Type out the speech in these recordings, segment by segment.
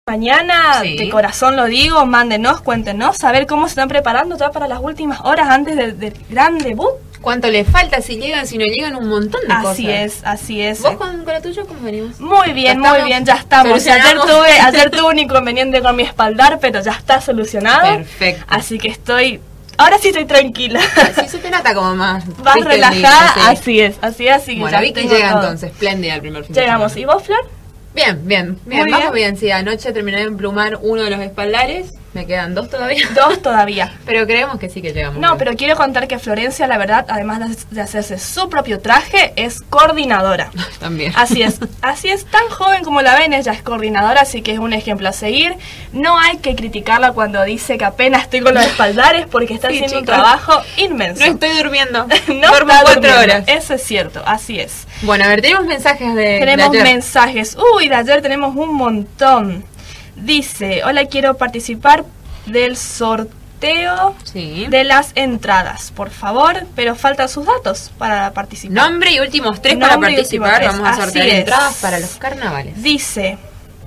Mañana, Sí. de corazón lo digo, mándenos, cuéntenos, a ver cómo se están preparando ya para las últimas horas antes del gran debut. ¿Cuánto les falta? Si llegan, si no llegan, un montón de cosas. Así es. ¿Vos con la tuya cómo venimos? Muy bien, ya estamos. ¿Solucionamos? Ayer tuve un inconveniente con mi espaldar, pero ya está solucionado. Perfecto. Así que ahora sí estoy tranquila. Sí, se te nota como más relajada, sí. así que bueno, ya Vicky tengo llega todo. entonces, espléndida el primer fin de Llegamos. semana. ¿Y vos, Flor? Bien, Muy vamos bien. Sí, anoche terminé de emplumar uno de los espaldares, me quedan 2 todavía. 2 todavía. Pero creemos que sí que llegamos. No, bien. pero quiero contar que Florencia, la verdad, además de hacerse su propio traje, es coordinadora. También. Así es, tan joven como la ven, ella es coordinadora, así que es un ejemplo a seguir. No hay que criticarla cuando dice que apenas estoy con los espaldares, porque está Sí, haciendo un chicos. trabajo inmenso. No estoy durmiendo. No Duermo está 4 durmiendo. horas. Eso es cierto, así es. Bueno, a ver, tenemos mensajes de Tenemos ayer. mensajes. De ayer tenemos un montón. Dice, hola, quiero participar del sorteo Sí. de las entradas, por favor, pero faltan sus datos para participar. Nombre y últimos 3 para Nombre y últimos participar. 3, Vamos a sortear así es. entradas para los carnavales. Dice,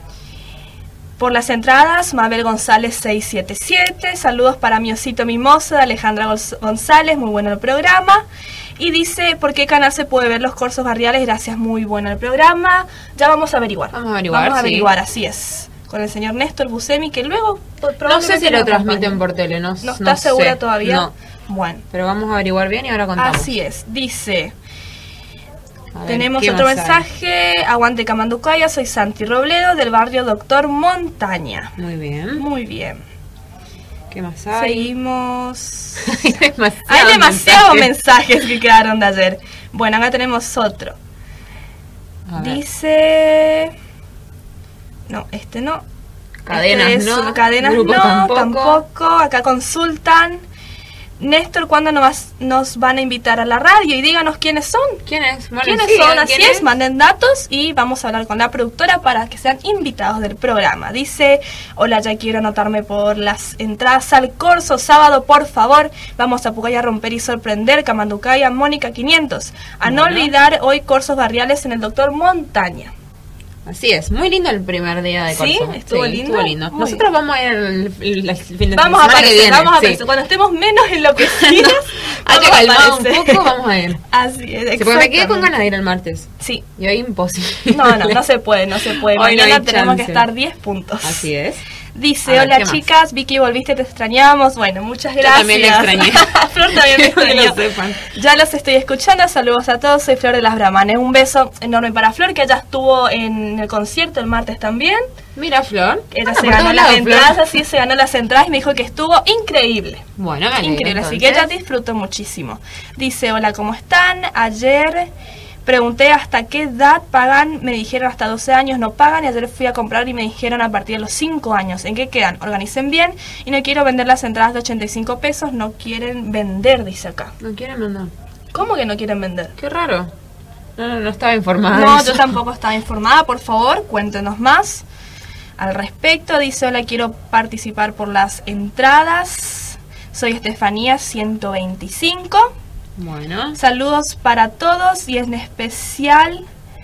por las entradas, Mabel González 677, saludos para mi osito mimosa de Alejandra González, muy bueno el programa. Y dice, ¿por qué canal se puede ver los cursos barriales? Gracias, muy bueno el programa. Ya vamos a averiguar. Vamos a averiguar, sí. Así es. Con el señor Néstor Buscemi, que luego No sé probablemente si lo nos transmiten acompañe. por tele, ¿No está segura sé. todavía? No, Bueno, pero vamos a averiguar bien y ahora contamos. así es. Dice, A ver, tenemos ¿qué otro más hay? mensaje. Aguante Camanducaya, soy Santi Robledo del barrio Doctor Montaña. Muy bien. Muy bien. ¿Qué más hay? Seguimos. Hay Hay demasiados mensajes que quedaron de ayer. Bueno, acá tenemos otro. A ver. Dice... No, este no. Cadenas Este es no. Cadenas Grupo no, tampoco. tampoco. Acá consultan. Néstor, ¿cuándo nos van a invitar a la radio? Y díganos quiénes son. ¿Quién es? Bueno, ¿Quiénes sí, son? Así ¿quién es, manden datos y vamos a hablar con la productora para que sean invitados del programa. Dice, hola, ya quiero anotarme por las entradas al corso sábado, por favor. Vamos a Pucaya a romper y sorprender, Camanducaya, Mónica 500. A no Bueno. olvidar hoy cursos barriales en el Doctor Montaña. Así es, muy lindo el primer día de ¿Sí? corso. ¿Estuvo lindo? Estuvo lindo. Muy Nosotros vamos a ir el fin de Vamos a semana que aparecer, viene. vamos a sí. aparecer. Cuando estemos menos enloquecidas, Hay que vamos a calmar un aparecer. poco, vamos a ir. Así es, Sí, porque me quedé con exactamente. ganas de ir el martes. Sí. Y hoy imposible. No se puede. Hoy no Mañana hay tenemos que chance. estar 10 puntos. Así es. Dice, A ver, hola ¿qué más? chicas, Vicky, volviste, te extrañamos. Bueno, muchas Yo gracias. también la extrañé. Flor también me Que extrañó. lo sepan. Ya los estoy escuchando, saludos a todos, soy Flor de las Brahmanes. Un beso enorme para Flor, que ella estuvo en el concierto el martes también. Mira, Flor. Ella Anda se por ganó todos las lados, entradas, Flor. así se ganó las entradas y me dijo que estuvo increíble. Bueno, me alegro, Increíble, así que ella entonces. disfrutó muchísimo. Dice, hola, ¿cómo están? Ayer pregunté hasta qué edad pagan, me dijeron hasta 12 años no pagan y ayer fui a comprar y me dijeron a partir de los 5 años. ¿En qué quedan? Organicen bien y no quiero vender las entradas de 85 pesos, no quieren vender, dice acá. No quieren mandar. ¿Cómo que no quieren vender? Qué raro. No estaba informada. No, de yo eso. tampoco estaba informada, por favor, cuéntenos más al respecto. Dice, hola, quiero participar por las entradas. Soy Estefanía 125. Bueno. Saludos para todos y en especial,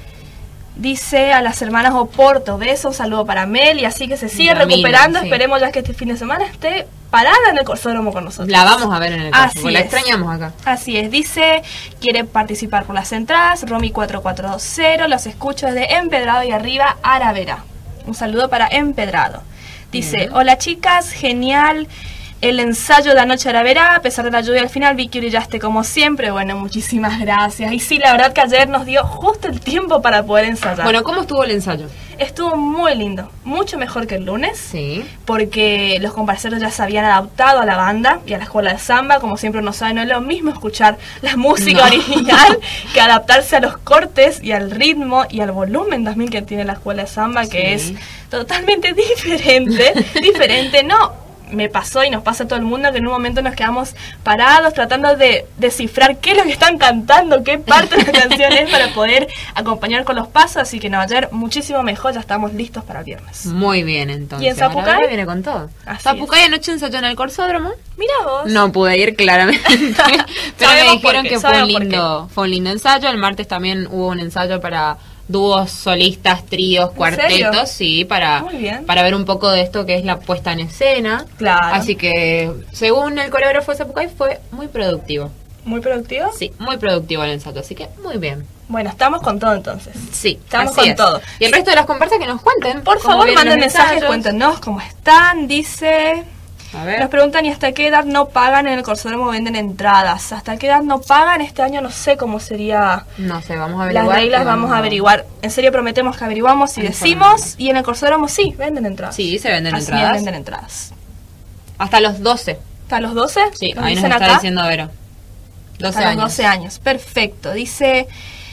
dice, a las hermanas Oporto. Besos, un saludo para Mel y así que se sigue Camila, recuperando. sí. Esperemos ya que este fin de semana esté parada en el Corsódromo con nosotros. La vamos a ver en el Así caso, porque la es. extrañamos acá. Así es, dice, quiere participar por las entradas, Romy 4420, los escucho desde Empedrado y arriba, Aravera. Un saludo para Empedrado. Dice, Bien. hola chicas, genial el ensayo de anoche Aravera, a pesar de la lluvia al final, Vicky brillaste como siempre. Bueno, muchísimas gracias. Y sí, la verdad que ayer nos dio justo el tiempo para poder ensayar. Bueno, ¿cómo estuvo el ensayo? Estuvo muy lindo, mucho mejor que el lunes. Sí. Porque los compañeros ya se habían adaptado a la banda y a la escuela de samba. Como siempre uno sabe, no es lo mismo escuchar la música No. original que adaptarse a los cortes y al ritmo y al volumen también que tiene la escuela de samba, que Sí. es totalmente diferente. Diferente, no. Me pasó y nos pasa a todo el mundo que en un momento nos quedamos parados tratando de descifrar qué es lo que están cantando, qué parte de la canción es para poder acompañar con los pasos. Así que no, ayer muchísimo mejor, ya estamos listos para el viernes. Muy bien, entonces. ¿Y en Zapucay? Ahora viene con todo. Así Zapucay anoche ensayó en el Corsódromo. Mira vos. No pude ir, claramente. Pero me Sabemos dijeron por qué, que sabemos por fue un lindo ensayo. El martes también hubo un ensayo para dúos, solistas, tríos, cuartetos, sí, para ver un poco de esto que es la puesta en escena. Claro. Así que, según el coreógrafo de Zapucay, fue muy productivo. ¿Muy productivo? Sí, muy productivo el ensayo, así que muy bien. Bueno, estamos con todo entonces. Sí, estamos con todo. Y el resto de las comparsas que nos cuenten. Por favor, manden mensajes, cuéntenos cómo están. Dice... A ver. Nos preguntan, ¿y hasta qué edad no pagan en el Corsódromo? Venden entradas. ¿Hasta qué edad no pagan? Este año no sé cómo sería. No sé, vamos a averiguar. Las reglas vamos a averiguar. En serio prometemos que averiguamos y decimos. Y en el Corsódromo sí, venden entradas. Sí, se venden Así entradas. Venden entradas. Hasta los 12. ¿Hasta los 12? Sí, ahí nos está diciendo Vero. 12 hasta años. Los 12 años, perfecto. Dice...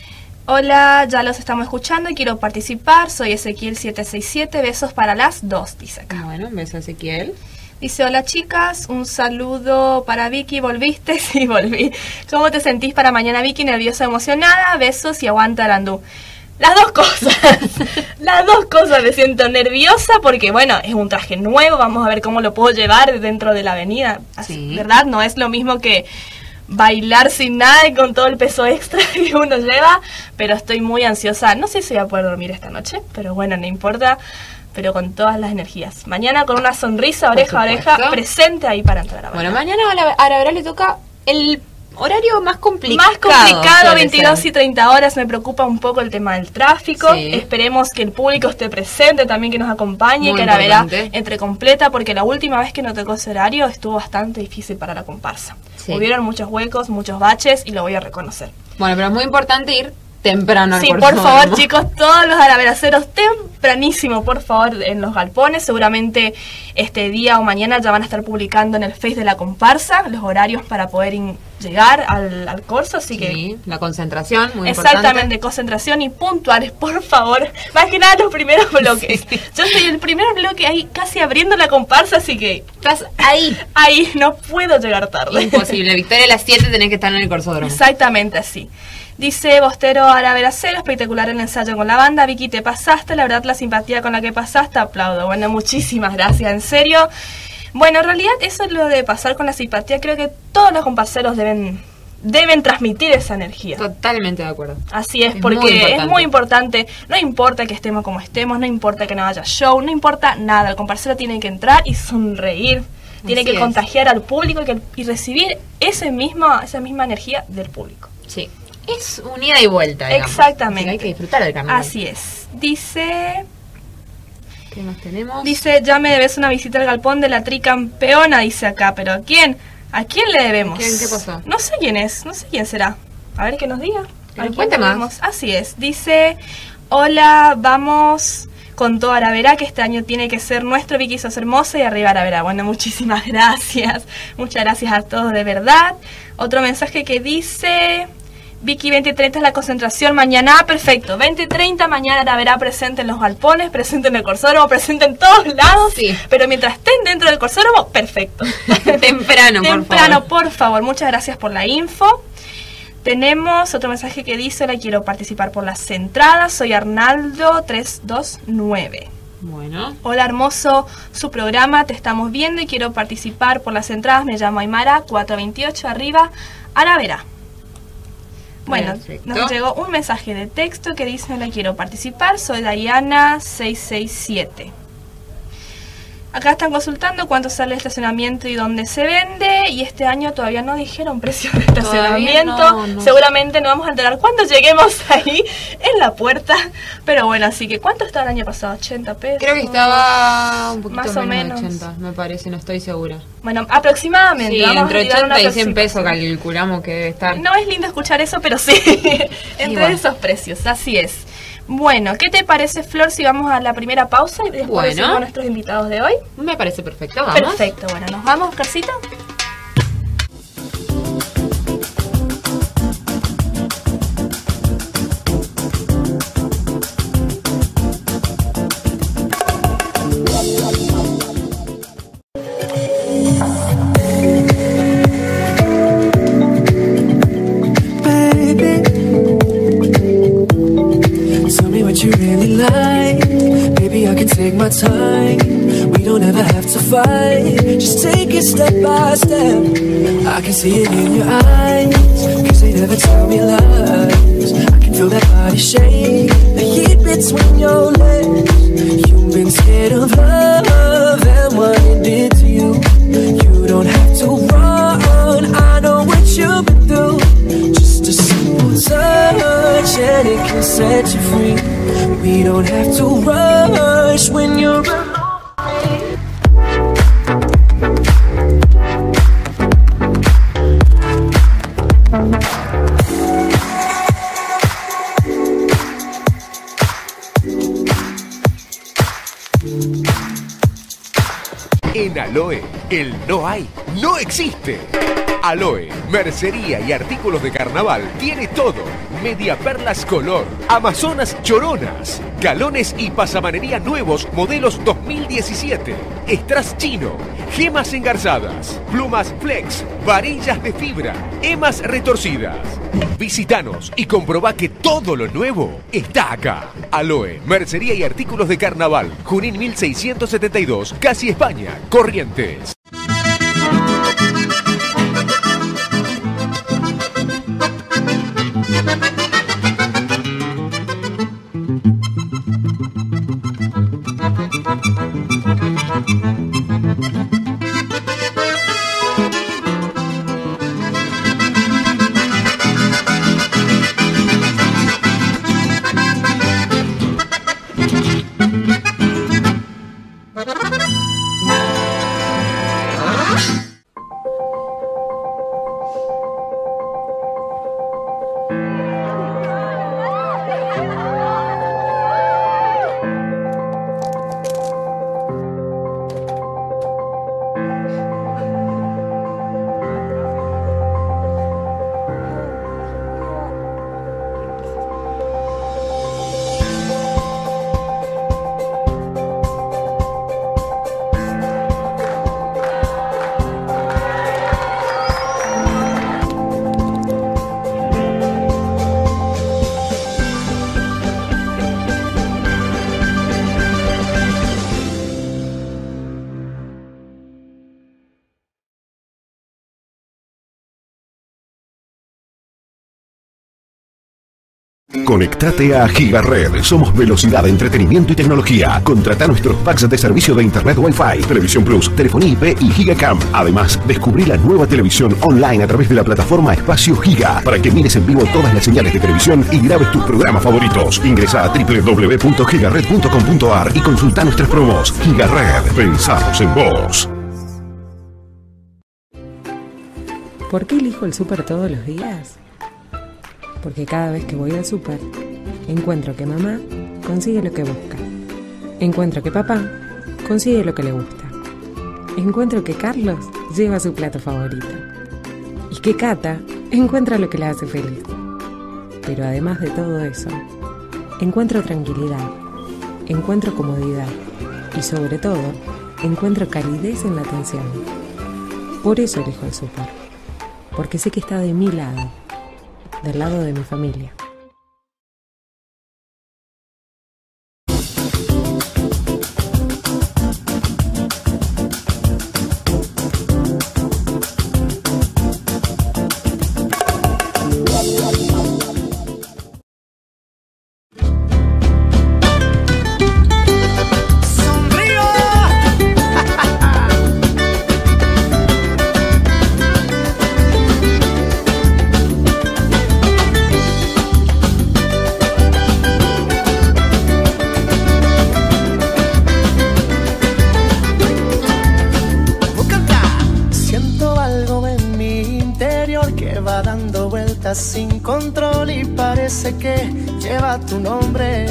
Hola, ya los estamos escuchando y quiero participar. Soy Ezequiel 767. Besos para las 2, dice acá. Bueno, un beso a Ezequiel. Dice, hola chicas, un saludo para Vicky, ¿volviste? Sí, volví. ¿Cómo te sentís para mañana, Vicky? ¿Nerviosa, emocionada? Besos y aguanta Arandú. Las dos cosas. Las dos cosas. Me siento nerviosa porque, bueno, es un traje nuevo. Vamos a ver cómo lo puedo llevar dentro de la avenida. Sí. ¿Verdad? No es lo mismo que bailar sin nada y con todo el peso extra que uno lleva. Pero estoy muy ansiosa. No sé si voy a poder dormir esta noche, pero bueno, no importa. Pero con todas las energías. Mañana con una sonrisa, oreja a oreja, presente ahí para entrar a bailar. Bueno, mañana a la verdad le toca el horario más complicado. Más complicado, 22 y 30 horas. Me preocupa un poco el tema del tráfico. Sí. Esperemos que el público esté presente, también que nos acompañe, muy que la verá entre completa, porque la última vez que nos tocó ese horario estuvo bastante difícil para la comparsa. Sí. Hubieron muchos huecos, muchos baches y lo voy a reconocer. Bueno, pero es muy importante ir temprano. Sí, por favor, chicos, todos los araveraceros, tempranísimo, por favor, en los galpones. Seguramente este día o mañana ya van a estar publicando en el Face de la comparsa los horarios para poder llegar al corso, así que... la concentración, muy exactamente, importante. Concentración y puntuales, por favor. Más que nada los primeros bloques. Sí. Yo estoy en el primer bloque ahí casi abriendo la comparsa, así que... Estás ahí. Ahí, no puedo llegar tarde. Imposible, Victoria a las 7 tenés que estar en el corsódromo. Exactamente así. Dice Bostero Araveracero, espectacular el ensayo con la banda. Vicky, te pasaste, la verdad la simpatía con la que pasaste, aplaudo. Bueno, muchísimas gracias, en serio. Bueno, en realidad eso es lo de pasar con la simpatía. Creo que todos los comparseros deben transmitir esa energía. Totalmente de acuerdo. Así es, porque es muy importante. No importa que estemos como estemos, no importa que no haya show, no importa nada. El comparsero tiene que entrar y sonreír. Tiene que contagiar al público y recibir esa misma energía del público. Sí. Es un ida y vuelta, digamos. Exactamente. Hay que disfrutar del carnaval. Así es. Dice... ¿Qué más tenemos? Dice, ya me debes una visita al galpón de la tricampeona, dice acá. ¿Pero a quién? ¿A quién le debemos? ¿Qué pasó? No sé quién es, no sé quién será. A ver que nos diga. ¿A quién debemos? Así es. Dice, hola, vamos con todo Aravera, que este año tiene que ser nuestro. Vicky, sos hermosa y arriba Aravera. Bueno, muchísimas gracias. Muchas gracias a todos, de verdad. Otro mensaje que dice... Vicky, 20:30 es la concentración mañana, perfecto. 20:30 mañana la verá presente en los galpones, presente en el corsódromo, presente en todos lados. Sí. Pero mientras estén dentro del corsódromo, perfecto. Temprano, por favor. Muchas gracias por la info. Tenemos otro mensaje que dice, hola, quiero participar por las entradas. Soy Arnaldo 329. Bueno. Hola, hermoso su programa, te estamos viendo y quiero participar por las entradas. Me llamo Aymara, 428 arriba, Aravera. Bueno, perfecto. Nos llegó un mensaje de texto que dice, hola, quiero participar, soy Diana 667. Acá están consultando cuánto sale el estacionamiento y dónde se vende, y este año todavía no dijeron precio de estacionamiento. No. Seguramente nos vamos a enterar cuando lleguemos ahí en la puerta. Pero bueno, así que ¿cuánto estaba el año pasado? ¿80 pesos? Creo que estaba un poquito más o menos de 80, me parece, no estoy segura. Bueno, aproximadamente. Sí, vamos entre a 80 y 100 pesos calculamos que debe estar. No es lindo escuchar eso, pero sí, entre esos precios, así es. Bueno, ¿qué te parece, Flor, si vamos a la primera pausa y después decimos a nuestros invitados de hoy? Me parece perfecto, vamos. Perfecto, bueno, ¿nos vamos, Oscarcito? Take my time, we don't ever have to fight. Just take it step by step. I can see it in your eyes, cause they never tell me lies. I can feel that body shake, between your legs. You've been scared of love and what it did to you. You don't have to run, I know what you've been through. Just a simple touch and it can set you free. We don't have to rush when you're alone. En Aloe, el no hay, no existe. Aloe, mercería y artículos de carnaval, tiene todo. Media perlas color, amazonas choronas, galones y pasamanería nuevos, modelos 2017. Strass chino, gemas engarzadas, plumas flex, varillas de fibra, emas retorcidas. Visítanos y comprobá que todo lo nuevo está acá. Aloe, mercería y artículos de carnaval, Junín 1672, Casi España, Corrientes. Conectate a Gigared. Somos velocidad, entretenimiento y tecnología. Contrata nuestros packs de servicio de internet Wi-Fi, Televisión Plus, telefonía IP y Gigacam. Además, descubrí la nueva televisión online a través de la plataforma Espacio Giga para que mires en vivo todas las señales de televisión y grabes tus programas favoritos. Ingresa a www.gigared.com.ar y consulta nuestras promos. Gigared. Pensamos en vos. ¿Por qué elijo el súper todos los días? Porque cada vez que voy al súper, encuentro que mamá consigue lo que busca. Encuentro que papá consigue lo que le gusta. Encuentro que Carlos lleva su plato favorito. Y que Cata encuentra lo que la hace feliz. Pero además de todo eso, encuentro tranquilidad, encuentro comodidad y sobre todo, encuentro calidez en la atención. Por eso elijo el súper. Porque sé que está de mi lado. Del lado de mi familia. Sin control y parece que lleva tu nombre.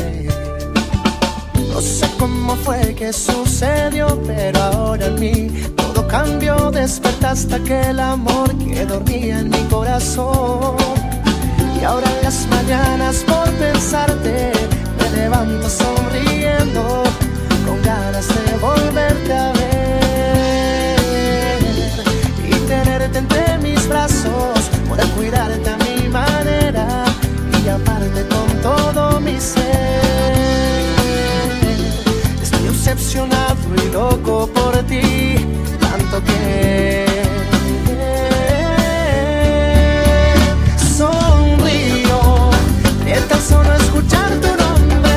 No sé cómo fue que sucedió, pero ahora en mí todo cambió. Despertaste aquel amor que dormía en mi corazón. Y ahora en las mañanas por pensarte me levanto sonriendo, con ganas de volverte a ver y tenerte entre mis brazos, poder cuidarte a mi manera y amarte con todo mi ser. Estoy obsesionado y loco por ti, tanto que sonrío de tan solo escuchar tu nombre.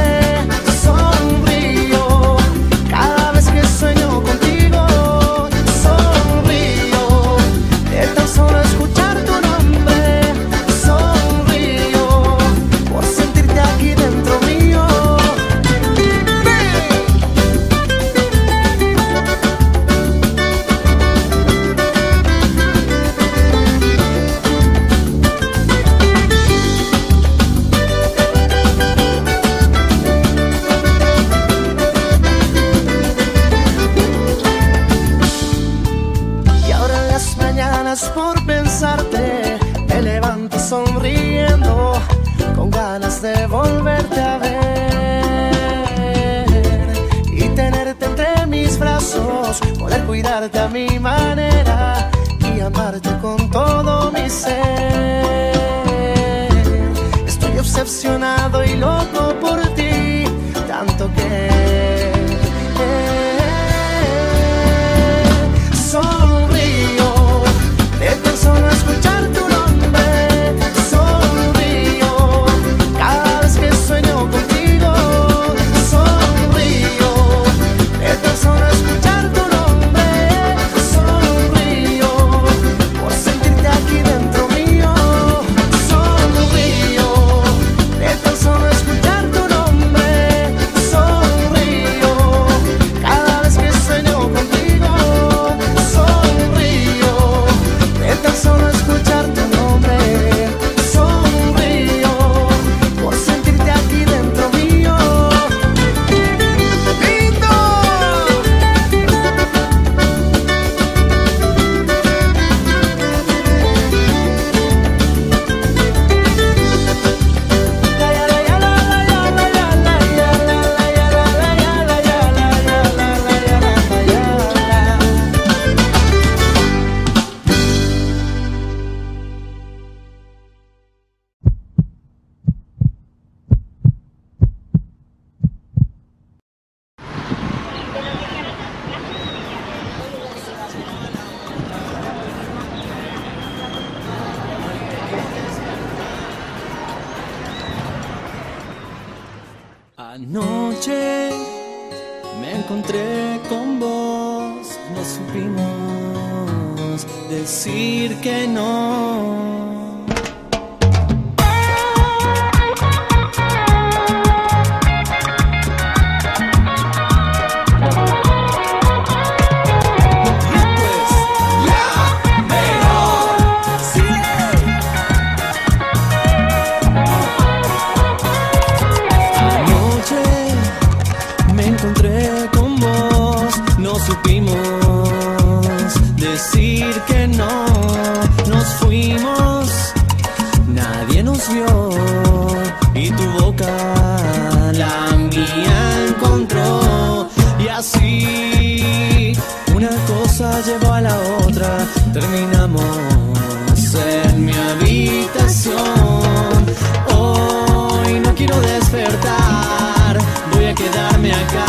días por pensarte, me levanto sonriendo, con ganas de volverte a ver y tenerte entre mis brazos, poder cuidarte a mi manera y amarte con todo mi ser. Estoy obsesionado y loco por ti, tanto que sonrío de tan solo escuchar tu nombre. Sonrío cada vez que sueño contigo. Sonrío de tan solo escuchar tu nombre. Sonrío por sentirte aquí dentro mío. Sonrío de tan solo escuchar tu nombre. Sonrío cada vez que sueño contigo. Sonrío de tan solo escuchar tu nombre. Sonrío por sentirte aquí dentro mío. ¡Lindo! Anoche me encontré con vos, no supimos decir que no. Decir que no, nos fuimos, nadie nos vio y tu boca la mía encontró y así una cosa llevó a la otra, terminamos en mi habitación. Hoy no quiero despertar, voy a quedarme acá.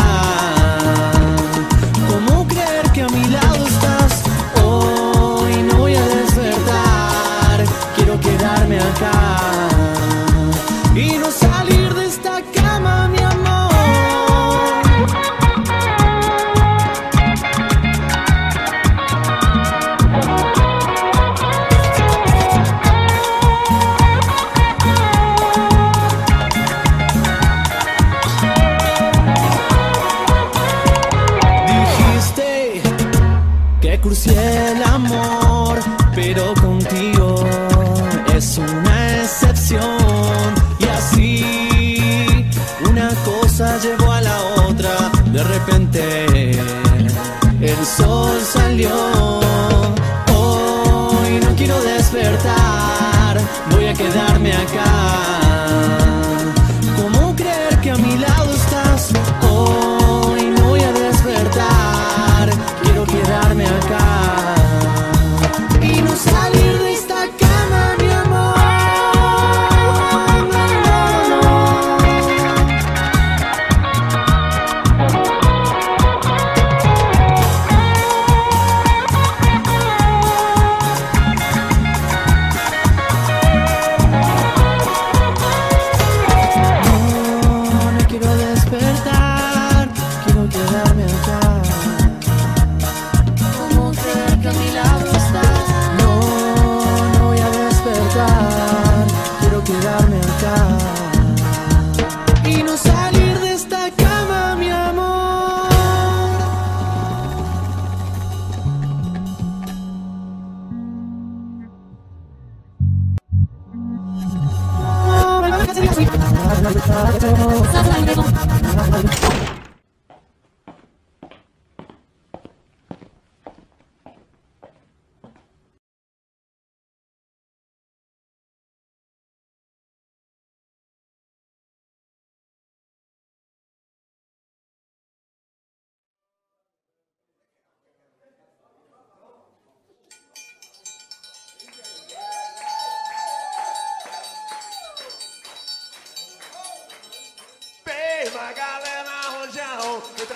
¿Cómo creer que a mi lado estás? Hoy no voy a despertar, quiero quedarme acá y no salir de esta cama, mi amor. Dijiste que crucé el amor, pero contigo es una excepción. Y así una cosa llevó a la otra, de repente el sol salió. Hoy no quiero despertar, voy a quedarme acá. ¿Cómo creer que a mi lado estás? Hoy no voy a despertar, quiero quedarme acá y no salir de esta cama, mi amor.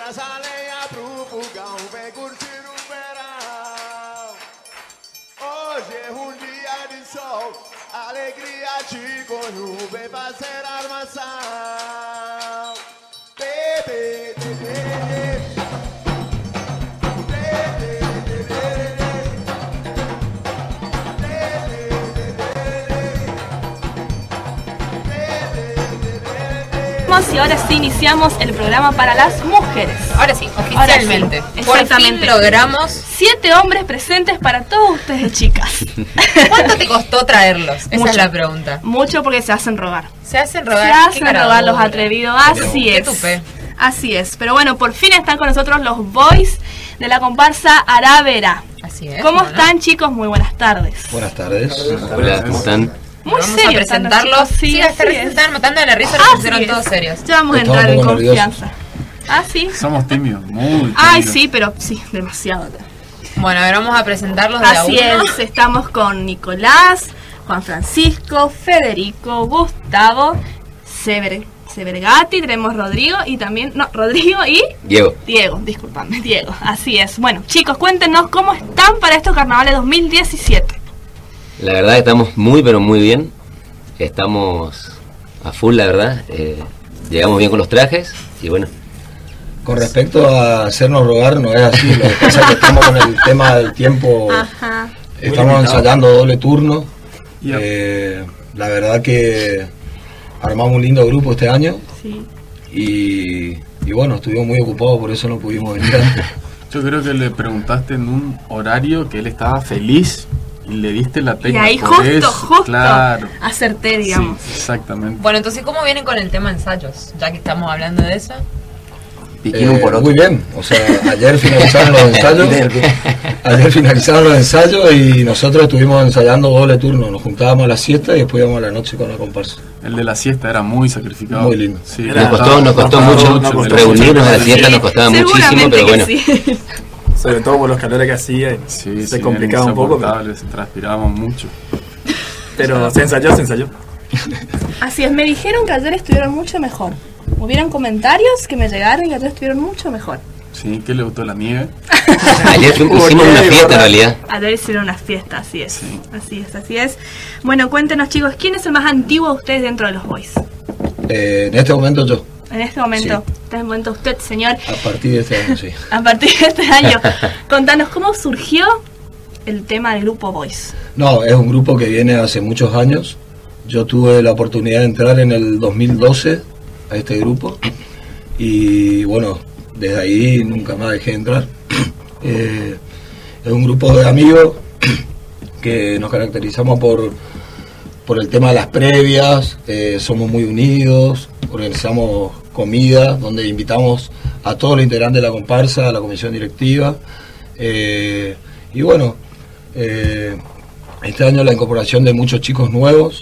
areia pro fogão, vem curtir o verão. Hoje é um dia de sol, alegria de conho, vem fazer armação. Bebê, Y ahora sí iniciamos el programa para las mujeres. Ahora sí, oficialmente. Ahora sí, exactamente. Por fin logramos 7 hombres presentes para todos ustedes, chicas. ¿Cuánto te costó traerlos? Esa Mucho. es la pregunta. Mucho, porque se hacen rogar. Se hacen rogar. Se hacen rogar los atrevidos, así Qué es. tupé. Así es. Pero bueno, por fin están con nosotros los boys de la comparsa Aravera. Así es. ¿Cómo están, chicos? Muy buenas tardes. Buenas tardes. Hola, ¿cómo están? Muy Vamos serios a presentarlos. están, Sí, así es. están matando de la risa, Así los pusieron es. todos serios. Ya vamos a Estamos entrar en un poco confianza. ¿Ah, sí? Somos tímidos, muy tímidos. Ay, sí, pero sí, demasiado. Bueno, a ver, vamos a presentarlos de Así a uno. es, estamos con Nicolás, Juan Francisco, Federico, Gustavo, Severgati, tenemos Rodrigo y también, Rodrigo y Diego, disculpame, Diego, así es. Bueno, chicos, cuéntenos cómo están para estos carnavales 2017. La verdad que estamos muy, pero muy bien. Estamos a full, la verdad. Llegamos bien con los trajes y bueno. Con respecto a hacernos rogar, no es así. Lo que pasa es que estamos con el tema del tiempo. Ajá. Estamos ensayando doble turno. La verdad que armamos un lindo grupo este año. Sí. Y bueno, estuvimos muy ocupados, por eso no pudimos venir antes. Yo creo que le preguntaste en un horario que él estaba feliz y le diste la Y peña. ahí por justo, eso. Claro. acerté, digamos. Sí, exactamente. Bueno, entonces, ¿cómo vienen con el tema ensayos? Ya que estamos hablando de eso. Muy bien, o sea, ayer finalizaron los ensayos y nosotros estuvimos ensayando doble turno, nos juntábamos a la siesta y después íbamos a la noche con la comparsa. El de la siesta era muy sacrificado. Muy lindo. Sí, Nos costó mucho reunirnos a la siesta, nos costaba muchísimo, pero bueno. Sí. Sobre todo por los calores que hacía y se complicaba un poco. Transpirábamos mucho. Pero se ensayó. Así es, me dijeron que ayer estuvieron mucho mejor. Hubieron comentarios que me llegaron y ayer estuvieron mucho mejor. Sí, ¿qué le gustó la nieve? Ayer hicimos una fiesta en realidad. Ayer hicieron una fiesta, así es. Sí. Así es. Bueno, cuéntenos, chicos, ¿quién es el más antiguo de ustedes dentro de los boys? En este momento yo. En este momento, Sí. en este momento usted, señor. A partir de este año, sí. A partir de este año. Contanos, ¿cómo surgió el tema del grupo Boys? No, es un grupo que viene hace muchos años. Yo tuve la oportunidad de entrar en el 2012 a este grupo y bueno, desde ahí nunca más dejé de entrar. Es un grupo de amigos que nos caracterizamos por el tema de las previas, somos muy unidos, organizamos comidas donde invitamos a todos los integrantes de la comparsa, a la comisión directiva y bueno, este año la incorporación de muchos chicos nuevos.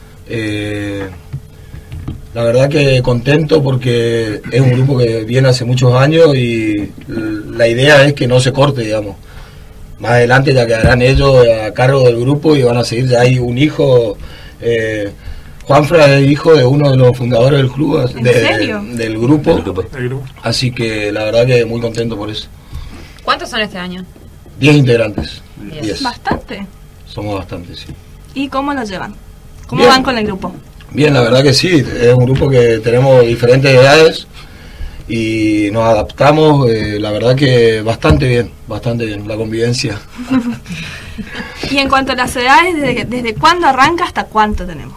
La verdad que contento porque es un grupo que viene hace muchos años y la idea es que no se corte, digamos. Más adelante ya quedarán ellos a cargo del grupo y van a seguir. Ya hay un hijo, Juanfra es hijo de uno de los fundadores del club, del grupo. Así que la verdad que muy contento por eso. ¿Cuántos son este año? 10 integrantes. 10. Bastante. Somos bastantes, sí. ¿Y cómo lo llevan? ¿Cómo Bien. van con el grupo? Bien, la verdad que sí, es un grupo que tenemos diferentes edades y nos adaptamos, la verdad que bastante bien, la convivencia. Y en cuanto a las edades, ¿desde cuándo arranca hasta cuánto tenemos?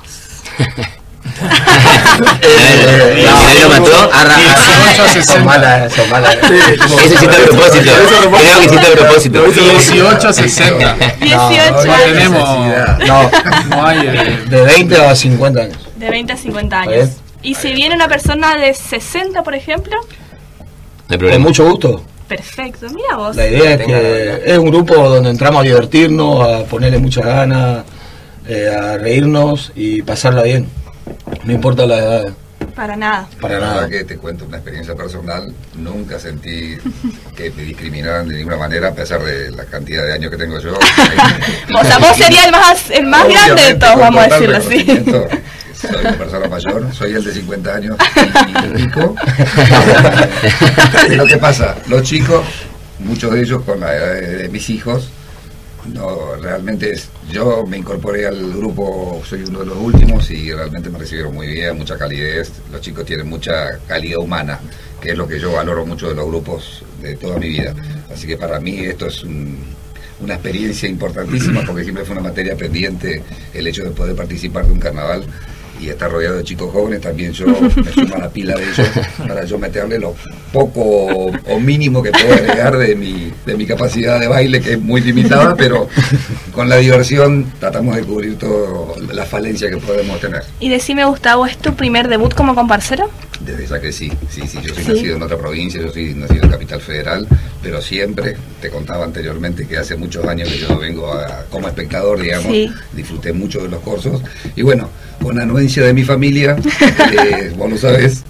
lo mató. Son malas. Eso hiciste a propósito. Creo que hiciste a propósito. 18 a 60. 18 No tenemos. No hay de 20 a 50 años. De 20 a 50 años. ¿Y si viene una persona de 60, por ejemplo? No hay problema. Con mucho gusto. Perfecto, mira vos. La idea es que es un grupo donde entramos a divertirnos, a ponerle muchas ganas, a reírnos y pasarla bien. No importa la edad. Para nada. Para nada. Que te cuento una experiencia personal, nunca sentí que me discriminaran de ninguna manera a pesar de la cantidad de años que tengo yo. O sea, vos serías el más grande de todos, vamos a decirlo así. soy una persona mayor, soy el de 50 años y pico. Pero ¿qué pasa? Los chicos, muchos de ellos con la edad de mis hijos, no, realmente yo me incorporé al grupo, soy uno de los últimos y realmente me recibieron muy bien, mucha calidez. Los chicos tienen mucha calidad humana, que es lo que yo valoro mucho de los grupos de toda mi vida. Así que para mí esto es una experiencia importantísima, porque siempre fue una materia pendiente el hecho de poder participar de un carnaval y estar rodeado de chicos jóvenes. También yo me sumo a la pila de ellos para yo meterle lo poco o mínimo que puedo agregar de mi capacidad de baile, que es muy limitada, pero con la diversión tratamos de cubrir toda la falencia que podemos tener. Y decime, Gustavo, ¿es tu primer debut como comparsero? Desde ya que sí, yo soy nacido en otra provincia, yo soy nacido en Capital Federal, pero siempre, te contaba anteriormente que hace muchos años que yo vengo como espectador, digamos, disfruté mucho de los cursos, y bueno, con anuencia de mi familia, vos lo sabés,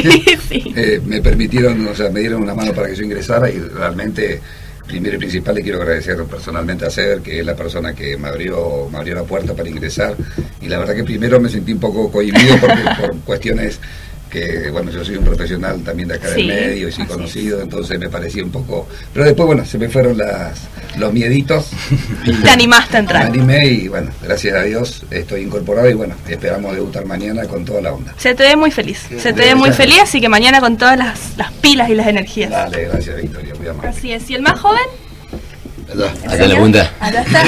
me permitieron, o sea, me dieron una mano para que yo ingresara, y realmente, primero y principal, le quiero agradecer personalmente a Ceder, que es la persona que me abrió la puerta para ingresar, y la verdad que primero me sentí un poco cohibido por cuestiones que, bueno, yo soy un profesional también de acá del medio y soy conocido, entonces me parecía un poco, pero después, bueno, se me fueron los mieditos y te animaste a entrar. Me animé y, bueno, gracias a Dios estoy incorporado y, bueno, esperamos debutar mañana con toda la onda. Se te ve muy feliz, se te ve muy feliz, así que mañana con todas las pilas y las energías. Dale, gracias, Victoria, muy amable. Así es. ¿Y el más joven? Acá en la punta. Allá está.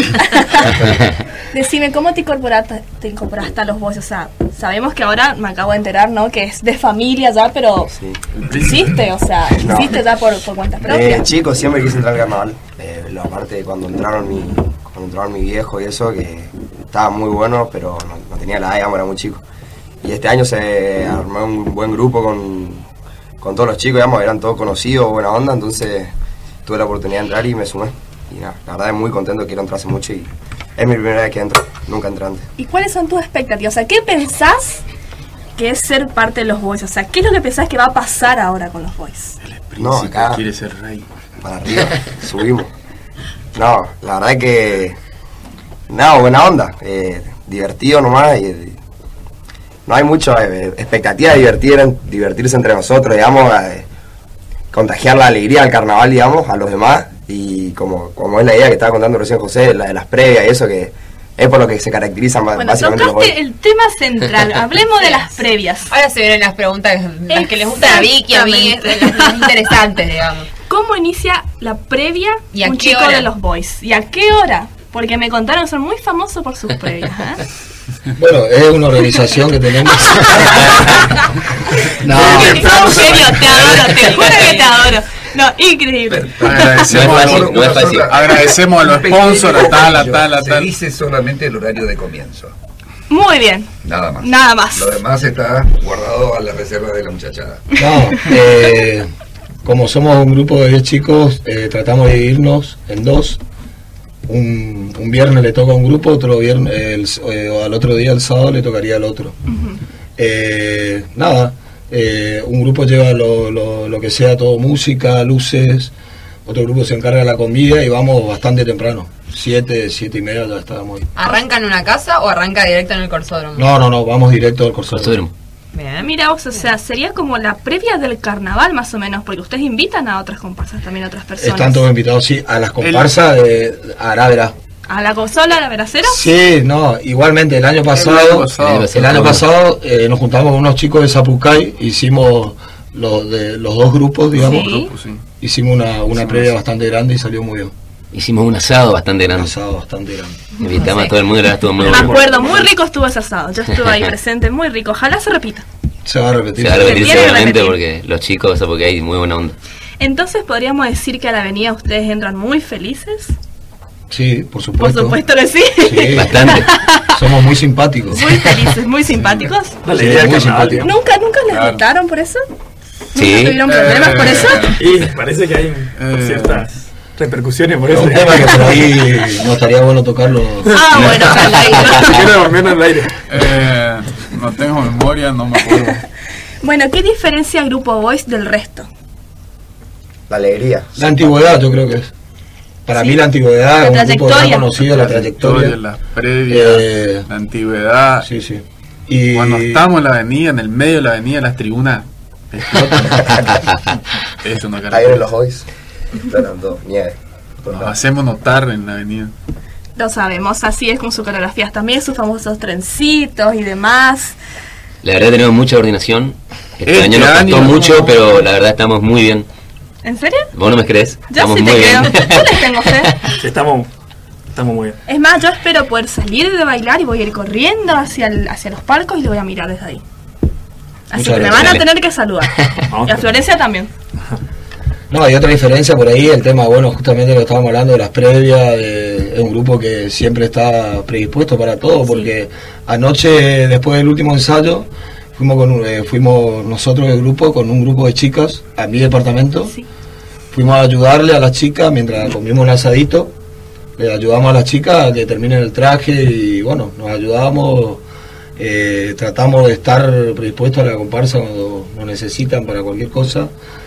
Decime, ¿cómo te incorporaste a los Boys? O sea, sabemos que ahora me acabo de enterar, ¿no? Que es de familia ya, pero hiciste, o sea, hiciste ya por cuentas propias. Chico, siempre quise entrar al carnaval. Aparte de cuando entraron mi viejo y eso, que estaba muy bueno, pero no tenía la edad, digamos, era muy chico. Y este año se armó un buen grupo con todos los chicos, digamos, eran todos conocidos, buena onda, entonces tuve la oportunidad de entrar y me sumé. Y nada, la verdad es muy contento, quiero entrar hace mucho y es mi primera vez que entro, nunca entré antes. ¿Y cuáles son tus expectativas? O sea, ¿qué pensás que es ser parte de los Boys? O sea, ¿qué es lo que pensás que va a pasar ahora con los Boys? No, acá quiere ser rey. Para arriba, subimos. No, la verdad es que nada, buena onda, divertido nomás y no hay mucha expectativa de divertirse entre nosotros, digamos, contagiar la alegría del carnaval, digamos, a los demás. Y como es la idea que estaba contando recién José, la de las previas y eso, que es por lo que se caracterizan básicamente los Boys. El tema central, hablemos de las previas. Ahora se vienen las preguntas, las que les gustan a Vicky, a mí, las interesantes, digamos. ¿Cómo inicia la previa ¿Y a un qué chico hora? de los Boys? ¿Y a qué hora? Porque me contaron que son muy famosos por sus previas, ¿eh? Bueno, es una organización que tenemos. No, en serio, te adoro, te juro que te adoro. No, increíble. Agradecemos a los sponsors, Se dice solamente el horario de comienzo. Muy bien. Nada más. Nada más. Lo demás está guardado a la reserva de la muchachada. No, como somos un grupo de 10 chicos, tratamos de dividirnos en dos. Un viernes le toca a un grupo, otro viernes, al otro día, el sábado, le tocaría al otro. Nada, un grupo lleva lo que sea, todo música, luces, otro grupo se encarga de la comida y vamos bastante temprano, 7:30 ya estábamos ahí. ¿Arranca en una casa o arranca directo en el Corsódromo? No, vamos directo al Corsódromo. Bien, mira vos, o sea, sería como la previa del carnaval más o menos, porque ustedes invitan a otras comparsas, también a otras personas. Están todos invitados, sí, a las comparsas de Arávera. ¿A la consola, a la Veracero? Sí, no, igualmente el año pasado nos juntamos con unos chicos de Zapucay, hicimos los dos grupos, digamos, hicimos una previa bastante grande y salió muy bien. Hicimos un asado bastante grande. Invitamos a todo el mundo, la estuvo muy bueno. Me acuerdo, muy rico estuvo ese asado, yo estuve ahí presente, muy rico, ojalá se repita. Se va a repetir. Seguramente porque los chicos de Zapucay hay muy buena onda. Entonces podríamos decir que a la avenida ustedes entran muy felices. Sí, por supuesto. Por supuesto que sí. Sí, bastante. Somos muy simpáticos. Muy felices, muy simpáticos. Sí, muy simpáticos. ¿Nunca les votaron por eso? Sí. ¿Nunca tuvieron problemas por eso? Y parece que hay ciertas repercusiones por eso. Un tema que por ahí no estaría bueno tocarlo. Bueno, quiero dormir en el aire. No tengo memoria, no me acuerdo. Bueno, ¿qué diferencia Grupo Boys del resto? La alegría. La antigüedad, yo creo que es. Para mí la antigüedad, un grupo ya conocido, la trayectoria. Las previas, la antigüedad. Sí. Y cuando estamos en la avenida, en el medio de la avenida, las tribunas explotan. Eso no Ahí en los hoys explotan todo, nieve. Nos hacemos notar en la avenida. Lo sabemos, así es con sus coreografías también, sus famosos trencitos y demás. La verdad tenemos mucha coordinación. Este año nos costó mucho, pero la verdad estamos muy bien. ¿En serio? ¿Vos no me crees? Yo estamos sí muy te bien. creo. Yo les tengo fe. Sí, estamos muy bien. Es más, yo espero poder salir de bailar y voy a ir corriendo hacia los palcos y lo voy a mirar desde ahí. Así que me van a tener que saludar. Y a Florencia también. No, hay otra diferencia por ahí, el tema, bueno, justamente lo que estábamos hablando de las previas, es un grupo que siempre está predispuesto para todo, porque anoche, después del último ensayo, fuimos nosotros el grupo con un grupo de chicas a mi departamento, fuimos a ayudarle a las chicas mientras comimos el asadito, le ayudamos a las chicas a que terminen el traje y bueno, nos ayudamos, tratamos de estar predispuestos a la comparsa cuando nos necesitan para cualquier cosa.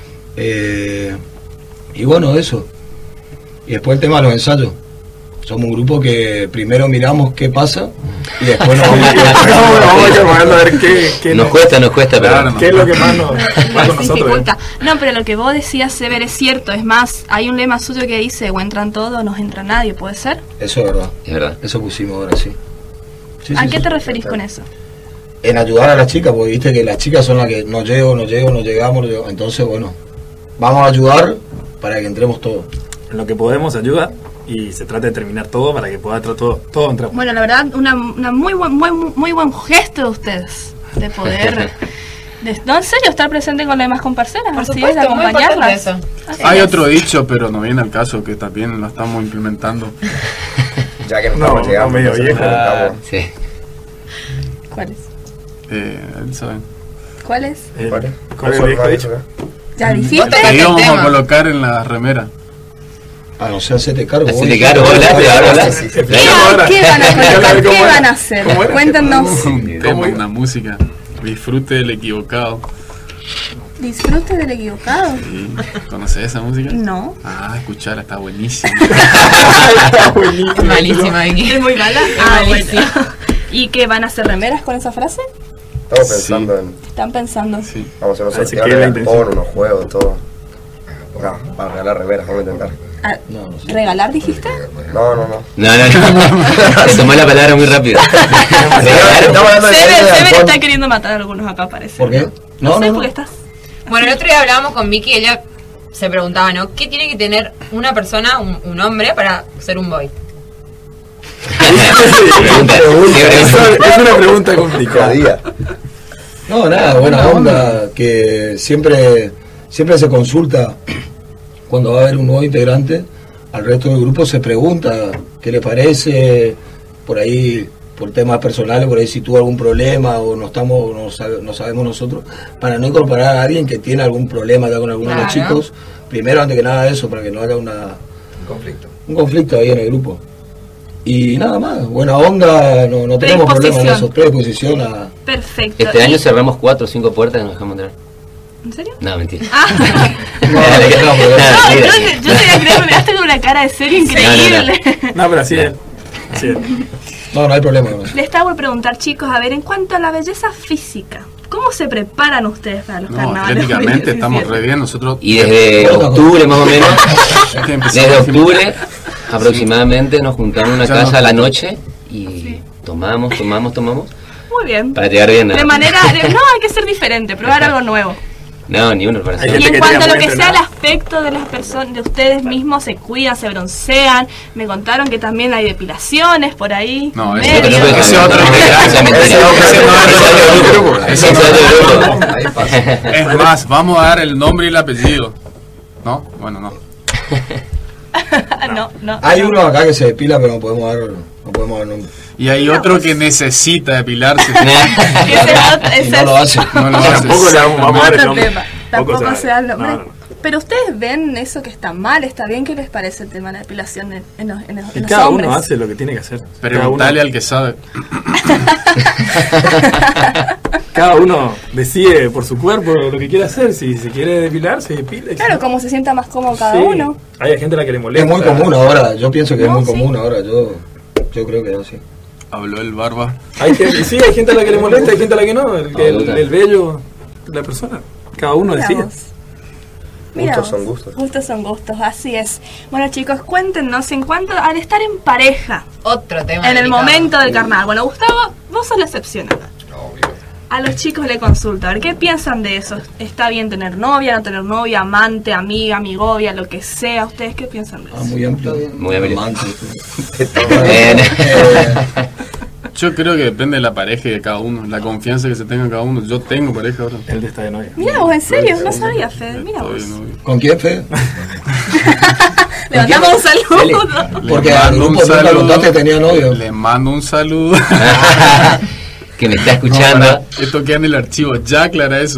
Y bueno, eso. Y después el tema de los ensayos. Somos un grupo que primero miramos qué pasa y después nos vamos a ver qué nos cuesta, pero qué es lo que más nos va con nosotros. Dificulta. No, pero lo que vos decías, Sever, es cierto. Es más, hay un lema suyo que dice: o entran todos o no entra nadie. ¿Puede ser? Eso es verdad. Es verdad. Eso pusimos ahora, sí. ¿A qué te referís con eso? En ayudar a las chicas, porque viste que las chicas son las que no llegamos. Entonces, bueno, vamos a ayudar para que entremos todos. En lo que podemos ayudar y se trata de terminar todo para que pueda entrar todo entrar. Bueno, la verdad, una muy buen gesto de ustedes de poder no, en serio, estar presente con las demás comparseras, por así supuesto, es, de acompañarlas. Hay otro dicho, pero no viene al caso, que también lo estamos implementando. Ya que nos estamos llegando medio viejo. Sí. ¿Cuál es? ¿Saben? ¿Cuál es? ¿Cuál es el viejo dicho? ¿Ya dijiste? Ahí vamos a colocar en la remera. Ah, no sé, hacete cargo. Hacete cargo, hola. ¿Qué van a colocar? ¿Qué van a hacer? Cuéntenos. Una música. Disfrute del equivocado. Disfrute del equivocado. Sí. ¿Conoces esa música? No. Ah, escucharla, está buenísima. Está buenísima. Malísima, ¿Es muy mala? Ah, buenísima. ¿Y qué, van a hacer remeras con esa frase? Estamos pensando en... Están pensando. Sí. Vamos a hacer unos sorteos, unos juegos, todo. No, para regalar remeras, vamos a intentar. Ah, ¿regalar dijiste? No. Se tomó la palabra muy rápido. Sever está queriendo matar a algunos acá, parece. ¿Por qué? No sé, porque estás... Bueno, el otro día hablábamos con Vicky y ella se preguntaba, ¿no? ¿Qué tiene que tener una persona, un hombre, para ser un boy? Es una pregunta complicada. No, nada, buena onda, que siempre se consulta cuando va a haber un nuevo integrante, al resto del grupo se pregunta qué le parece, por ahí, por temas personales, por ahí si tuvo algún problema o no sabemos nosotros, para no incorporar a alguien que tiene algún problema ya con algunos de los chicos, primero antes que nada eso, para que no haya un conflicto ahí en el grupo. Y nada más, buena onda, no tenemos problemas en eso, predisposición a... Perfecto. Este año cerramos 4 o 5 puertas y nos dejamos entrar. ¿En serio? No, mentira. Yo te voy a creer, me dejaste con una cara de serio increíble. No, pero así es. No hay problema. Les estaba por preguntar, chicos, a ver, en cuanto a la belleza física, ¿cómo se preparan ustedes para los carnavales? Atléticamente estamos re bien nosotros. Y desde octubre más o menos, desde octubre aproximadamente nos juntamos en una casa a la noche y tomamos. Muy bien. Para llegar bien. De manera, no, hay que ser diferente, probar algo nuevo. No, ni uno para hacer. Y en cuanto a lo que sea el aspecto de las personas, de ustedes mismos, se cuidan, se broncean. Me contaron que también hay depilaciones por ahí. No, eso es otro. Es más, vamos a dar el nombre y el apellido. ¿No? Bueno, no. No. Hay uno acá que se depila, pero no podemos dar nombre. Y hay otro que necesita depilarse. Y no lo hace. Tampoco le vamos a dar el nombre. Tampoco se da el nombre. Pero ustedes ven eso que está mal, está bien. ¿Qué les parece el tema de la depilación en los hombres? Cada uno hace lo que tiene que hacer. Preguntale al que sabe. Cada uno decide por su cuerpo lo que quiere hacer. Si se quiere depilar, se depila. Claro, como se sienta más cómodo cada uno. Hay gente a la que le molesta. Es muy común ahora, yo pienso que es muy común ahora, yo creo que es así. Habló el barba. Hay gente a la que le molesta, hay gente a la que no. El bello, la persona. Cada uno decide. Gustos son gustos. Gustos son gustos, así es. Bueno, chicos, cuéntenos en cuanto al estar en pareja. Otro tema. En el momento del carnaval. Bueno, Gustavo, vos sos la excepción acá. A los chicos le consulto, a ver, ¿qué piensan de eso? ¿Está bien tener novia, no tener novia, amante, amiga, amigovia, lo que sea? ¿Ustedes qué piensan de eso? Muy amplio. Muy amplio. Yo creo que depende de la pareja y de cada uno, la confianza que se tenga cada uno. Yo tengo pareja ahora. Él está de novia. Mira vos, ¿en serio? No sabía, Fede. Mira vos. ¿Con quién, Fede? Le mandamos un saludo. Porque al grupo nunca contaste que tenía novio. Le mando un saludo. Que me está escuchando. No, esto queda en el archivo, ya aclara eso.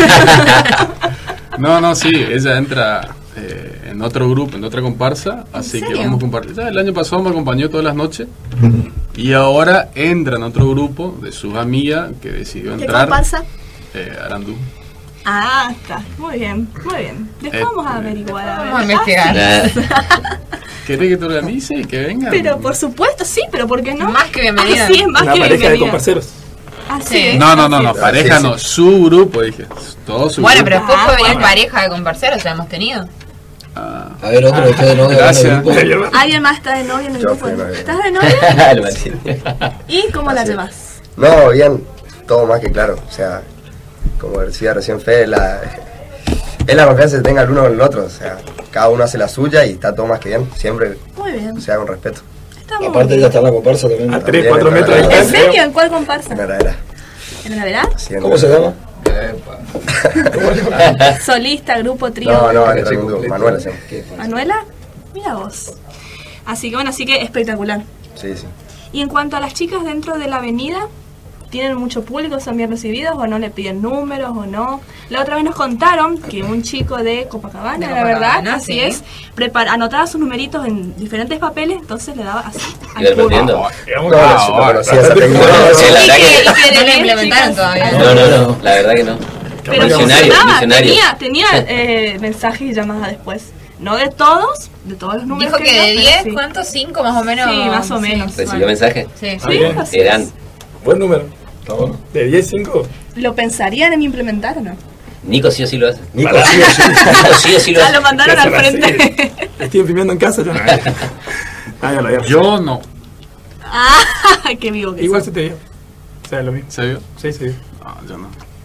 No, sí, ella entra en otro grupo, en otra comparsa, así que vamos a compartir. Ya el año pasado me acompañó todas las noches y ahora entra en otro grupo de sus amigas que decidió entrar. ¿Qué comparsa? Arandú. Ah, está, muy bien, muy bien. Después vamos a averiguar. Vamos a investigar. ¿Querés que te organice y que venga? Pero por supuesto, sí, pero ¿por qué no? Más que bienvenida. Sí, es más Una que pareja bienvenida. de comparceros. Así No, pareja no, su grupo, dije. Todo su bueno, grupo. pero después puede venir pareja de comparceros, ya hemos tenido. A ver, otro de ustedes de novia. Gracias. ¿Alguien más está de novia en el grupo? ¿Estás de novia? ¿Y cómo la llevas? No, bien, todo más que claro. O sea, como decía recién Fede, es la confianza que tenga el uno con el otro. O sea, cada uno hace la suya y está todo más que bien. Siempre muy bien. O sea, con respeto. Aparte ya está en la comparsa también. A 3-4 metros de ¿En serio? ¿En cuál comparsa? En la heradera. ¿En la verdad? ¿Cómo se llama? Solista, grupo, trío. No, Manuela se llama. ¿Manuela? Mira vos. Así que bueno, así que espectacular. Sí. Y en cuanto a las chicas dentro de la avenida, ¿tienen mucho público? ¿Son bien recibidos o no le piden números o no? La otra vez nos contaron que un chico de Copacabana, la verdad, así sí. es, anotaba sus numeritos en diferentes papeles, entonces le daba así. ¿Y lo repitiendo? No lo implementaron todavía. No, la verdad que no. Pero misionario. tenía mensajes y llamadas después. No de todos los números. Dijo que de 10, sí. ¿cuántos? 5 más o menos. Sí, más o menos. ¿Recibió mensaje? Sí. Eran. Buen número. Está bueno. ¿De 10, 5? ¿Lo pensarían en implementar o no? Nico sí o sí lo hace. Nico sí o sí lo hace. Lo mandaron al frente. Estoy imprimiendo en casa. Yo no. Ah, qué vivo que igual sos. se te dio. O sea, lo mismo. ¿Se vio? Sí, se vio. No, yo no.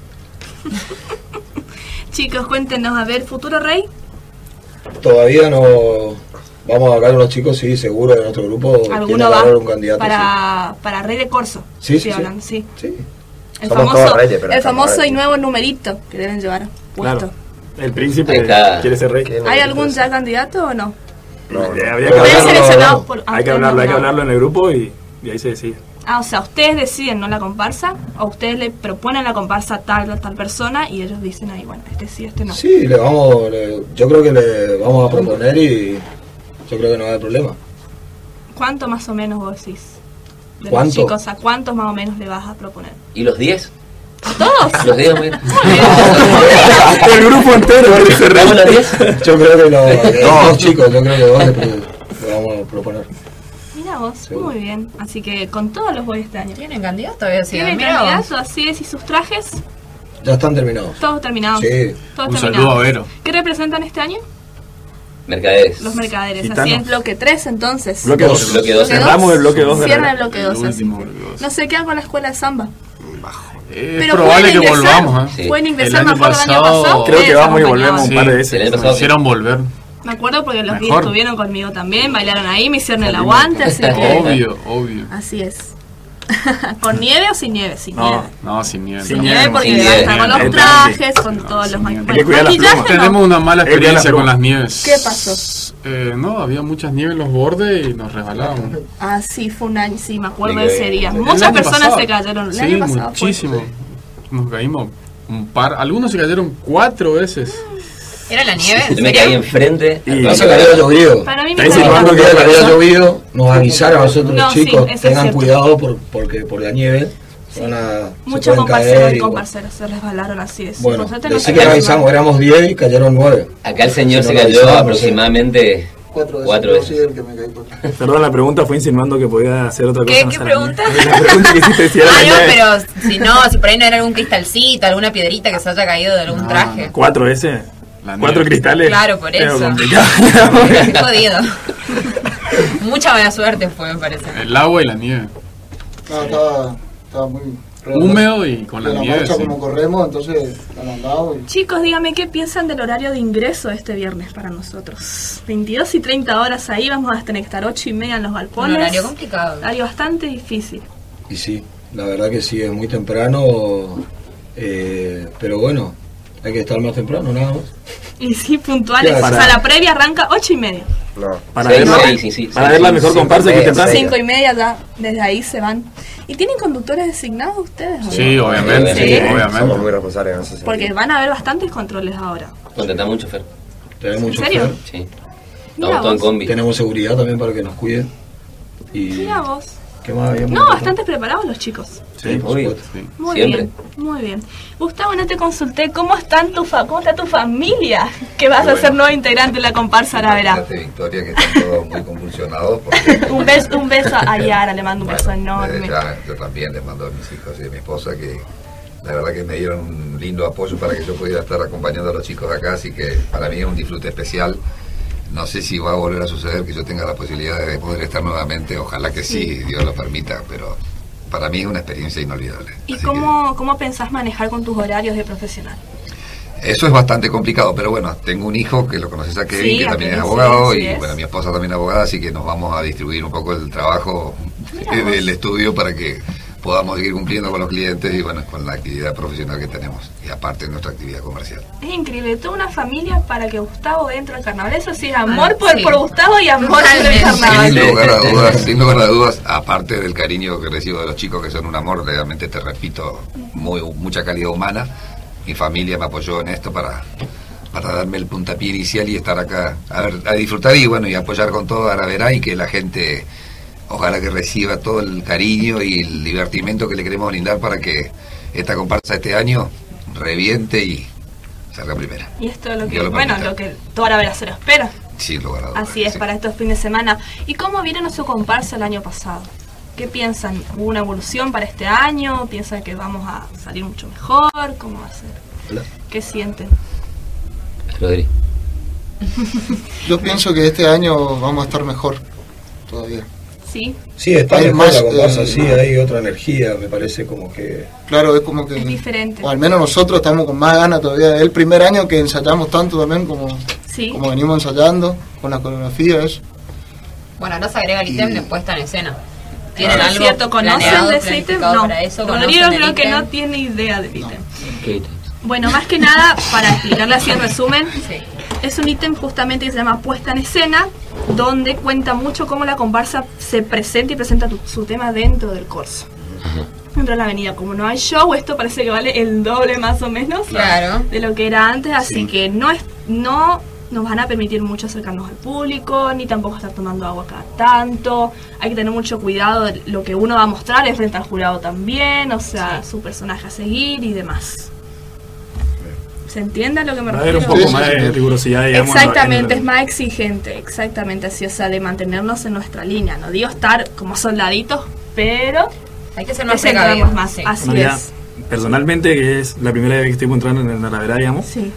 Chicos, cuéntenos, a ver, ¿futuro rey? Todavía no. Vamos a hablar con los chicos, sí, seguro de nuestro grupo. ¿Alguno va un candidato, para rey de corso? Sí. Hablando, sí. El Somos famoso, todos reyes, pero el famoso reyes. y nuevo numerito que deben llevar puesto. Claro. El príncipe quiere ser rey. ¿Hay algún ya candidato o no? Había que hablarlo en el grupo y ahí se decide. Ah, o sea, ustedes deciden, no la comparsa, o ustedes le proponen la comparsa a tal persona y ellos dicen ahí, bueno, este sí, este no. Sí, yo creo que le vamos a proponer y yo creo que no va a haber problema. ¿Cuánto más o menos vos decís? De ¿Cuánto? los chicos, ¿a cuántos más o menos le vas a proponer? ¿Y los 10? ¿A todos? Los 10, muy bien. El grupo entero. ¿Vamos los 10? Yo creo que dos chicos, yo creo que dos le vamos a proponer. Mira vos, muy bien. Así que con todos los voy este año. ¿Tienen candidato? Había sido. ¿Tienen Mira candidato? Así es, ¿y sus trajes? Ya están terminados. Todos terminados. Sí. Todos Un terminados. saludo a Vero. ¿Qué representan este año? Mercaderes. Los mercaderes. Gitanos. Así es, bloque 3 entonces. Bloque 2. Bloque 2. Cerramos el bloque 2 de Cierra la el bloque 2. No sé qué hago con la escuela de samba. Es Pero probable que pueden ingresar, volvamos. Sí. Pueden El ingresar, año me acuerdo del año pasado- pasado. Creo que ustedes vamos y acompañaban. volvemos un par de veces. El año pasado sí. Hicieron volver. Me acuerdo porque los Mejor. estuvieron conmigo también, bailaron ahí, me hicieron el aguante, así que... Obvio. Así es. ¿Con nieve o sin nieve? Sin nieve. No, sin nieve. Sin nieve porque Sin van a nieve. estar con los trajes, con todos los nieve. Hay que cuidar las maquillaje. plumas. Tenemos una mala Hay que cuidar las experiencia con plumas. las nieves. ¿Qué pasó? No, había muchas nieves en los bordes y nos resbalábamos. Ah, sí, fue un año, sí, me acuerdo Sí, de ese día. El Muchas año personas pasado. se cayeron. El Sí, año pasado muchísimo. Nos caímos un par. Algunos se cayeron 4 veces. ¿Era la nieve? Yo me caí enfrente. Y no se había llovido. Para mí Está me insinuando parece- Cuando había llovido, nos avisaron a nosotros No, los sí, chicos, eso es tengan cierto. cuidado porque por la nieve se Muchos pueden comparceros caer. y comparceros se resbalaron, así es. Bueno, Nosotros nos decí que nos avisamos, éramos 10 y cayeron 9. Acá el señor Si se no lo cayó avisamos, aproximadamente 4 veces. 4 veces. Sí, el que me caí por... Perdón, la pregunta fue insinuando que podía hacer otra cosa. ¿Qué pregunta? La pregunta que hiciste si era la no, llave. pero si por ahí no era algún cristalcito, alguna piedrita que se haya caído de algún traje. 4 veces. 4 cristales. Claro, por eso. Complicado. Qué jodido. Mucha buena suerte fue, me parece. El agua y la nieve. No, estaba muy... Húmedo y con la nieve. Marcha, como corremos, entonces andamos. Chicos, dígame qué piensan del horario de ingreso este viernes para nosotros. 22 y 30 horas ahí, vamos a tener que estar 8:30 en los balcones. Un horario complicado. Horario bastante difícil. Y sí, la verdad que sí, es muy temprano, pero bueno, hay que estar más temprano, nada más. Y sí, puntuales. Claro. O sea, la previa arranca 8:30. No. Para ver la mejor comparsa que temprano. 5:30 ya, desde ahí se van. ¿Y tienen conductores designados ustedes? ¿O Sí, no? obviamente. Sí. Obviamente. Somos muy responsables en ese sentido. Porque van a haber bastantes controles ahora. Contratamos un chofer. Tenemos ¿En serio? Sí. Mira Estamos todos en vos. combi. Tenemos seguridad también para que nos cuiden. Y Mira vos. ¿qué más habíamos No, contado? bastante preparados los chicos. Sí, por supuesto. Muy Siempre. bien, muy bien. Gustavo, no te consulté, ¿cómo está tu familia? Que vas a Bueno. ser nuevo integrante de la comparsa Aravera. Imagínate, Victoria, que están todos muy convulsionados. Porque, Un beso a Yara, le mando un beso enorme. yo también les mando a mis hijos y a mi esposa que la verdad que me dieron un lindo apoyo para que yo pudiera estar acompañando a los chicos acá, así que para mí es un disfrute especial. No sé si va a volver a suceder que yo tenga la posibilidad de poder estar nuevamente, ojalá que sí, Dios lo permita, pero para mí es una experiencia inolvidable. ¿Y Así cómo pensás manejar con tus horarios de profesional? que eso es bastante complicado, pero bueno, tengo un hijo que lo conoces a Kevin, Sí, que a también es Kevin, abogado, sí, y así es. bueno, mi esposa también es abogada, así que nos vamos a distribuir un poco el trabajo del estudio para que podamos seguir cumpliendo con los clientes y bueno, con la actividad profesional que tenemos, y aparte de nuestra actividad comercial. Es increíble, toda una familia para que Gustavo entre al carnaval. Eso sí, amor por sí. Gustavo y amor por el Totalmente. carnaval. Sin lugar a dudas, sin lugar a dudas, aparte del cariño que recibo de los chicos que son un amor, realmente te repito, mucha calidad humana. Mi familia me apoyó en esto para darme el puntapié inicial y estar acá a disfrutar y bueno, y apoyar con todo Aravera, y que la gente ojalá que reciba todo el cariño y el divertimento que le queremos brindar para que esta comparsa este año reviente y salga primera. Y esto es lo que, Dios lo bueno, permita. lo que toda Aravera se lo espera. Sin lugar a dudas. Así es, sí. para estos fines de semana. ¿Y cómo vieron su comparsa el año pasado? ¿Qué piensan? ¿Hubo una evolución para este año? ¿Piensan que vamos a salir mucho mejor? ¿Cómo va a ser? Hola. ¿Qué sienten? Rodri. Yo pienso que este año vamos a estar mejor todavía. ¿Sí? Sí, está Hay mejor más, la comparsa, sí, no. hay otra energía, me parece como que... Claro, es como que... Es diferente. O al menos nosotros estamos con más ganas todavía. Es el primer año que ensayamos tanto también como, Sí. como venimos ensayando, con la coreografía, eso. Bueno, no se agrega el ítem de puesta en escena. ¿Tienen Es algo cierto, ¿conocen planeado, de ese ítem? planificado No. para eso? Rodrigo ¿Conocen el creo que ítem? no tiene idea del ítem. ¿Qué? Bueno, más que nada, para explicarle así en resumen, es un ítem justamente que se llama puesta en escena, donde cuenta mucho cómo la comparsa se presenta y presenta su tema dentro del corso. Dentro de la avenida, como no hay show, esto parece que vale el doble más o menos Claro. de lo que era antes, así que no nos van a permitir mucho acercarnos al público, ni tampoco estar tomando agua cada tanto. Hay que tener mucho cuidado de lo que uno va a mostrar, es frente al jurado también, o sea, su personaje a seguir y demás. ¿Se entiende a lo que me Va a haber refiero? un poco más de rigurosidad, digamos. Exactamente, en es más exigente, exactamente así, o sea, de mantenernos en nuestra línea. No digo estar como soldaditos, pero hay que ser que más centrarnos precavidos. más, Sí. así Bueno, ya, es. personalmente, que es la primera vez que estoy entrando en la Aravera, digamos, Sí.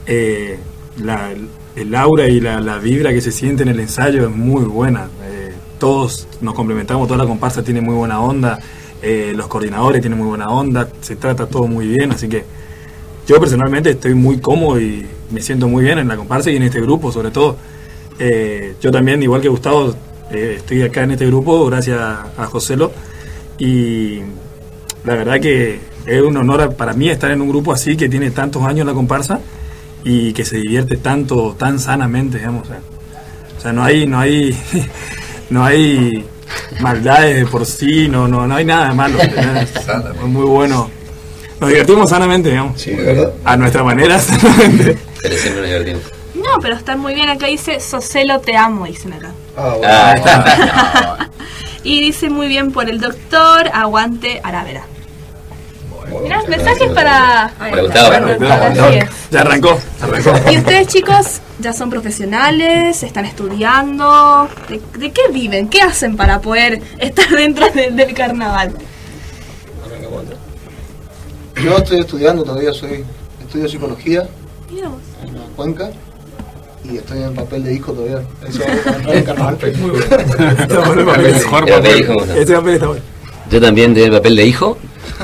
el aura y la vibra que se siente en el ensayo es muy buena. Todos nos complementamos, toda la comparsa tiene muy buena onda, los coordinadores tienen muy buena onda, se trata todo muy bien, así que yo personalmente estoy muy cómodo y me siento muy bien en la comparsa y en este grupo sobre todo. Yo también, igual que Gustavo, estoy acá en este grupo gracias a Joselo, y la verdad que es un honor para mí estar en un grupo así que tiene tantos años en la comparsa y que se divierte tanto, tan sanamente, digamos. O sea, no hay no hay maldades de por sí, no hay nada de malo. Es muy bueno. Nos divertimos sanamente, digamos. Sí, ¿verdad? A nuestra manera, sanamente. Pero siempre nos divertimos. No, pero están muy bien. Acá dice, Soselo te amo, dicen acá. Ah, Y dice muy bien por el doctor, aguante Aravera. Mirá, mensajes para Gustavo. Ya arrancó. Y ustedes, chicos, ya son profesionales, están estudiando. ¿De qué viven? ¿Qué hacen para poder estar dentro del carnaval? Yo estoy estudiando todavía, estudio psicología Mira vos. en la Cuenca y estoy en papel de hijo todavía. Eso va en carnaval. Muy bueno. Este papel está bueno. Yo también tengo el papel de hijo.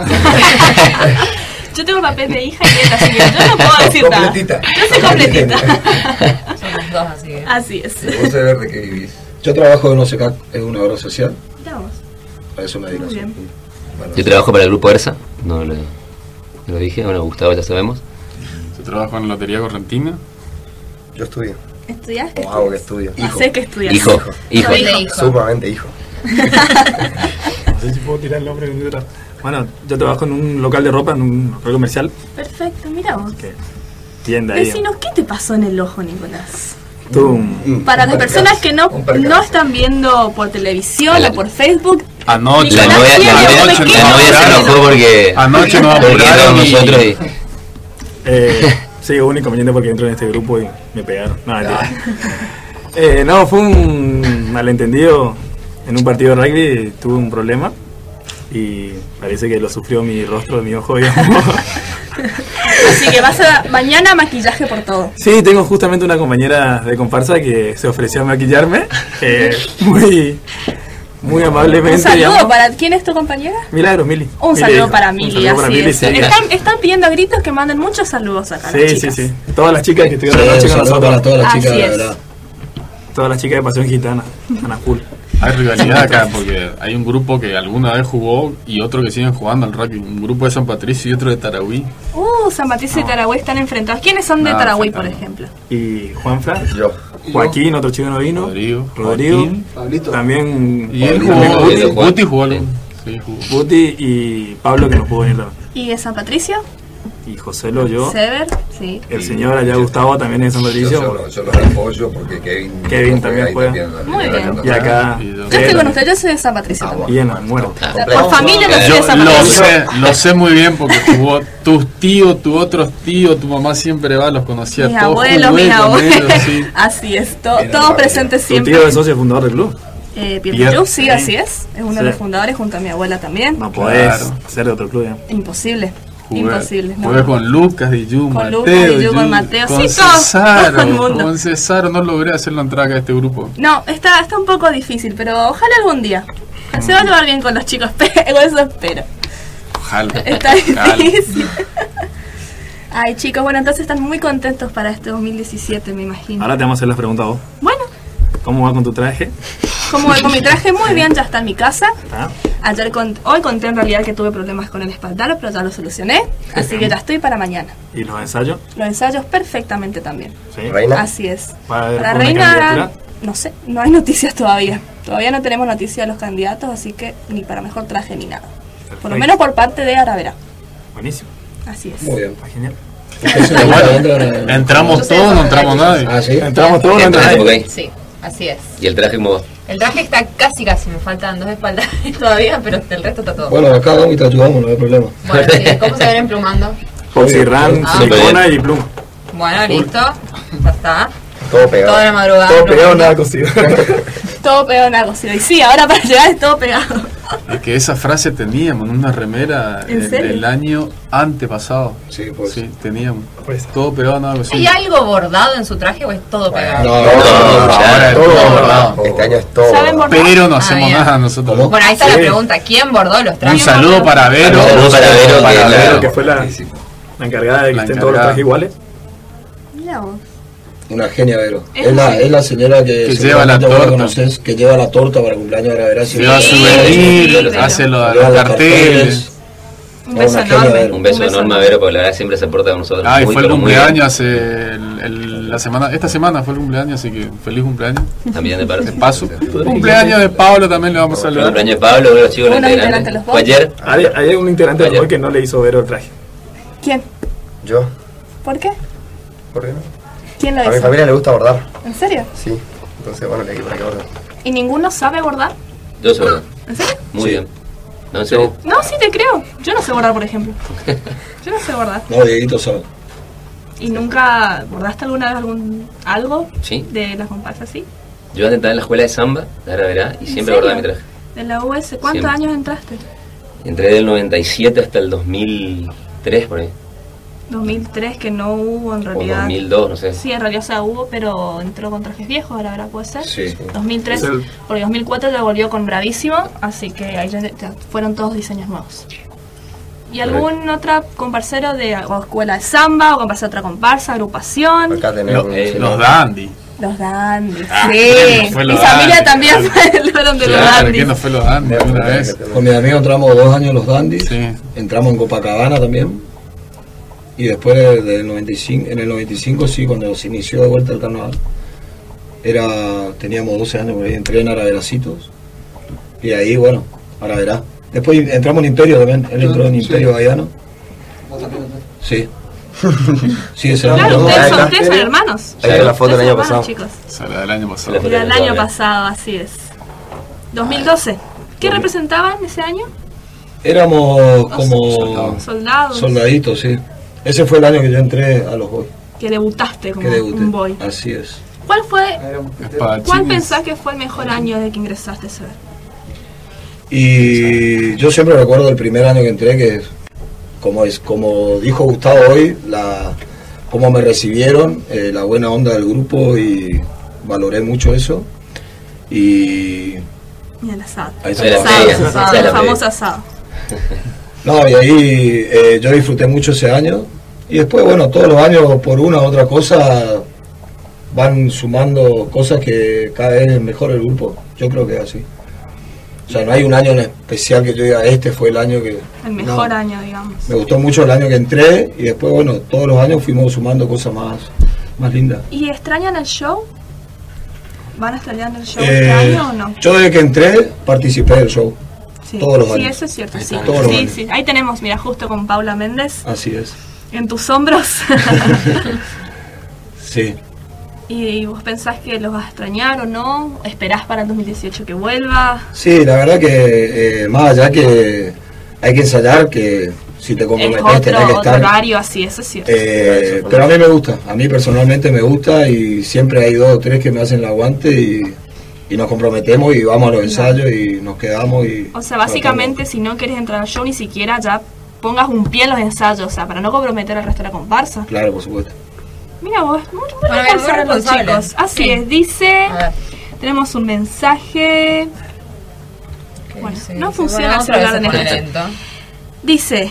Yo tengo papel de hija y nieta, así que yo no puedo decir nada. Yo soy completita. Somos dos, así que. Así es. ¿Vos sabés de qué vivís? Yo trabajo en OSECAC, es una obra social. Mirá vos. A eso me dedico. Muy bien. Yo trabajo para el grupo ERSA. No lo dije. Bueno, Gustavo ya sabemos. Yo trabajo en Lotería Correntina. Yo estudio. ¿Estudias? O hago que estudio. Sé que estudias. Hijo. Sumamente hijo. No sé si puedo tirar el nombre de otra. Bueno, yo trabajo en un local de ropa, en un local comercial. Perfecto, mira vos. Tienda ahí. Decinos, ¿qué te pasó en el ojo, Nicolás? Para las personas que no están viendo por televisión o por Facebook, anoche la novia se enojó porque anoche nos apuraron nosotros y sí, hubo un inconveniente porque entro en este grupo y me pegaron. No, fue un malentendido en un partido de rugby, tuve un problema y parece que lo sufrió mi rostro, mi ojo, digamos. Así que vas a mañana maquillaje por todo. Sí, tengo justamente una compañera de comparsa que se ofreció a maquillarme, muy amablemente. Un saludo digamos. para... ¿Quién es tu compañera? Milagro, Mili. Un saludo para Mili, así es. Sí. Están pidiendo a gritos que manden muchos saludos acá. Sí. Todas las chicas que estuvieron anoche con nosotros. Para todas las Así chicas, es. de verdad. Todas las chicas de Pasión Gitana, Ana Full. Hay rivalidad acá porque hay un grupo que alguna vez jugó y otro que siguen jugando al rugby. Un grupo de San Patricio y otro de Tarahui. San Patricio y Tarahui están enfrentados. ¿Quiénes son de Tarahui, por ejemplo? Y Juanfra, yo. Joaquín, otro chico no vino. Rodrigo, Pablito. También. Y él jugó. Guti jugó algo. Sí, jugó. Guti y Pablo que no pudo venir también. ¿Y de San Patricio? Y Joselo, yo. Sever, sí. El señor allá Gustavo también es de San Patricio. Yo los apoyo porque Kevin también juega. Muy bien. Y acá. Yo estoy con usted, yo soy de San Patricio también. Bien, muerto. Por familia no soy de San Patricio. Lo sé muy bien porque jugó tus tíos, tus otros tíos, tu mamá siempre va, los conocía Mis todos. abuelos, mis abuelos. Sí. Así es, todos presentes Tu siempre. tío es socio fundador del club. Pierre, sí, así es. Es uno de los fundadores junto a mi abuela también. No podés ser de otro club ya. Imposible. Imposible. Jugué con Lucas, Diyu, con Mateo, con sí, todo el mundo. Con Cesaro no logré hacerlo entrar acá a este grupo. No, está un poco difícil, pero ojalá algún día. Se va a llevar bien con los chicos, eso espero. Ojalá. Está difícil. Ay, chicos, bueno, entonces están muy contentos para este 2017, me imagino. Ahora te vamos a hacer las preguntas a vos. Bueno. ¿Cómo va con tu traje? ¿Cómo voy con mi traje? Muy bien, ya está en mi casa. ¿Ah? Hoy conté en realidad que tuve problemas con el espaldar, pero ya lo solucioné. Así que ya estoy para mañana. ¿Y los ensayos? Los ensayos perfectamente también. ¿Sí? ¿Reina? Así es. ¿Para Reina, no sé, no hay noticias todavía. Todavía no tenemos noticias de los candidatos, así que ni para mejor traje ni nada. Perfecto. Por lo menos por parte de Aravera. Buenísimo. Así es. Muy bien. Está genial. ¿Entramos todos o no entramos nadie? Ah, sí. Entramos todos, no entramos nadie. Sí, así es. ¿Y el traje cómo va? El traje está casi, me faltan 2 espaldas todavía, pero el resto está todo. Bueno, acá vamos y te ayudamos, no hay problema. Bueno, sí, ¿cómo se ven emplumando? Oxirran, silicona y pluma. Bueno, listo. Ya está. Todo pegado. Toda la madrugada. Todo pegado, nada cosido. Todo pegado en algo. Y sí, ahora para llegar es todo pegado. Es que esa frase teníamos en una remera ¿En serio? el año antepasado. Sí, pues. Sí, teníamos. Pues. Todo pegado, nada así. ¿Hay algo bordado en su traje o es todo pegado? No, ahora es todo bordado. Este año es todo. ¿Saben bordar? Pero no hacemos bien. nada nosotros. Bueno, ahí está la pregunta. ¿Quién bordó los Un trajes? saludo para Vero. Un saludo para Vero, Vero, que fue la encargada de que estén todos los trajes iguales. Mira vos. Una genia, Vero. Es Es la señora que lleva la seguramente vos torta. conocés, que lleva la torta para el cumpleaños de Aravera. Lleva Sí, souvenir, Vero. hace los Lleva los carteles. Un beso Una genia, enorme. Vero. Un beso enorme a Vero, porque la verdad siempre se aporta con nosotros. Ah, y Muy, fue el pero muy bien. cumpleaños hace la semana, esta semana fue el cumpleaños, así que feliz cumpleaños. También de parte. De paso. Cumpleaños de Pablo también le vamos a El saludar. cumpleaños de Pablo, uno de los chicos Uno integrantes. integrante los dos. Fue ayer. Hay un integrante Ayer. del que no le hizo Vero el traje. ¿Quién? Yo. ¿Por qué? ¿Por qué no? ¿Quién lo A mi hizo? familia le gusta bordar. ¿En serio? Sí. Entonces, bueno, le hay que para que bordar. ¿Y ninguno sabe bordar? Yo sobre. ¿En serio? Muy bien. ¿No, en serio? No, sí te creo. Yo no sé bordar, por ejemplo. Yo no sé bordar. No, Dieguito sabe. ¿Y nunca bordaste alguna vez algo Sí. de las comparsas así? Yo antes estaba en la escuela de samba, ahora verá, y siempre bordaba mi traje. ¿De la US? ¿Cuántos Siempre. años entraste? Entré del 97 hasta el 2003, por ahí. 2003, que no hubo en O realidad. 2002, no sé. Sí, en realidad o sea, hubo, pero entró con trajes viejos, ahora verdad puede ser. Sí. 2003, Sí. porque 2004 ya volvió con Bravísimo, así que ahí ya fueron todos diseños nuevos. ¿Y algún otro comparsero de o escuela de samba, o comparsero de otra comparsa, agrupación? Acá tenemos Los dandy. Los dandy, Ah, sí. ¿quién no fue Mi los familia dandy? también fueron de los Claro, dandy. ¿quién no fue los dandy alguna vez? Con mis amigos entramos 2 años en los Dandys, entramos en Copacabana también, y después del 95, en el 95 sí, cuando se inició de vuelta el carnaval, teníamos 12 años, por ahí entré en Araveracitos, y ahí, bueno, ahora verá. Después entramos en Imperio también, él entró en Imperio Bahiano. Sí. Sí, ese Claro, año. ustedes son hermanos. Ahí está la foto del Ustedes año son hermanos, pasado. chicos. O sea, la del año pasado. Era el año pasado, así es. 2012. ¿Qué representaban ese año? Éramos como Soldados. soldaditos, sí. Ese fue el año que yo entré a los Boys. Que debutaste como Que debuté. un boy. Así es. ¿Cuál pensás que fue el mejor año de que ingresaste, Seba? Y yo siempre recuerdo el primer año que entré, que como dijo Gustavo hoy, cómo me recibieron, la buena onda del grupo, y valoré mucho eso. Y Y el asado. Ahí está El la asado, previa, el asado, esa es el la famoso previa. asado. no, y ahí yo disfruté mucho ese año, y después, bueno, todos los años por una u otra cosa van sumando cosas que cada vez es mejor el grupo. Yo creo que es así. O sea, no hay un año en especial que yo diga, este fue el año que... El mejor no. año, digamos. Me gustó mucho el año que entré, y después, bueno, todos los años fuimos sumando cosas más lindas. ¿Y extrañan el show? ¿Van a extrañar el show este año o no? Yo desde que entré participé del show. Sí, todos los sí, años. eso es cierto, sí. Todos los Sí, años. sí. Ahí tenemos, mira, justo con Paula Méndez Así es. en tus hombros. Sí. ¿Y vos pensás que los vas a extrañar o no? ¿Esperás para el 2018 que vuelva? Sí, la verdad que más allá que hay que ensayar, que si te Es comprometes tenés que otro estar. horario así, eso es cierto. Pero a mí me gusta, a mí personalmente me gusta, y siempre hay 2 o 3 que me hacen el aguante, y nos comprometemos y vamos a los ensayos y nos quedamos. O sea, básicamente, si no querés entrar al show, ni siquiera ya pongas un pie en los ensayos, o sea, para no comprometer al resto de la comparsa. Claro, por supuesto. Mira vos, muy Bueno, bien, muy responsables los responsable. chicos. Así Sí. es, dice, tenemos un mensaje. Bueno, dice? no Dice, funciona bueno, el otra vez celular se en pone este. lento. Dice,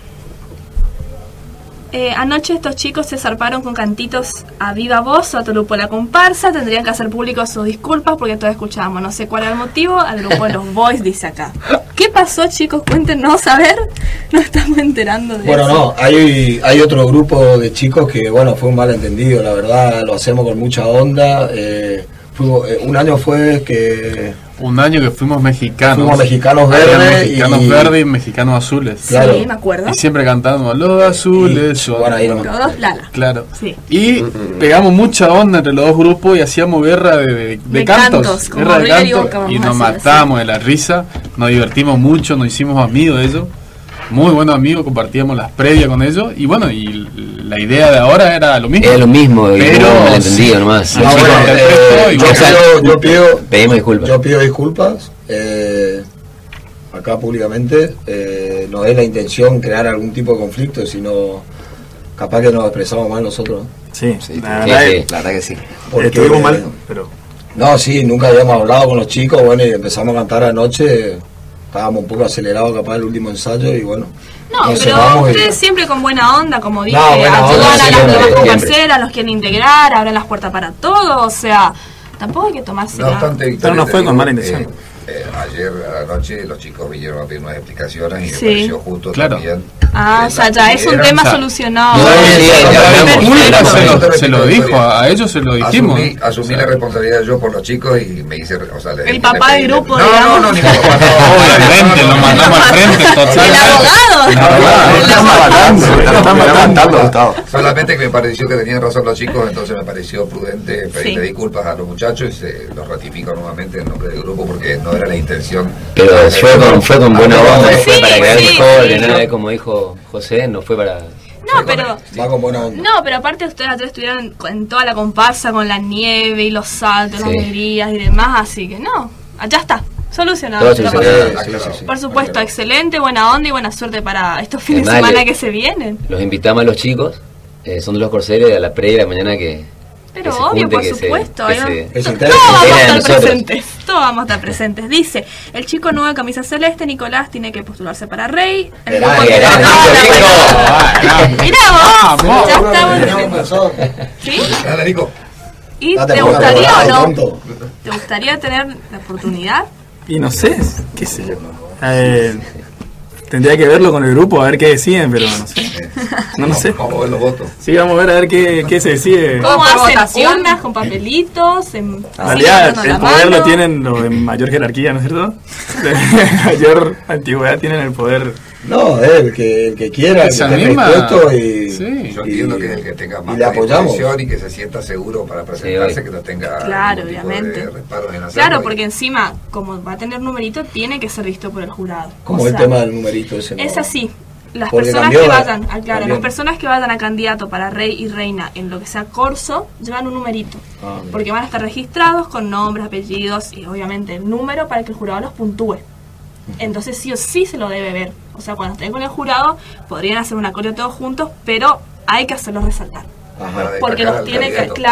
anoche estos chicos se zarparon con cantitos a viva voz a tu grupo La Comparsa. Tendrían que hacer públicos sus disculpas porque todos escuchábamos. No sé cuál era el motivo. Al grupo de los Boys, dice acá. ¿Qué pasó, chicos? Cuéntenos, a ver. No estamos enterando de Bueno, eso. no, hay otro grupo de chicos que, bueno, fue un malentendido, la verdad, lo hacemos con mucha onda. Un año fue que... Un año que fuimos mexicanos. Fuimos mexicanos Había verdes mexicanos y- verdes y mexicanos azules. Claro. Sí, me acuerdo. Y siempre cantando los azules. son-". bueno, ahí nomás. Todos Lala. Claro. Sí. Y pegamos mucha onda entre los dos grupos y hacíamos guerra de De cantos. cantos, como Guerra de River y cantos. Boca, vamos Y a nos decirlo matamos de la risa. Nos divertimos mucho, nos hicimos amigos de ellos. Muy buenos amigos, compartíamos las previas con ellos. Y bueno, y la idea de ahora era lo mismo. Era lo mismo, y pero hubo un malentendido nomás. Los No, chicos bueno, interpretó y yo pido pedimos disculpas. Yo pido disculpas acá públicamente. No es la intención crear algún tipo de conflicto, sino capaz que nos expresamos mal nosotros, ¿no? Sí, la verdad que sí. Porque- Estuvimos mal, pero... No, sí, nunca habíamos hablado con los chicos, bueno, y empezamos a cantar anoche. Estábamos un poco acelerados capaz el último ensayo, y bueno. No, nos pero cerramos y- ustedes siempre con buena onda, como dije, No, buena onda, ayudan a las siempre, nuevas siempre. comparceras, los quieren integrar, abren las puertas para todo, o sea, tampoco hay que tomarse No obstante, Victoria, no te fue con digo, mala intención. ayer a la noche los chicos vinieron a pedir unas explicaciones y me Sí. pareció justo Claro. también Ah, o sea, ya es un tema solucionado. Se lo dijo, a ellos se lo dijimos. Asumí la responsabilidad yo por los chicos y me hice, o sea, el papá del grupo, no, ni papá, obviamente, lo mandamos al frente, el abogado. Solamente que me pareció que tenían razón los chicos, entonces me pareció prudente pedirle disculpas a los muchachos y se los ratifico nuevamente en nombre del grupo porque no era la intención. Pero fue con buena onda, no fue para crear mejor, nada, como dijo José, no fue para... No, pero va con buena onda. No, pero aparte ustedes atrás estuvieron en toda la comparsa con la nieve y los saltos, las alegrías y demás, así que no, ya está, solucionado. Por supuesto, excelente, buena onda y buena suerte para estos fines de semana que se vienen. Los invitamos a los chicos, son de los Corceles, a la previa de la mañana que... Pero obvio, por supuesto. Todos vamos a estar presentes. Dice, el chico nuevo de camisa celeste, Nicolás, tiene que postularse para rey. Mirá vos, ya estamos. ¿Sí? Dale, Nico. ¿Y te gustaría o no? ¿Te gustaría tener la oportunidad? Y no sé, qué sé yo. Tendría que verlo con el grupo a ver qué deciden, pero no sé. No sé. Vamos a ver los votos. Sí, vamos a ver qué se decide. ¿Cómo hacen urnas con papelitos? En realidad, el poder lo tienen los de mayor jerarquía, ¿no es cierto? De mayor antigüedad tienen el poder. No, el que quiera, que esté dispuesto y... Sí. Yo entiendo que es el que tenga más disposición y que se sienta seguro para presentarse, que no tenga claro, obviamente. Claro, porque encima, como va a tener numerito, tiene que ser visto por el jurado. Como el tema del numerito ese. Es así. Las personas que vayan, las personas que vayan a candidato para rey y reina en lo que sea corso, llevan un numerito. Porque van a estar registrados con nombres, apellidos y obviamente el número para que el jurado los puntúe. Entonces sí o sí se lo debe ver. O sea, cuando estén con el jurado podrían hacer una coreo todos juntos, pero hay que hacerlos resaltar. Porque los tiene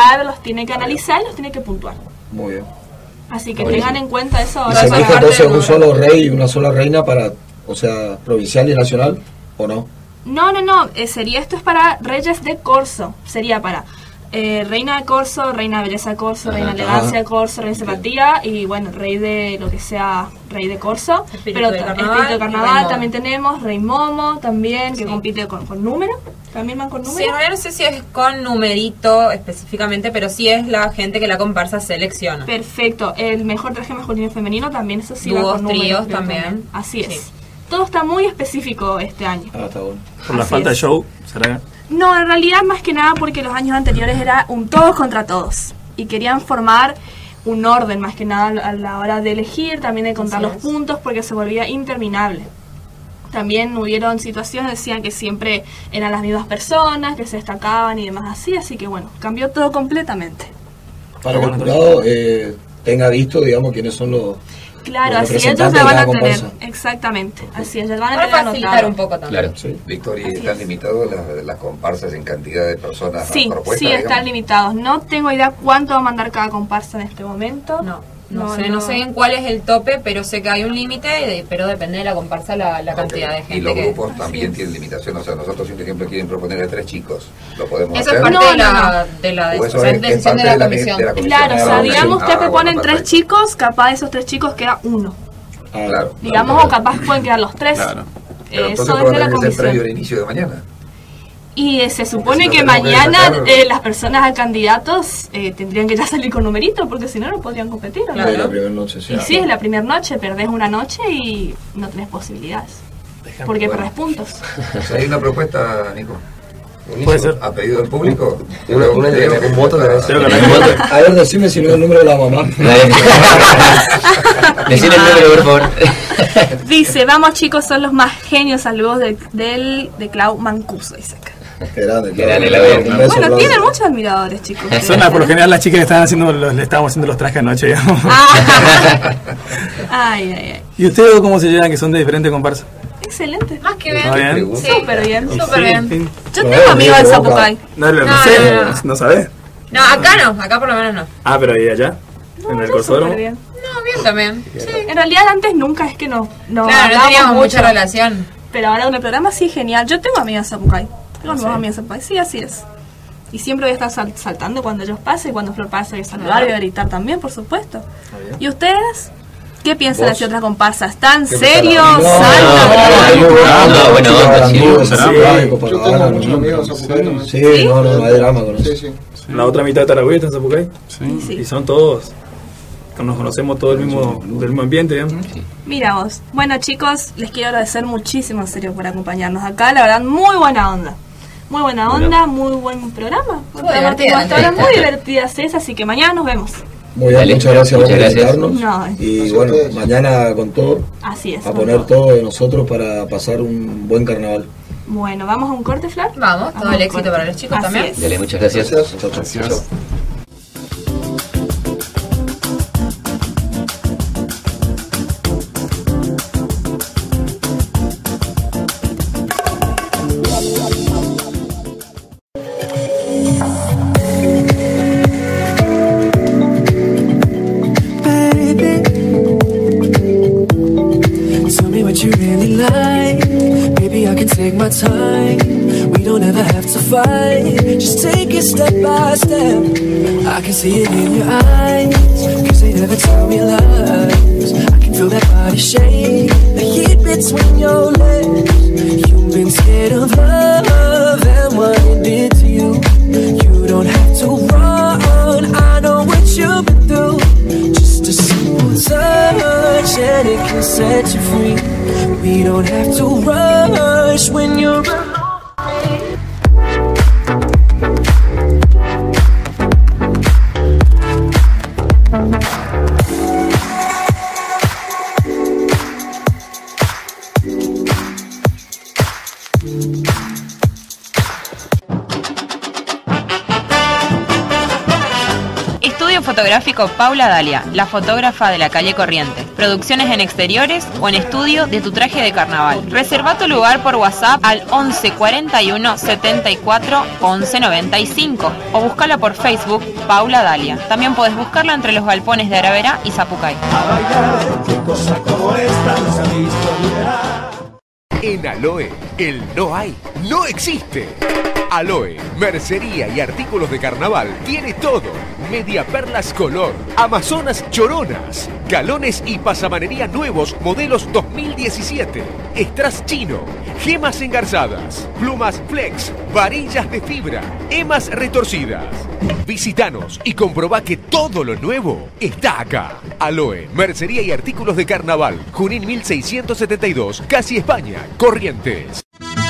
que analizar y los tiene que puntuar. Muy bien. Así que tengan en cuenta eso ahora. ¿Y se elige entonces un solo rey y una sola reina para, o sea, provincial y nacional o no? No, sería, esto es para reyes de corso. Sería para reina de corso, reina de belleza de corso, reina de elegancia de corso, reina de simpatía y bueno, rey de lo que sea, rey de corso. Espíritu de carnaval también tenemos, rey momo también, que compite con número. ¿También van con número? Sí, en realidad no sé si es con numerito específicamente, pero sí es la gente que la comparsa selecciona. Perfecto, el mejor traje masculino y femenino también, eso sí. Dúos, tríos también. Así es. Todo está muy específico este año. Está bueno. Por la falta de show, ¿será? No, en realidad más que nada porque los años anteriores era un todos contra todos y querían formar un orden más que nada a la hora de elegir, también de contar los puntos porque se volvía interminable. También hubieron situaciones, decían que siempre eran las mismas personas, que se destacaban y demás así que bueno, cambió todo completamente. Para que el jurado tenga visto, digamos, quiénes son los... Claro, así ellos ya van a tener, exactamente, así ellos van a tener facilitar un poco también. Claro. Sí. Victoria, ¿están limitados las comparsas en cantidad de personas propuestas? Sí, están limitados. No tengo idea cuánto va a mandar cada comparsa en este momento. No sé en cuál es el tope, pero sé que hay un límite, pero depende de la comparsa la cantidad de gente. Y los grupos también tienen limitación, o sea, nosotros si por ejemplo quieren proponer a 3 chicos, lo podemos hacer. Eso es parte de la decisión de la comisión. Claro, o sea, digamos ustedes proponen 3 chicos, capaz de esos 3 chicos queda uno. Claro. Digamos, o capaz pueden quedar los 3. Claro. Eso es de la comisión. Previo al inicio de mañana. Y se supone que mañana las personas a candidatos tendrían que ya salir con numerito, porque si no, no podrían competir. ¿No? Claro. La primera noche, sí. Y sí, es la primera noche, perdés una noche y no tenés posibilidades. Porque perdés puntos. ¿Hay una propuesta, Nico? Puede ser. ¿Ha pedido el público? Un voto de a ver, decime si no es el número de la mamá. Decime el número, por favor. Dice, vamos chicos, son los más genios, saludos de Clau Mancuso, dice acá. Qué grande, Bueno, tienen muchos admiradores, chicos. Son por lo general las chicas que están le estábamos haciendo los trajes anoche, digamos. Ay. ¿Y ustedes cómo se llevan que son de diferentes comparsas? Excelente. Más que bien. Sí. Súper bien. Bien. Yo tengo amigos del Zapucay. No sabés. No, acá por lo menos no. Ah, pero ¿y allá? ¿En el Corsódromo? Bien también. Sí. En realidad antes nunca es que no claro, no teníamos mucha relación. Pero ahora en el programa sí, genial. Yo tengo amigas de Zapucay. Tengo amigos de Zapucay, sí, así es. Y siempre voy a estar saltando cuando ellos pasen, y cuando Flor pase voy a saludar y voy a gritar también, por supuesto. ¿Y ustedes? ¿Qué piensan las otras comparsas? ¿Están ¿Qué serios? No, bueno, sí, no hay drama con eso. La otra mitad de Tarahui está en Zapucay. Sí. Y son todos, nos conocemos todo del mismo ambiente, digamos. Mira vos. Bueno, chicos, les quiero agradecer muchísimo, en serio, por acompañarnos acá. La verdad, muy buena onda. Muy buena onda, muy buen programa. Muy divertidas es, así que mañana nos vemos. Muy bien, muchas gracias por invitarnos. Y bueno, mañana con todo. Así es. A poner todo de nosotros para pasar un buen carnaval. Bueno, ¿vamos a un corte, Flor? Vamos, todo el éxito para los chicos también. Dale, muchas gracias. Gracias. Take my time, we don't ever have to fight. Just take it step by step. I can see it in your eyes, cause they never tell me lies. I can feel that body shake, the heat between your legs. You've been scared of love and what it did to you. You don't have to run, I know what you've been through. Just a simple touch and it can set you free. We don't have to rush when you're alone. Fotográfico Paula Dalia, la fotógrafa de la calle Corrientes. Producciones en exteriores o en estudio de tu traje de carnaval. Reserva tu lugar por WhatsApp al 11 41 74 11 95 o búscala por Facebook Paula Dalia. También puedes buscarla entre los galpones de Aravera y Zapucay. En Aloe, el no hay, no existe. Aloe, mercería y artículos de carnaval, tiene todo. Media perlas color, amazonas choronas, galones y pasamanería nuevos modelos 2017. Strass chino, gemas engarzadas, plumas flex, varillas de fibra, emas retorcidas. Visítanos y comprobá que todo lo nuevo está acá. Aloe, mercería y artículos de carnaval, Junín 1672, Casi España, Corrientes.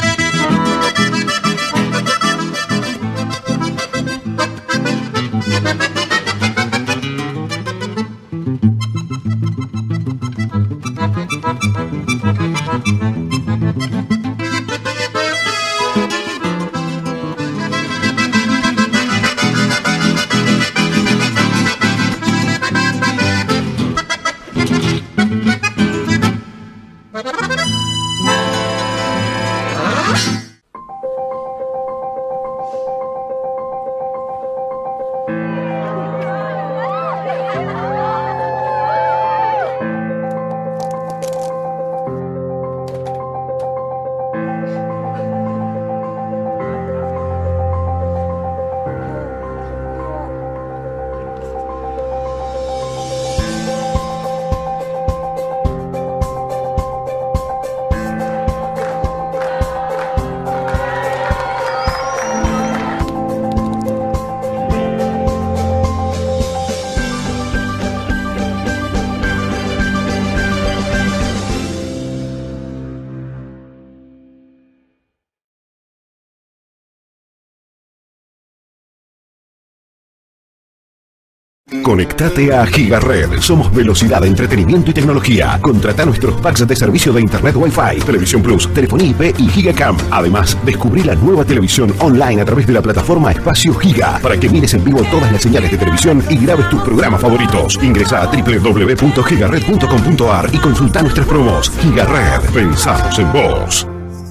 Conectate a Gigared. Somos velocidad, entretenimiento y tecnología. Contrata nuestros packs de servicio de Internet Wi-Fi, Televisión Plus, telefonía IP y Gigacam. Además, descubrí la nueva televisión online a través de la plataforma Espacio Giga para que mires en vivo todas las señales de televisión y grabes tus programas favoritos. Ingresa a www.gigared.com.ar y consulta nuestras promos. Gigared. Pensamos en vos.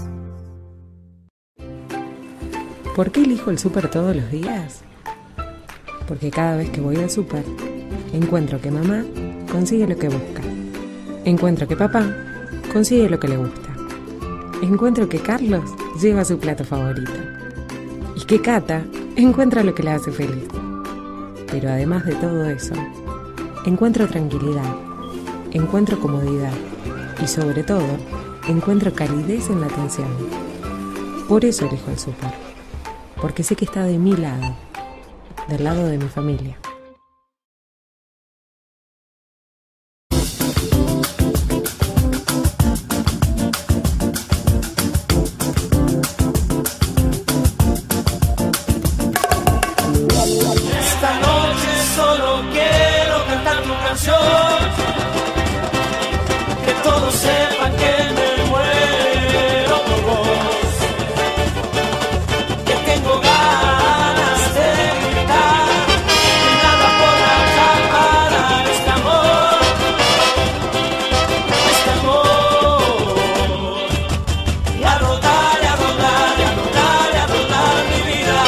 ¿Por qué elijo el súper todos los días? Porque cada vez que voy al súper, encuentro que mamá consigue lo que busca. Encuentro que papá consigue lo que le gusta. Encuentro que Carlos lleva su plato favorito. Y que Cata encuentra lo que la hace feliz. Pero además de todo eso, encuentro tranquilidad. encuentro comodidad y sobre todo, encuentro calidez en la atención. Por eso elijo el súper, porque sé que está de mi lado, del lado de mi familia. Esta noche solo quiero cantar tu canción, que todos sepan que me muero por vos, que tengo ganas de gritar, que nada podrá acabar este amor, y a rodar, y a rodar, y a rodar, y a rodar mi vida.